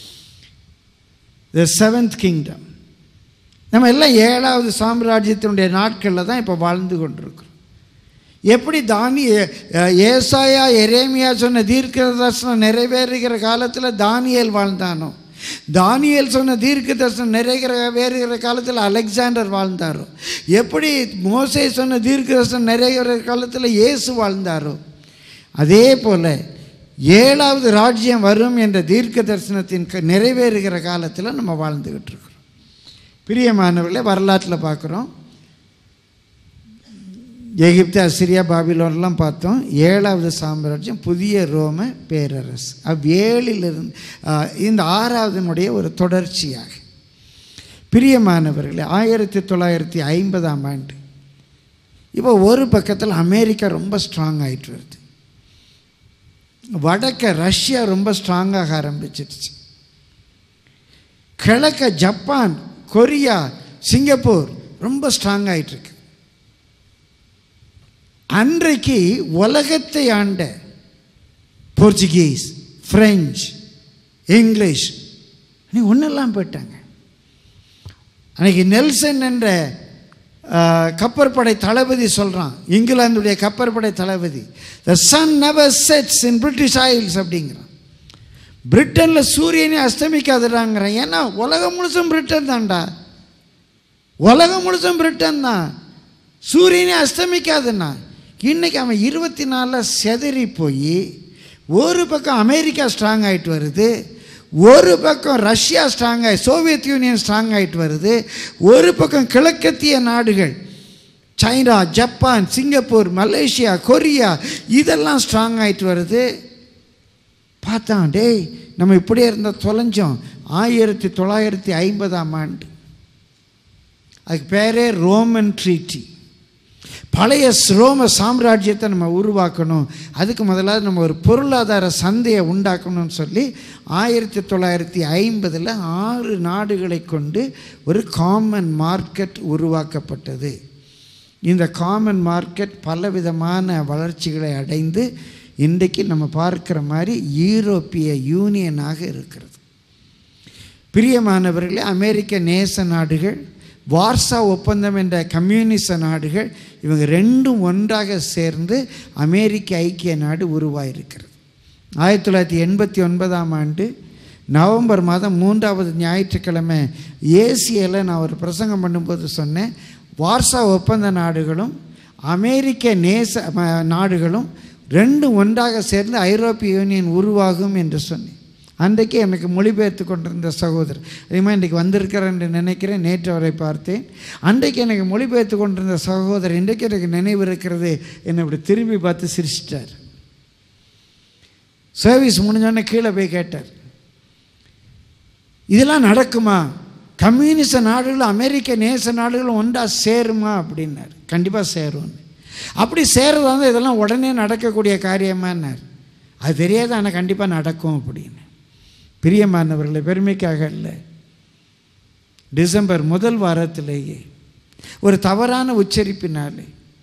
The seventh kingdom. நம்ம எல்லாம் ஏழாவது சாம்ராஜ்யத்தினுடைய நாட்களில் தான் இப்போ வாழ்ந்து கொண்டிருக்கிறோம். எப்படி தானி ஏசாயா எரேமியா சொன்ன தீர்க்க தரிசனம் நிறைவேறுகிற காலத்தில் தானியேல் வாழ்ந்தானோ, தானியேல் சொன்ன தீர்க்க தரிசனம் நிறைவேறுகிற காலத்தில் அலெக்சாண்டர் வாழ்ந்தாரோ, எப்படி மோசே சொன்ன தீர்க்க தரிசனம் நிறைவேறுகிற காலத்தில் இயேசு வாழ்ந்தாரோ, அதே போல் ஏழாவது ராஜ்யம் வரும் என்ற தீர்க்க தரிசனத்தின் நிறைவேறுகிற காலத்தில் நம்ம வாழ்ந்துக்கிட்டு இருக்கிறோம். பிரியமானவர்களே, வரலாற்றில் பார்க்குறோம். எகிப்து, அசிரியா, பாபிலோன்லாம் பார்த்தோம். ஏழாவது சாம்ராஜ்யம் புதிய ரோம பேரரசு. அவ்வேழிலிருந்து இந்த ஆறாவதுனுடைய ஒரு தொடர்ச்சியாக. பிரியமானவர்களே, ஆயிரத்தி தொள்ளாயிரத்தி ஐம்பதாம் ஆண்டு இப்போ ஒரு பக்கத்தில் அமெரிக்கா ரொம்ப ஸ்ட்ராங் ஆகிட்டு வருது. வடக்க ரஷ்யா ரொம்ப ஸ்ட்ராங்காக ஆரம்பிச்சிடுச்சு. கிழக்க ஜப்பான், கொரியா, சிங்கப்பூர் ரொம்ப ஸ்ட்ராங் ஆகிட்டுருக்கு. அன்றைக்கு உலகத்தை ஆண்ட போர்ச்சுகீஸ், பிரெஞ்சு, இங்கிலீஷ் ஒன்றெல்லாம் போயிட்டாங்க. அன்றைக்கி நெல்சன் என்ற கப்பற்படை தளபதி சொல்கிறான், இங்கிலாந்துடைய கப்பற்படை தளபதி, the sun never sets in British isles அப்படிங்கிறான். பிரிட்டனில் சூரியனே அஸ்தமிக்காதுடாங்கிறான். ஏன்னா உலகம் முழுசும் பிரிட்டன் தான்டா, உலகம் முழுசும் பிரிட்டன் தான், சூரியனே அஸ்தமிக்காதுன்னா. இன்றைக்கி அவன் இருபத்தி நாலில் செதறி போய் ஒரு பக்கம் அமெரிக்கா ஸ்ட்ராங் ஆகிட்டு வருது, ஒரு பக்கம் ரஷ்யா ஸ்ட்ராங் ஆகி சோவியத் யூனியன் ஸ்ட்ராங் ஆகிட்டு வருது, ஒரு பக்கம் கிழக்கத்திய நாடுகள் China, Japan, Singapore, Malaysia, Korea இதெல்லாம் ஸ்ட்ராங் ஆகிட்டு வருது. பார்த்தான், டேய் நம்ம இப்படியே இருந்தால் தொலைஞ்சோம். ஆயிரத்தி தொள்ளாயிரத்தி ஐம்பதாம் ஆண்டு அதுக்கு பேரே ரோமன் ட்ரீட்டி. பழைய ரோம சாம்ராஜ்யத்தை நம்ம உருவாக்கணும், அதுக்கு முதலாவது நம்ம ஒரு பொருளாதார சந்தையை உண்டாக்கணும்னு சொல்லி ஆயிரத்தி தொள்ளாயிரத்தி ஐம்பதில் ஆறு நாடுகளை கொண்டு ஒரு காமன் மார்க்கெட் உருவாக்கப்பட்டது. இந்த காமன் மார்க்கெட் பலவிதமான வளர்ச்சிகளை அடைந்து இன்றைக்கு நம்ம பார்க்குற மாதிரி யூரோப்பிய யூனியனாக இருக்கிறது. பிரியமானவர்களே, அமெரிக்க நேச நாடுகள், வார்சா ஒப்பந்தம் என்ற கம்யூனிச நாடுகள், இவங்க ரெண்டும் ஒன்றாக சேர்ந்து அமெரிக்க ஐக்கிய நாடு உருவாயிருக்கிறது. ஆயிரத்தி தொள்ளாயிரத்தி எண்பத்தி ஒன்பதாம் ஆண்டு நவம்பர் மாதம் மூன்றாவது ஞாயிற்றுக்கிழமை ஏசியில் நான் ஒரு பிரசங்கம் பண்ணும்போது சொன்னேன், வார்சா ஒப்பந்த நாடுகளும் அமெரிக்க நேச நாடுகளும் ரெண்டும் ஒன்றாக சேர்ந்து ஐரோப்பிய யூனியன் உருவாகும் என்று சொன்னேன். அன்றைக்கு எனக்கு மொழிபெயர்த்து கொண்டிருந்த சகோதரர், அதே மாதிரி இன்றைக்கு வந்திருக்கிறேன் என்று நினைக்கிறேன், நேற்று அவரை பார்த்தேன். அன்றைக்கு எனக்கு மொழிபெயர்த்து கொண்டிருந்த சகோதரர் இன்றைக்கு எனக்கு நினைவு இருக்கிறது, என்னை இப்படி திரும்பி பார்த்து சிரிச்சிட்டார். சர்வீஸ் முடிஞ்சோடனே கீழே போய் கேட்டார், இதெல்லாம் நடக்குமா? கம்யூனிச நாடுகளும் அமெரிக்க நேச நாடுகளும் ஒன்றா சேருமா அப்படின்னார். கண்டிப்பாக சேரும். அப்படி சேரதா இருந்தால் இதெல்லாம் உடனே நடக்கக்கூடிய காரியமானார். அது தெரியாது, ஆனால் கண்டிப்பாக நடக்கும் அப்படின்னு. பிரியமானவர்களை, பெருமைக்காக இல்லை, டிசம்பர் முதல் வாரத்திலேயே ஒரு தவறான உச்சரிப்பினாலே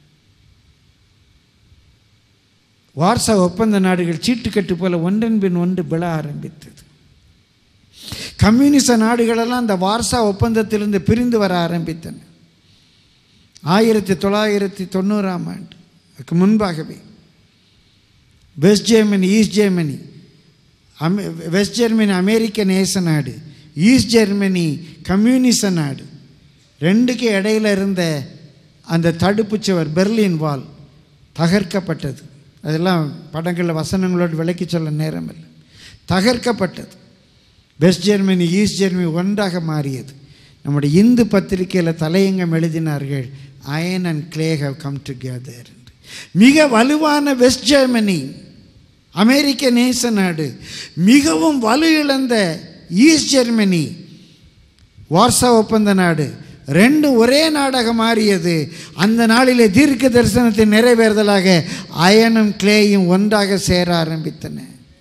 வார்சா ஒப்பந்த நாடுகள் சீட்டுக்கட்டு போல ஒன்றன் பின் ஒன்று விழ ஆரம்பித்தது. கம்யூனிச நாடுகளெல்லாம் அந்த வார்சா ஒப்பந்தத்திலிருந்து பிரிந்து வர ஆரம்பித்தன. ஆயிரத்தி தொள்ளாயிரத்தி தொண்ணூறாம் ஆண்டுக்கு முன்பாகவே வெஸ்ட் ஜெர்மனி, ஈஸ்ட் ஜெர்மனி, அமெ வெஸ்ட் ஜெர்மனி அமெரிக்க நேச நாடு, ஈஸ்ட் ஜெர்மனி கம்யூனிச நாடு, ரெண்டுக்கு இடையில் இருந்த அந்த தடுப்பு சுவர் பெர்லின் வால் தகர்க்கப்பட்டது. அதெல்லாம் படங்களில் வசனங்களோடு விளக்கி சொல்ல நேரம் இல்லை. தகர்க்கப்பட்டது. வெஸ்ட் ஜெர்மனி, ஈஸ்ட் ஜெர்மனி ஒன்றாக மாறியது. நம்முடைய இந்து பத்திரிகையில் தலையங்கம் எழுதினார்கள், iron and clay how come together. மிக வலுவான வெஸ்ட் ஜெர்மனி அமெரிக்க நேச நாடு, மிகவும் வலு இழந்த ஈஸ்ட் ஜெர்மனி வார்சா ஒப்பந்த நாடு, ரெண்டும் ஒரே நாடாக மாறியது. அந்த நாளிலே தீர்க்க தரிசனத்தின் நிறைவேறுதலாக அயனும் கிளேயும் ஒன்றாக சேர ஆரம்பித்தன.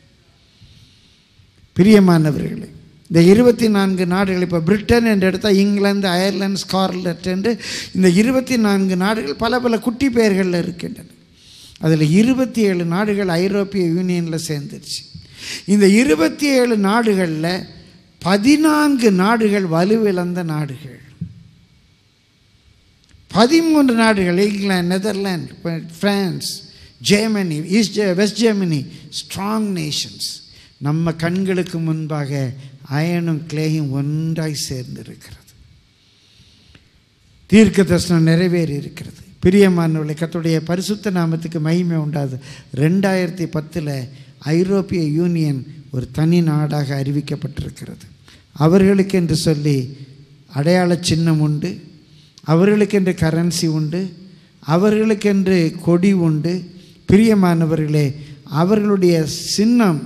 பிரியமானவர்களே, இந்த இருபத்தி நான்கு நாடுகள், இப்போ பிரிட்டன் என்று எடுத்தால் இங்கிலாந்து, அயர்லாந்து, ஸ்காட்லாந்து என்று இந்த இருபத்தி நான்கு நாடுகள் பல பல குட்டி பெயர்களில் இருக்கின்றன. அதில் இருபத்தி ஏழு நாடுகள் ஐரோப்பிய யூனியனில் சேர்ந்துருச்சு. இந்த இருபத்தி ஏழு நாடுகளில் பதினான்கு நாடுகள் வலுவிழந்த நாடுகள். பதிமூன்று நாடுகள் England, Netherlands, France, Germany, East West Germany strong nations. நம்ம கண்களுக்கு முன்பாக அயனும் கிளேயும் ஒன்றாய் சேர்ந்திருக்கிறது. தீர்க்க தரிசனம் நிறைவேறி இருக்கிறது. பிரியமானவர்களை, கர்த்தருடைய பரிசுத்த நாமத்துக்கு மகிமை உண்டாது. ரெண்டாயிரத்தி பத்தில் ஐரோப்பிய யூனியன் ஒரு தனி நாடாக அறிவிக்கப்பட்டிருக்கிறது. அவர்களுக்கென்று சொல்லி அடையாள சின்னம் உண்டு, அவர்களுக்கென்று கரன்சி உண்டு, அவர்களுக்கென்று கொடி உண்டு. பிரியமானவர்களே, அவர்களுடைய சின்னம்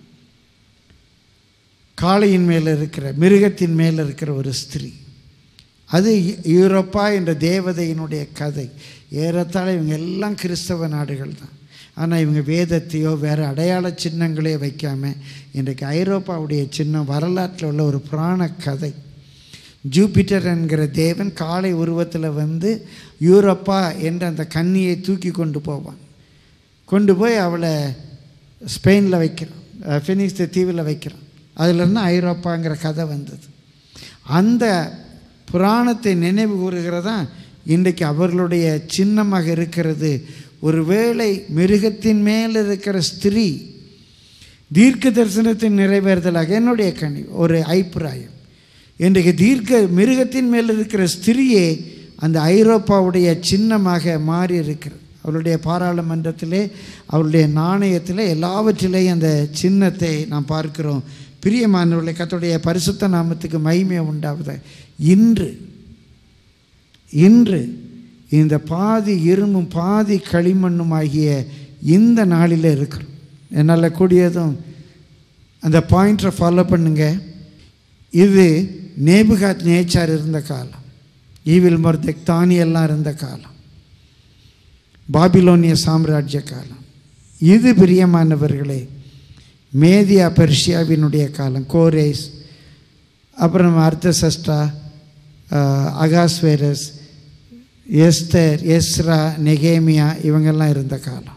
காளையின் மேலே இருக்கிற, மிருகத்தின் மேலே இருக்கிற ஒரு ஸ்திரீ. அது யூரோப்பா என்ற தேவதையினுடைய கதை. ஏறத்தாழ இவங்க எல்லாம் கிறிஸ்தவ நாடுகள் தான். ஆனால் இவங்க வேதத்தையோ வேறு அடையாள சின்னங்களே வைக்காமல் இன்றைக்கு ஐரோப்பாவுடைய சின்னம் வரலாற்றில் உள்ள ஒரு புராண கதை. ஜூபிட்டர் என்கிற தேவன் காளை உருவத்தில் வந்து யூரோப்பா என்ற அந்த கன்னியை தூக்கி கொண்டு போவான். கொண்டு போய் அவளை ஸ்பெயினில் வைக்கிறான், ஃபினிக்ஸ் தீவில் வைக்கிறான். அதிலிருந்து ஐரோப்பாங்கிற கதை வந்தது. அந்த புராணத்தை நினைவு கூறுகிறதான் இன்றைக்கு அவர்களுடைய சின்னமாக இருக்கிறது. ஒருவேளை மிருகத்தின் மேல் இருக்கிற ஸ்திரீ தீர்க்க தரிசனத்தின் நிறைவேறுதலாக என்னுடைய கனி ஒரு அபிப்பிராயம், இன்றைக்கு தீர்க்க மிருகத்தின் மேல் இருக்கிற ஸ்திரியே அந்த ஐரோப்பாவுடைய சின்னமாக மாறி இருக்கிறது. அவருடைய பாராளுமன்றத்திலே, அவருடைய நாணயத்திலே, எல்லாவற்றிலேயும் அந்த சின்னத்தை நாம் பார்க்கிறோம். பிரியமானவர்களே, கர்த்தருடைய பரிசுத்த நாமத்துக்கு மகிமை உண்டாவது. இன்று இன்று இந்த பாதி இரும்பும் பாதி களிமண்ணும் ஆகிய இந்த நாளில் இருக்கிறோம். என்னால் கூடியதும் அந்த பாயிண்ட்டை ஃபாலோ பண்ணுங்க. இது நேபுகாத் நேச்சார் இருந்த காலம், ஈவில் மொர்தெக் தானியெல்லாம் இருந்த காலம், பாபிலோனிய சாம்ராஜ்ய காலம். இது பிரியமானவர்களே மேதியா பெர்ஷியாவினுடைய காலம். கோரேஸ், அப்புறம் அர்த்தசஷ்டா, அகாஸ்வேரஸ், எஸ்தர், எஸ்ரா, நெகேமியா இவங்கெல்லாம் இருந்த காலம்.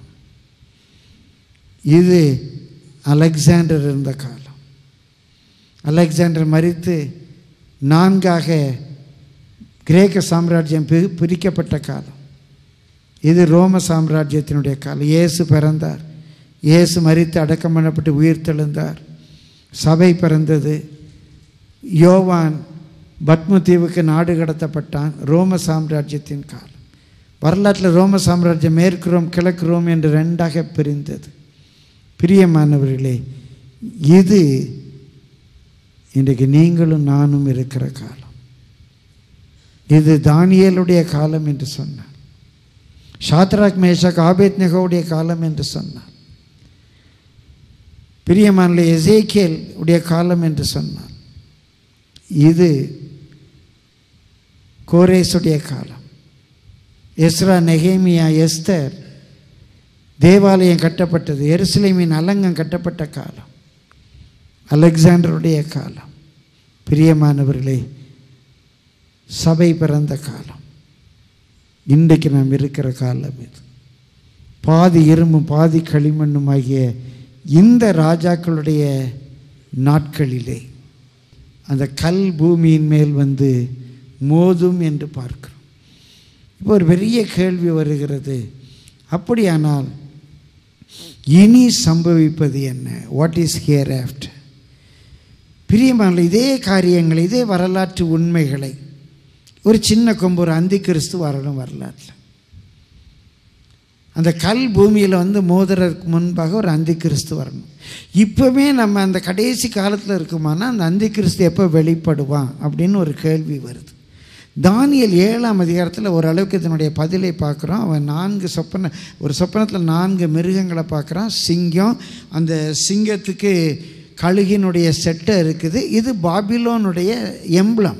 இது அலெக்சாண்டர் இருந்த காலம். அலெக்சாண்டர் மரித்து நான்காக கிரேக்க சாம்ராஜ்யம் பி பிரிக்கப்பட்ட காலம். இது ரோம சாம்ராஜ்யத்தினுடைய காலம். இயேசு பிறந்தார், இயேசு மரித்து அடக்கம் பண்ணப்பட்டு உயிர் தெழுந்தார், சபை பிறந்தது. யோவான் பத்ம தீவுக்கு நாடு கடத்தப்பட்டான். ரோம சாம்ராஜ்யத்தின் காலம். வரலாற்றில் ரோம சாம்ராஜ்யம் மேற்கு ரோம் கிழக்கு ரோம் என்று ரெண்டாக பிரிந்தது. பிரியமானவர்களே, இது இன்றைக்கு நீங்களும் நானும் இருக்கிற காலம். இது தானியேலுடைய காலம் என்று சொன்னார். ஷாத்ராக், மேஷாக், ஆபேத்நேகோவுடைய காலம் என்று சொன்னார். பிரியமானவர்களே, எசேக்கியேல் உடைய காலம் என்று சொன்னார். இது கோரேசுடைய காலம். எஸ்ரா, நெகேமியா, எஸ்தர், தேவாலயம் கட்டப்பட்டது, எருசலேமின் அலங்கம் கட்டப்பட்ட காலம், அலெக்சாண்டருடைய காலம். பிரியமானவர்களே, சபை பிறந்த காலம். இன்றைக்கு நாம் இருக்கிற காலம் இது. பாதி இரும்பும் பாதி களிமண்ணும் ஆகிய இந்த ராஜாக்களுடைய நாட்களிலே அந்த கல் பூமியின் மேல் வந்து மோதும் என்று பார்க்கிறோம். இப்போ ஒரு பெரிய கேள்வி வருகிறது, அப்படியானால் இனி சம்பவிப்பது என்ன? What is hereafter? பிரியமான இதே காரியங்களை, இதே வரலாற்று உண்மைகளை, ஒரு சின்ன கொம்பு, ஒரு அந்தி கிறிஸ்து வரணும் வரலாற்றில். அந்த கல் பூமியில் வந்து மோதுறதுக்கு முன்பாக ஒரு அந்தி கிறிஸ்து வரணும். இப்போவே நம்ம அந்த கடைசி காலத்தில் இருக்குமானா அந்த அந்தி கிறிஸ்து எப்போ வெளிப்படுவான் அப்படின்னு ஒரு கேள்வி வருது. தானியேல் ஏழாம் அதிகாரத்தில் ஓரளவுக்கு இதனுடைய பதிலை பார்க்குறோம். அவன் நான்கு சொப்பன ஒரு சொப்பனத்தில் நான்கு மிருகங்களை பார்க்குறான். சிங்கம், அந்த சிங்கத்துக்கு கழுகினுடைய செட்டை இருக்குது. இது பாபிலோனுடைய emblem.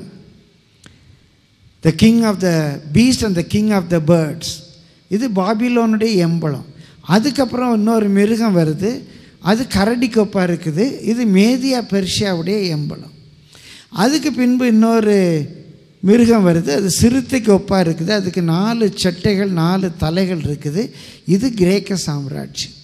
The king of the beast and the king of the birds. இது பாபிலோனுடைய எம்பளம். அதுக்கப்புறம் இன்னொரு மிருகம் வருது, அது கரடி கொப்பாக இருக்குது. இது மேதியா பெர்ஷியாவுடைய எம்பளம். அதுக்கு பின்பு இன்னொரு மிருகம் வருது, அது சிறுத்தைக்கு ஒப்பாக இருக்குது. அதுக்கு நாலு சட்டைகள், நாலு தலைகள் இருக்குது. இது கிரேக்க சாம்ராஜ்யம்.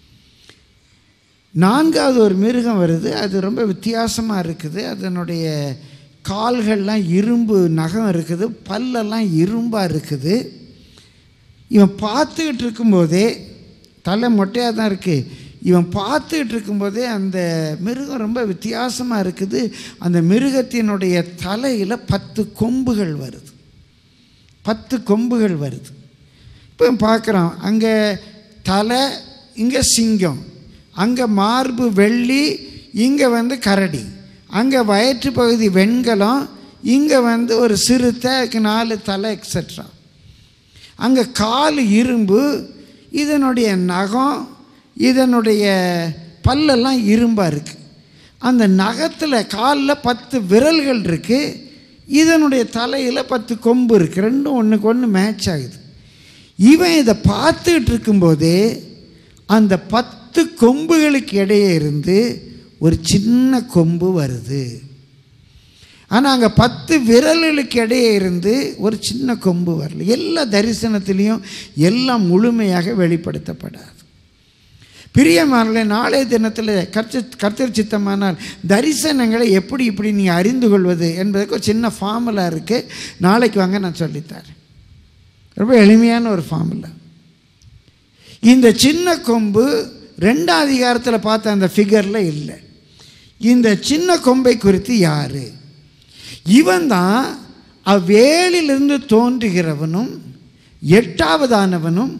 நான்காவது ஒரு மிருகம் வருது, அது ரொம்ப வித்தியாசமாக இருக்குது. அதனுடைய கால்கள்லாம் இரும்பு நகம் இருக்குது, பல்லெல்லாம் இரும்பாக இருக்குது. இவன் பார்த்துக்கிட்டு இருக்கும்போதே, தலை மொட்டையாக தான் இருக்குது, இவன் பார்த்துக்கிட்டு இருக்கும்போதே அந்த மிருகம் ரொம்ப வித்தியாசமாக இருக்குது. அந்த மிருகத்தினுடைய தலையில் பத்து கொம்புகள் வருது, பத்து கொம்புகள் வருது. இப்போ பார்க்குறோம், அங்கே தலை, இங்கே சிங்கம், அங்கே மார்பு வெள்ளி, இங்கே வந்து கரடி, அங்கே வயிற்று பகுதி வெண்கலம், இங்கே வந்து ஒரு சிறுத்தை, நாலு தலை, எக்ஸட்ரா. அங்கே கால் இரும்பு, இதனுடைய நகம், இதனுடைய பல்லெல்லாம் இரும்பாக இருக்குது. அந்த நகத்தில் காலில் பத்து விரல்கள் இருக்குது, இதனுடைய தலையில் பத்து கொம்பு இருக்குது. ரெண்டும் ஒன்றுக்கு ஒன்று மேட்ச் ஆகுது. இவன் இதை பார்த்துக்கிட்டு இருக்கும்போதே அந்த பத்து கொம்புகளுக்கு இடையே இருந்து ஒரு சின்ன கொம்பு வருது. ஆனால் அங்கே பத்து விரல்களுக்கு இடையே இருந்து ஒரு சின்ன கொம்பு வரல. எல்லா தரிசனத்திலையும் எல்லாம் முழுமையாக வெளிப்படுத்தப்படாது. பிரியமானவர்களே, நாளைய தினத்தில் கர்த்தர் கர்த்தர் சித்தமானால் தரிசனங்களை எப்படி இப்படி நீங்கள் அறிந்து கொள்வது என்பதுக்கு ஒரு சின்ன ஃபார்முலா இருக்குது. நாளைக்கு வாங்க நான் சொல்லித்தரேன். ரொம்ப எளிமையான ஒரு ஃபார்முலா. இந்த சின்ன கொம்பு ரெண்டாம் அதிகாரத்தில் பார்த்த அந்த ஃபிகரில் இல்லை. இந்த சின்ன கொம்பை குறித்து யார்? இவன் தான் அவ்வேளிலிருந்து தோன்றுகிறவனும் எட்டாவதானவனும்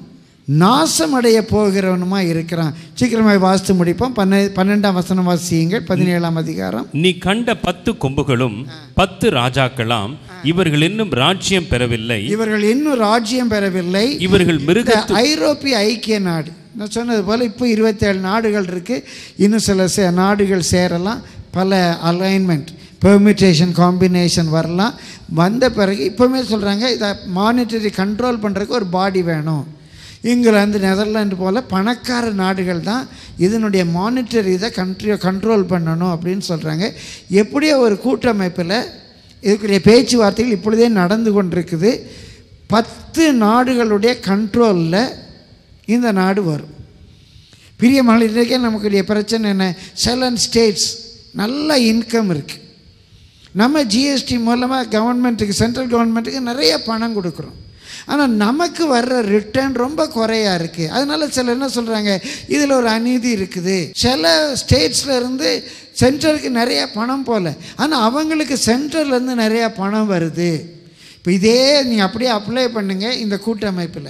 நாசமடைய போகிறவனுமா இருக்கிறான். சீக்கிரமாக வாசித்து முடிப்போம். பன்ன பன்னெண்டாம் வசனம் வாசியுங்கள். பதினேழாம் அதிகாரம். நீ கண்ட பத்து கொம்புகளும் பத்து ராஜாக்களாம், இவர்கள் இன்னும் ராஜ்யம் பெறவில்லை. இவர்கள் இன்னும் ராஜ்யம் பெறவில்லை. இவர்கள் மிருக ஐரோப்பிய ஐக்கிய நாடு நான் சொன்னது போல் இப்போ இருபத்தேழு நாடுகள் இருக்குது. இன்னும் சில சே நாடுகள் சேரலாம். பல அலைன்மெண்ட் பெர்மிட்டேஷன் காம்பினேஷன் வரலாம். வந்த பிறகு இப்போவுமே சொல்கிறாங்க, இதை மானிட்டரி கண்ட்ரோல் பண்ணுறதுக்கு ஒரு பாடி வேணும். இங்கிலாந்து நெதர்லாண்டு போல் பணக்கார நாடுகள் தான் இதனுடைய மானிட்டரி இதை கண்ட்ரி கண்ட்ரோல் பண்ணணும் அப்படின்னு சொல்கிறாங்க. எப்படியோ ஒரு கூட்டமைப்பில் இதுக்குரிய பேச்சுவார்த்தைகள் இப்பொழுதே நடந்து கொண்டிருக்குது. பத்து நாடுகளுடைய கண்ட்ரோலில் இந்த நாடு வரும். பிரியமான இன்றைக்கே நமக்குடைய பிரச்சனை என்ன? செவன் ஸ்டேட்ஸ் நல்ல இன்கம் இருக்குது. நம்ம ஜிஎஸ்டி மூலமாக கவர்மெண்ட்டுக்கு, சென்ட்ரல் கவர்மெண்ட்டுக்கு நிறைய பணம் கொடுக்குறோம். ஆனால் நமக்கு வர்ற ரிட்டர்ன் ரொம்ப குறையாக இருக்குது. அதனால சிலர் என்ன சொல்கிறாங்க, இதில் ஒரு அநீதி இருக்குது. சில ஸ்டேட்ஸில் இருந்து சென்ட்ரலுக்கு நிறைய பணம் போல, ஆனால் அவங்களுக்கு சென்ட்ரல்லேருந்து நிறையா பணம் வருது. இப்போ இதே நீங்கள் அப்படியே அப்ளை பண்ணுங்கள் இந்த கூட்டமைப்பில்.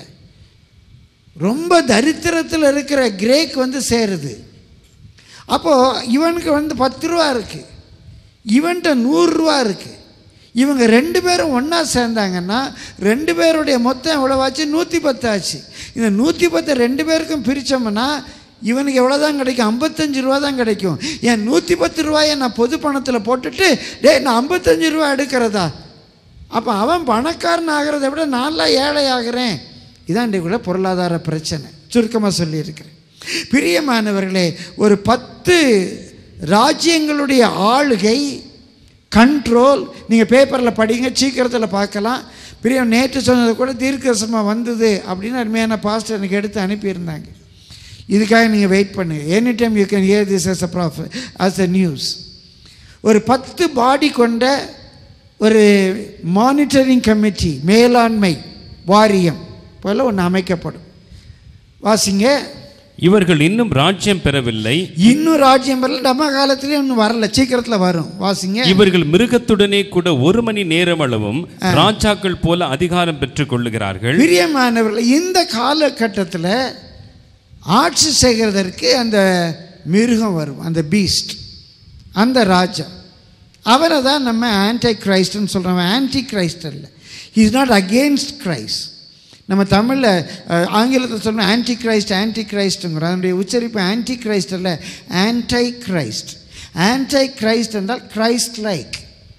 ரொம்ப தரித்திரத்தில் இருக்கிற கிரேக் வந்து சேருது. அப்போது இவனுக்கு வந்து பத்து ரூபா இருக்குது, இவன்கிட்ட நூறுரூவா இருக்குது. இவங்க ரெண்டு பேரும் ஒன்றா சேர்ந்தாங்கன்னா ரெண்டு பேருடைய மொத்தம் எவ்வளோவாச்சு? நூற்றி பத்து ஆச்சு. இந்த நூற்றி பத்து ரெண்டு பேருக்கும் பிரித்தோம்னா இவனுக்கு எவ்வளோ தான் கிடைக்கும்? ஐம்பத்தஞ்சு ரூபா தான் கிடைக்கும். என் நூற்றி பத்து ரூபாயை நான் பொது பணத்தில் போட்டுட்டு டே நான் ஐம்பத்தஞ்சு ரூபா எடுக்கிறதா? அப்போ அவன் பணக்காரன் ஆகிறத விட நான்லாம் ஏழை ஆகிறேன். இதான் இன்றைக்குள்ள பொருளாதார பிரச்சனை. சுருக்கமாக சொல்லியிருக்கிறேன். பிரியமானவர்களே, ஒரு பத்து ராஜ்யங்களுடைய ஆளுகை கண்ட்ரோல் நீங்கள் பேப்பரில் படிங்க, சீக்கிரத்தில் பார்க்கலாம். பிரியம் நேற்று சொன்னது கூட தீர்க்கதரிசனமாக வந்தது அப்படின்னு அருமையான பாஸ்டர் எனக்கு எடுத்து அனுப்பியிருந்தாங்க. இதுக்காக நீங்கள் வெயிட் பண்ணுங்கள். Any time you can hear this as a prophet as a news. ஒரு பத்து பாடி கொண்ட ஒரு மானிட்டரிங் கமிட்டி, மேலாண்மை வாரியம் போல ஒன்று அமைக்கப்படும். வாசிங்க. இவர்கள் இன்னும் ராஜ்யம் பெறவில்லை. இன்னும் ராஜ்யம் பெறல. நம்ம காலத்திலே இன்னும் வரல, சீக்கிரத்தில் வரும். வாசிங்க. இவர்கள் மிருகத்துடனே கூட ஒரு மணி நேரம் அளவும் ராஜாக்கள் போல அதிகாரம் பெற்றுக் கொள்ளுகிறார்கள். பிரியமானவர்கள், இந்த காலகட்டத்தில் ஆட்சி செய்கிறதற்கு அந்த மிருகம் வரும், அந்த பீஸ்ட், அந்த ராஜா. அவரை தான் நம்ம ஆன்டி கிரைஸ்ட்னு சொல்கிறோம். ஆன்டி கிரைஸ்ட் இல்லை, he is not against Christ. நம்ம தமிழில் ஆங்கிலத்தில் சொல்கிறோம் ஆன்டி கிரைஸ்ட், ஆன்டி கிரைஸ்ட்டுங்கிறோம். அதனுடைய உச்சரிப்பு ஆன்டி கிரைஸ்ட் இல்லை, ஆன்டை கிரைஸ்ட். ஆன்டை கிரைஸ்ட் என்றால் Christ like,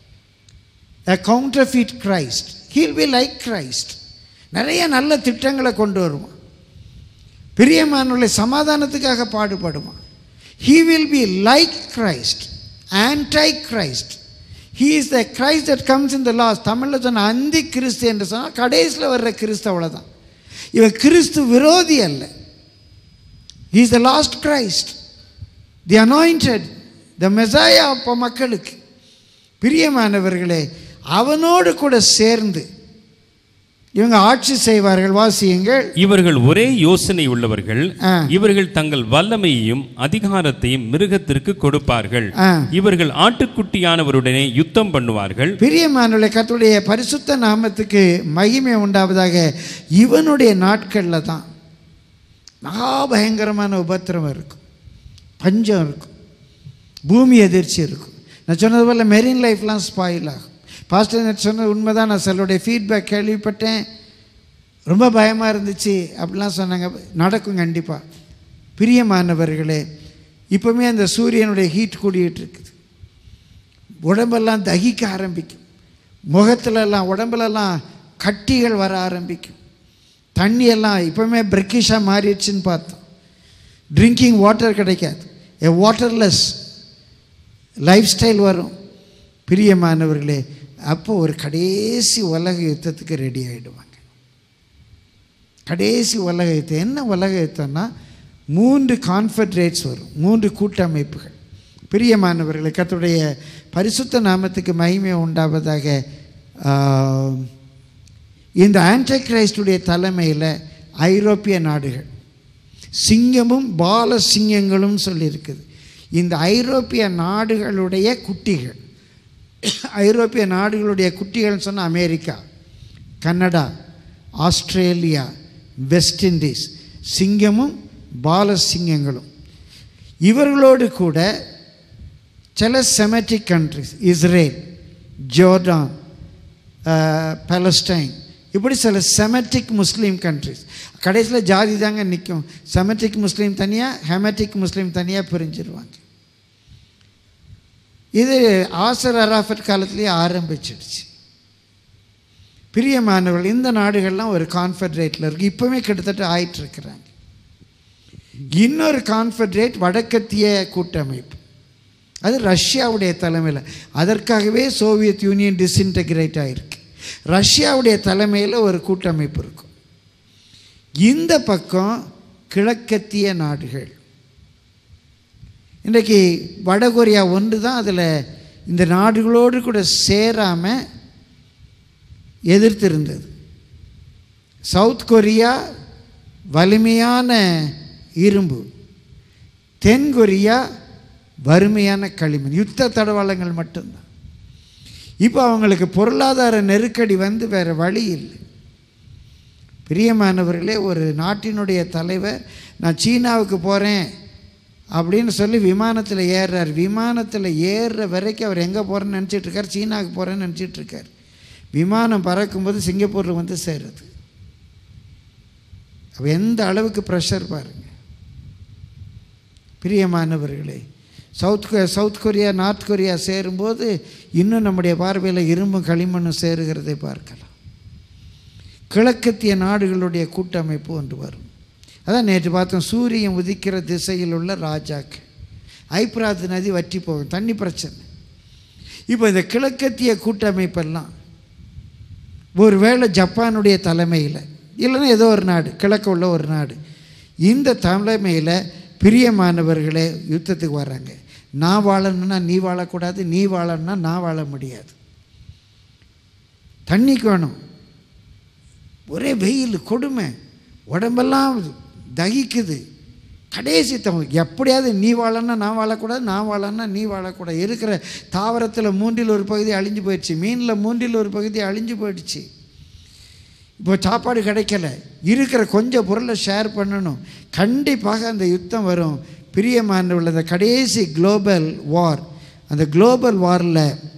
a counterfeit Christ. He'll be like Christ. நிறைய நல்ல திட்டங்களை கொண்டு வருவான். பிரியமானவர்களை சமாதானத்துக்காக பாடுபடுவான். He will be like Christ, anti Christ. He is the Christ that comes in the last. தமிழில் சொன்ன அந்தி கிறிஸ்து என்று சொன்னால் கடைசியில் வர்ற கிறிஸ்து, அவ்வளோதான். இவன் கிறிஸ்து விரோதி அல்ல. He is the last Christ, the anointed, the Messiah அப்போ மக்களுக்கு. பிரியமானவர்களே, அவனோடு கூட சேர்ந்து இவங்க ஆட்சி செய்வார்கள். வாசியுங்கள். இவர்கள் ஒரே யோசனை உள்ளவர்கள். இவர்கள் தங்கள் வல்லமையையும் அதிகாரத்தையும் மிருகத்திற்கு கொடுப்பார்கள். இவர்கள் ஆட்டுக்குட்டியானவருடனே யுத்தம் பண்ணுவார்கள். பிரியமானவர்களே, கர்த்தருடைய பரிசுத்த நாமத்துக்கு மகிமை உண்டாவதாக. இவனுடைய நாட்களில் தான் மகா பயங்கரமான உபத்திரம் இருக்கும், பஞ்சம் இருக்கும், பூமி எதிர்ச்சி இருக்கும். நான் சொன்னது போல் மெரின் லைஃப்லாம் ஸ்பாயில் ஆகும். பாஸ்டர் சொன்னது உண்மைதான். நான் சிலருடைய ஃபீட்பேக் கேள்விப்பட்டேன், ரொம்ப பயமாக இருந்துச்சு அப்படிலாம் சொன்னாங்க. நடக்கும் கண்டிப்பாக. பிரியமானவர்களே, இப்போவுமே அந்த சூரியனுடைய ஹீட் கூடிகிட்டு இருக்குது. உடம்பெல்லாம் தகிக்க ஆரம்பிக்கும், முகத்துலலாம் உடம்புலலாம் கட்டிகள் வர ஆரம்பிக்கும். தண்ணியெல்லாம் இப்போவுமே பிரெக்கிஷாக மாறிடுச்சுன்னு பார்த்தோம். ட்ரிங்கிங் வாட்டர் கிடைக்காது, எ வாட்டர்லெஸ் லைஃப் ஸ்டைல் வரும். பிரியமானவர்களே, அப்போ ஒரு கடைசி உலக யுத்தத்துக்கு ரெடி ஆகிடுவாங்க. கடைசி உலக யுத்தம் என்ன உலக யுத்தம்னா, மூன்று கான்ஃபெடரேட்ஸ் வரும், மூன்று கூட்டமைப்புகள். பிரியமானவர்களே, கர்த்தருடைய பரிசுத்த நாமத்துக்கு மகிமை உண்டாவதாக. இந்த ஆன்டி கிரைஸ்டுடைய தலைமையில் ஐரோப்பிய நாடுகள், சிங்கமும் பால சிங்கங்களும் சொல்லியிருக்குது. இந்த ஐரோப்பிய நாடுகளுடைய குட்டிகள், ஐரோப்பிய நாடுகளுடைய குட்டிகள்னு சொன்னால் America, Canada, Australia, West Indies, சிங்கமும் பாலசிங்கங்களும். இவர்களோடு கூட சில Semitic countries, Israel, Jordan, Palestine, இப்படி சில செமட்டிக் முஸ்லீம் கண்ட்ரிஸ். கடைசியில் ஜாதி தாங்க நிற்கும். செமட்டிக் முஸ்லீம் தனியாக, ஹெமட்டிக் முஸ்லீம் தனியாக பிரிஞ்சிருவாங்க. இது ஆசர் அராஃபத் காலத்திலேயே ஆரம்பிச்சிடுச்சு. பிரியமானவர்கள், இந்த நாடுகள்லாம் ஒரு கான்ஃபெடரேட்டில் இருக்குது. இப்போவே கிட்டத்தட்ட ஆயிட்டுருக்கிறாங்க. இன்னொரு கான்ஃபெடரேட் வடக்கத்திய கூட்டமைப்பு, அது ரஷ்யாவுடைய தலைமையில். அதற்காகவே சோவியத் யூனியன் டிஸ்இன்டகிரேட் ஆகிருக்கு. ரஷ்யாவுடைய தலைமையில் ஒரு கூட்டமைப்பு இருக்கும். இந்த பக்கம் கிழக்கத்திய நாடுகள். இன்றைக்கு வடகொரியா ஒன்று தான் அதில் இந்த நாடுகளோடு கூட சேராமல் எதிர்த்திருந்தது. சவுத் கொரியா வலிமையான இரும்பு, தென் கொரியா வறுமையான களிமண். யுத்த தடவாளங்கள் மட்டும்தான். இப்போ அவங்களுக்கு பொருளாதார நெருக்கடி வந்து வேறு வழி இல்லை. பிரியமானவர்களே, ஒரு நாட்டினுடைய தலைவர் நான் சீனாவுக்கு போகிறேன் அப்படின்னு சொல்லி விமானத்தில் ஏறுறார். விமானத்தில் ஏறுற வரைக்கும் அவர் எங்கே போகிறேன்னு நினச்சிட்ருக்கார், சீனாவுக்கு போகிறேன்னு நினச்சிட்ருக்கார். விமானம் பறக்கும்போது சிங்கப்பூரில் வந்து சேருது. அப்போ எந்த அளவுக்கு ப்ரெஷர் பாருங்கள் பிரியமானவர்களே. South south Korea north Korea சேரும்போது இன்னும் நம்முடைய பார்வையில் இரும்பும் களிமண்ணும் சேருகிறதை பார்க்கலாம். கிழக்கத்திய நாடுகளுடைய கூட்டமைப்பு ஒன்று வரும். அதான் நேற்று பார்த்தோம், சூரியன் உதிக்கிற திசையில் உள்ள ராஜாக்கள். ஐப்ராத் நதி வற்றி போகும், தண்ணி பிரச்சனை. இப்போ இந்த கிழக்கத்திய கூட்டமைப்பெல்லாம் ஒரு வேளை ஜப்பானுடைய தலைமையில், இல்லைன்னா ஏதோ ஒரு நாடு, கிழக்க உள்ள ஒரு நாடு, இந்த தலைமையில் பிரியமானவர்களே யுத்தத்துக்கு வர்றாங்க. நான் வாழணுன்னா நீ வாழக்கூடாது, நீ வாழணுன்னா நான் வாழ முடியாது. தண்ணிக்கு வேணும், ஒரே வெயில் கொடுமை, உடம்பெல்லாம் தகிக்குது. கடைசி தம் எப்படியாவது நீ வாழன்னா நான் வாழக்கூடாது, நான் வாழன்னா நீ வாழக்கூடாது. இருக்கிற தாவரத்தில் மூன்றில் ஒரு பகுதி அழிஞ்சு போயிடுச்சு, மீனில் மூன்றில் ஒரு பகுதி அழிஞ்சு போயிடுச்சு. இப்போ சாப்பாடு கிடைக்கல, இருக்கிற கொஞ்சம் பொருளை ஷேர் பண்ணணும். கண்டிப்பாக அந்த யுத்தம் வரும். பிரியமானவர்கள், அந்த கடைசி குளோபல் வார், அந்த குளோபல் வாரில்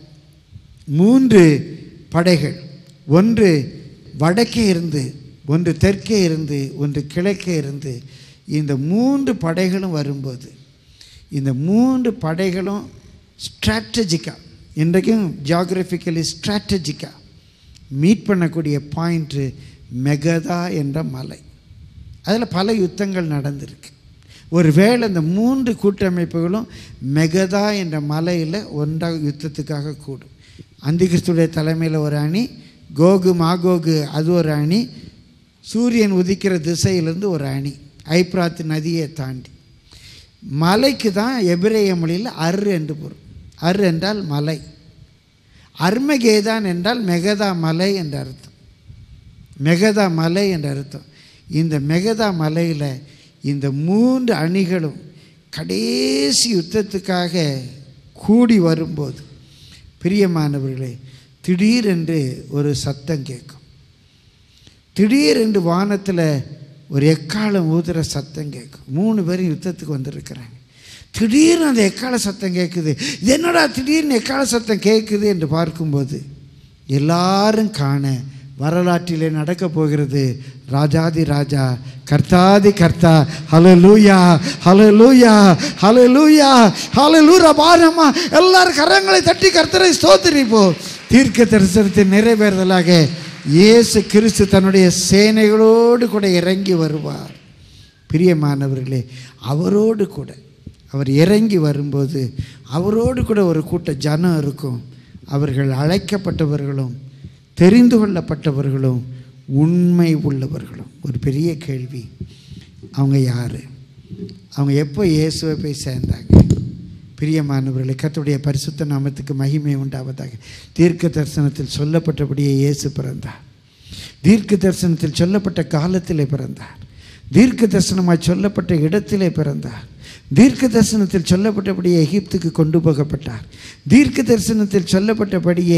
மூன்று படைகள், ஒன்று வடக்கே இருந்து, ஒன்று தெற்கே இருந்து, ஒன்று கிழக்கே இருந்து, இந்த மூன்று படைகளும் வரும்போது, இந்த மூன்று படைகளும் ஸ்ட்ராட்டஜிக்காக, இன்றைக்கும் ஜியாகிரபிக்கலி ஸ்ட்ராட்டஜிக்காக மீட் பண்ணக்கூடிய பாயிண்ட்டு மெகதா என்ற மலை. அதில் பல யுத்தங்கள் நடந்திருக்கு. ஒருவேளை இந்த மூன்று கூட்டமைப்புகளும் மெகதா என்ற மலையில் ஒன்றாக யுத்தத்துக்காக கூடும். அந்திகிறிஸ்துடைய தலைமையில் ஒரு அணி, கோகு மாகோகு அது ஒரு அணி, சூரியன் உதிக்கிற திசையிலிருந்து ஒரு அணி, ஐப்ராத் நதியை தாண்டி. மலைக்கு தான் எபிரேய மொழியில் அர் என்று பொருள். அர் என்றால் மலை, அர்மகேதான் என்றால் மெகதா மலை என்ற அர்த்தம். மெகதா மலை என்ற அர்த்தம். இந்த மெகதா மலையில் இந்த மூன்று அணிகளும் கடைசி யுத்தத்துக்காக கூடி வரும்போது, பிரியமானவர்களே, திடீரென்று ஒரு சத்தம் கேட்கும். திடீரென்று வானத்தில் ஒரு எக்காலம் ஊதுற சத்தம் கேட்கும். மூணு பேரும் யுத்தத்துக்கு வந்திருக்கிறாங்க. திடீர்னு அந்த எக்கால சத்தம் கேட்குது. இது என்னடா திடீர்னு எக்கால சத்தம் கேட்குது என்று பார்க்கும்போது, எல்லாரும் காண வரலாற்றிலே நடக்க போகிறது ராஜாதி ராஜா, கர்த்தாதி கர்த்தா. ஹல்லேலூயா, ஹல்லேலூயா, ஹல்லேலூயா, ஹல்லேலூயா. பாரமா எல்லாரும் கரங்களை தட்டி கர்த்தரை ஸ்தோத்திரிப்போம். தீர்க்க தரிசனத்தின் நிறைவேறுதலாக இயேசு கிறிஸ்து தன்னுடைய சேனைகளோடு கூட இறங்கி வருவார். பிரியமானவர்களே, அவரோடு கூட அவர் இறங்கி வரும்போது அவரோடு கூட ஒரு கூட்ட ஜனம் இருக்கும். அவர்கள் அழைக்கப்பட்டவர்களும் தெரிந்து கொள்ளப்பட்டவர்களும் உண்மை உள்ளவர்களும். ஒரு பெரிய கேள்வி, அவங்க யார்? அவங்க எப்போ இயேசுவை போய் சேர்ந்தாங்க? பிரியமானவர்களை, கர்த்தருடைய பரிசுத்த நாமத்துக்கு மகிமை உண்டாவதாக. தீர்க்க தரிசனத்தில் சொல்லப்பட்டபடியே இயேசு பிறந்தார். தீர்க்க தரிசனத்தில் சொல்லப்பட்ட காலத்திலே பிறந்தார். தீர்க்க தரிசனமாய் சொல்லப்பட்ட இடத்திலே பிறந்தார். தீர்க்க தரிசனத்தில் சொல்லப்பட்டபடியே எகிப்துக்கு கொண்டு போகப்பட்டார். தீர்க்க தரிசனத்தில் சொல்லப்பட்டபடியே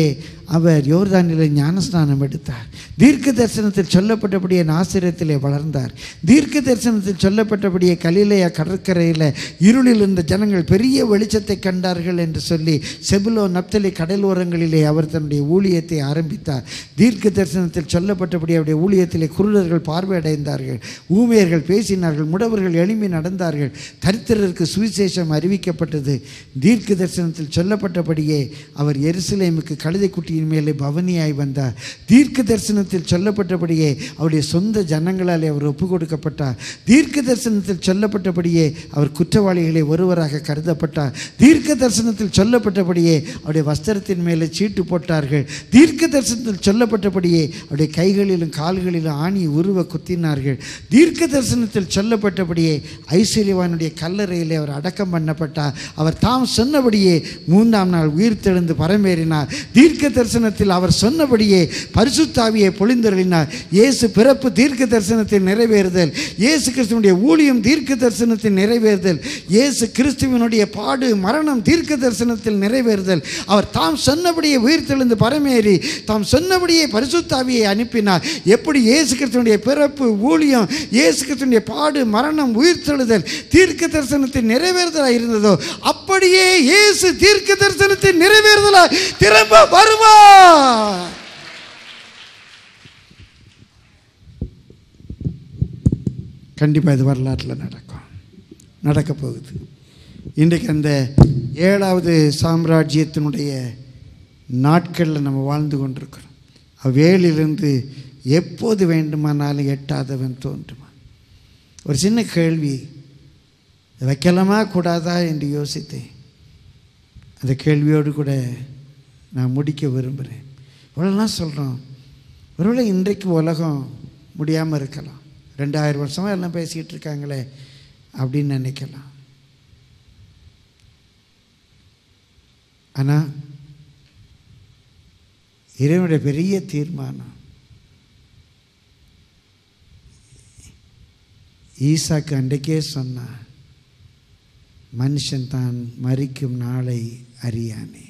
அவர் யோர்தானிலே ஞானஸ்நானம் எடுத்தார். தீர்க்க தரிசனத்தில் சொல்லப்பட்டபடியே நாசிரத்திலே வளர்ந்தார். தீர்க்க தரிசனத்தில் சொல்லப்பட்டபடியே கலிலேயா கடற்கரையில் இருளில் இருந்த ஜனங்கள் பெரிய வெளிச்சத்தை கண்டார்கள் என்று சொல்லி செபுலோ நப்தலி கடலோரங்களிலே அவர் தன்னுடைய ஊழியத்தை ஆரம்பித்தார். தீர்க்க தரிசனத்தில் சொல்லப்பட்டபடி அவருடைய ஊழியத்திலே குருடர்கள் பார்வையடைந்தார்கள், ஊமையர்கள் பேசினார்கள், முடவர்கள் எழும்பி நடந்தார்கள், தரித்திரருக்கு சுவிசேஷம் அறிவிக்கப்பட்டது. தீர்க்க தரிசனத்தில் சொல்லப்பட்டபடியே அவர் எருசலேமுக்கு கழுதை குட்டியின் மேலே பவனியாய் வந்தார். தீர்க்க தரிசனத்தில் சொல்லப்பட்டபடியே அவருடைய சொந்த ஜனங்களாலே அவர் ஒப்பு கொடுக்கப்பட்டார். தீர்க்க தரிசனத்தில் சொல்லப்பட்டபடியே அவர் குற்றவாளிகளை ஒருவராக கருதப்பட்டார். தீர்க்க தரிசனத்தில் சொல்லப்பட்டபடியே அவருடைய வஸ்திரத்தின் மேலே சீட்டு போட்டார்கள். தீர்க்க தரிசனத்தில் சொல்லப்பட்டபடியே அவருடைய கைகளிலும் கால்களிலும் ஆணி உருவ குத்தினார்கள். தீர்க்க தரிசனத்தில் சொல்லப்பட்டபடியே ஐஸ்வர்யவானுடைய கல்லறையிலே அவர் அடக்கம் பண்ணப்பட்டார். அவர் தாம் சொன்னபடியே மூன்றாம் நாள் உயிர் தெழுந்து பரமேறினார். தீர்க்க தரிசனத்தில் அவர் சொன்னபடியே பரிசுத்தாவியை பொழிந்தருளினார். இயேசு பிறப்பு தீர்க்க தரிசனத்தில் நிறைவேறுதல், இயேசு கிறிஸ்துவனுடைய ஊழியம் தீர்க்க தரிசனத்தில் நிறைவேறுதல், இயேசு கிறிஸ்துவனுடைய பாடு மரணம் தீர்க்க தரிசனத்தில் நிறைவேறுதல். அவர் தாம் சொன்னபடியே உயிர் தெழுந்து பரமேறி தாம் சொன்னபடியே பரிசுத்தாவியை அனுப்பினார். எப்படி இயேசு கிறிஸ்துவனுடைய பிறப்பு ஊழியம், இயேசு கிறிஸ்துவனுடைய பாடு மரணம் உயிர் தெழுதல் தீர்க்க தரிசனத்தில் நிறைவேறுதலாக இருந்ததோ அப்படியே இயேசு தீர்க்க தரிசனத்தில் நிறைவேறுதலாக திரும்ப வருவார். கண்டிப்பாக இது வரலாற்றில் நடக்கும், நடக்க போகுது. இன்றைக்கு அந்த ஏழாவது சாம்ராஜ்யத்தினுடைய நாட்களில் நம்ம வாழ்ந்து கொண்டிருக்கிறோம். அவ்வேளிலிருந்து எப்போது வேண்டுமானாலும் எட்டாதவன் தோன்றுமா. ஒரு சின்ன கேள்வி வைக்கலாமா கூடாதா என்று யோசித்தேன். அந்த கேள்வியோடு கூட நான் முடிக்க விரும்புகிறேன். இவ்வளோலாம் சொல்கிறோம், ஒருவேளை இன்றைக்கு உலகம் முடியாமல் இருக்கலாம், ரெண்டாயிரம் வருஷமாக எல்லாம் பேசிக்கிட்டு இருக்காங்களே அப்படின்னு நினைக்கலாம். ஆனால் இறைவனுடைய பெரிய தீர்மானம், ஈசாக்கு அன்றைக்கே சொன்னான், மனுஷன் தான் மரிக்கும் நாளை அறியானே.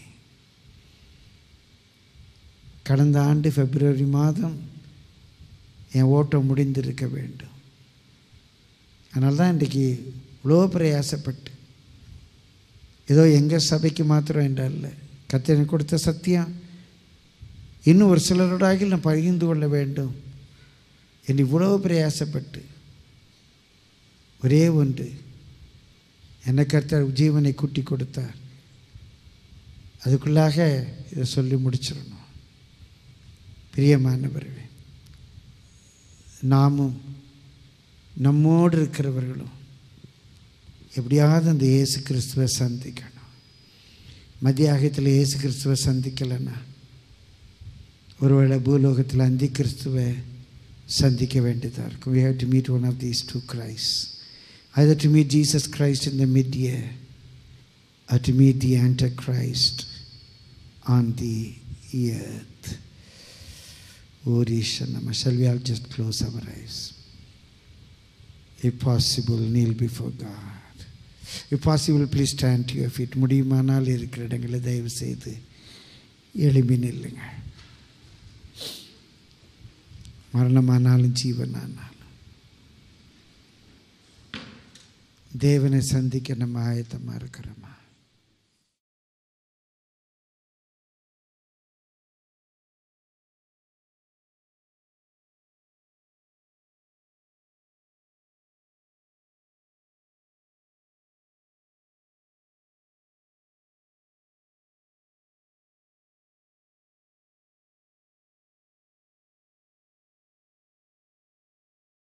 கடந்த ஆண்டு பிப்ரவரி மாதம் என் ஓட்டம் முடிந்திருக்க வேண்டும். அதனால தான் இன்றைக்கி இவ்வளோ பிரயாசப்பட்டு, ஏதோ எங்கள் சபைக்கு மாத்திரம் என்றல்ல, கர்த்தர் எனக்கு கொடுத்த சத்தியம் இன்னும் ஒரு சிலரோடாக நான் பகிர்ந்து கொள்ள வேண்டும் என்று இவ்வளோ பிரயாசப்பட்டு ஒரே ஒன்று, என்னை கர்த்தர் ஜீவனை கூட்டி கொடுத்தார். அதுக்குள்ளாக இதை சொல்லி முடிச்சிடணும். பிரியமானவர்களே, நாமும் நம்மோடு இருக்கிறவர்களும் எப்படியாவது அந்த இயேசு கிறிஸ்துவை சந்திக்கணும். மத்தியாகத்தில் இயேசு கிறிஸ்துவை சந்திக்கலைன்னா ஒருவேளை பூலோகத்தில் அந்தி கிறிஸ்துவை சந்திக்க வேண்டியதாக இருக்கும். We have to meet one of these two Christs. Either to meet Jesus Christ in the mid-year or to meet the Antichrist on the earth. Orishanama. Shall we all just close our eyes? If possible, kneel before God. If possible, please stand to your feet. முடியுமானால் இருக்கிற இடங்களை தயவு செய்து எழும்பி நில்லுங்க. மரணமானாலும் ஜீவனானாலும் தேவனை சந்திக்க நம்ம ஆயத்தமாக இருக்கிறோமா?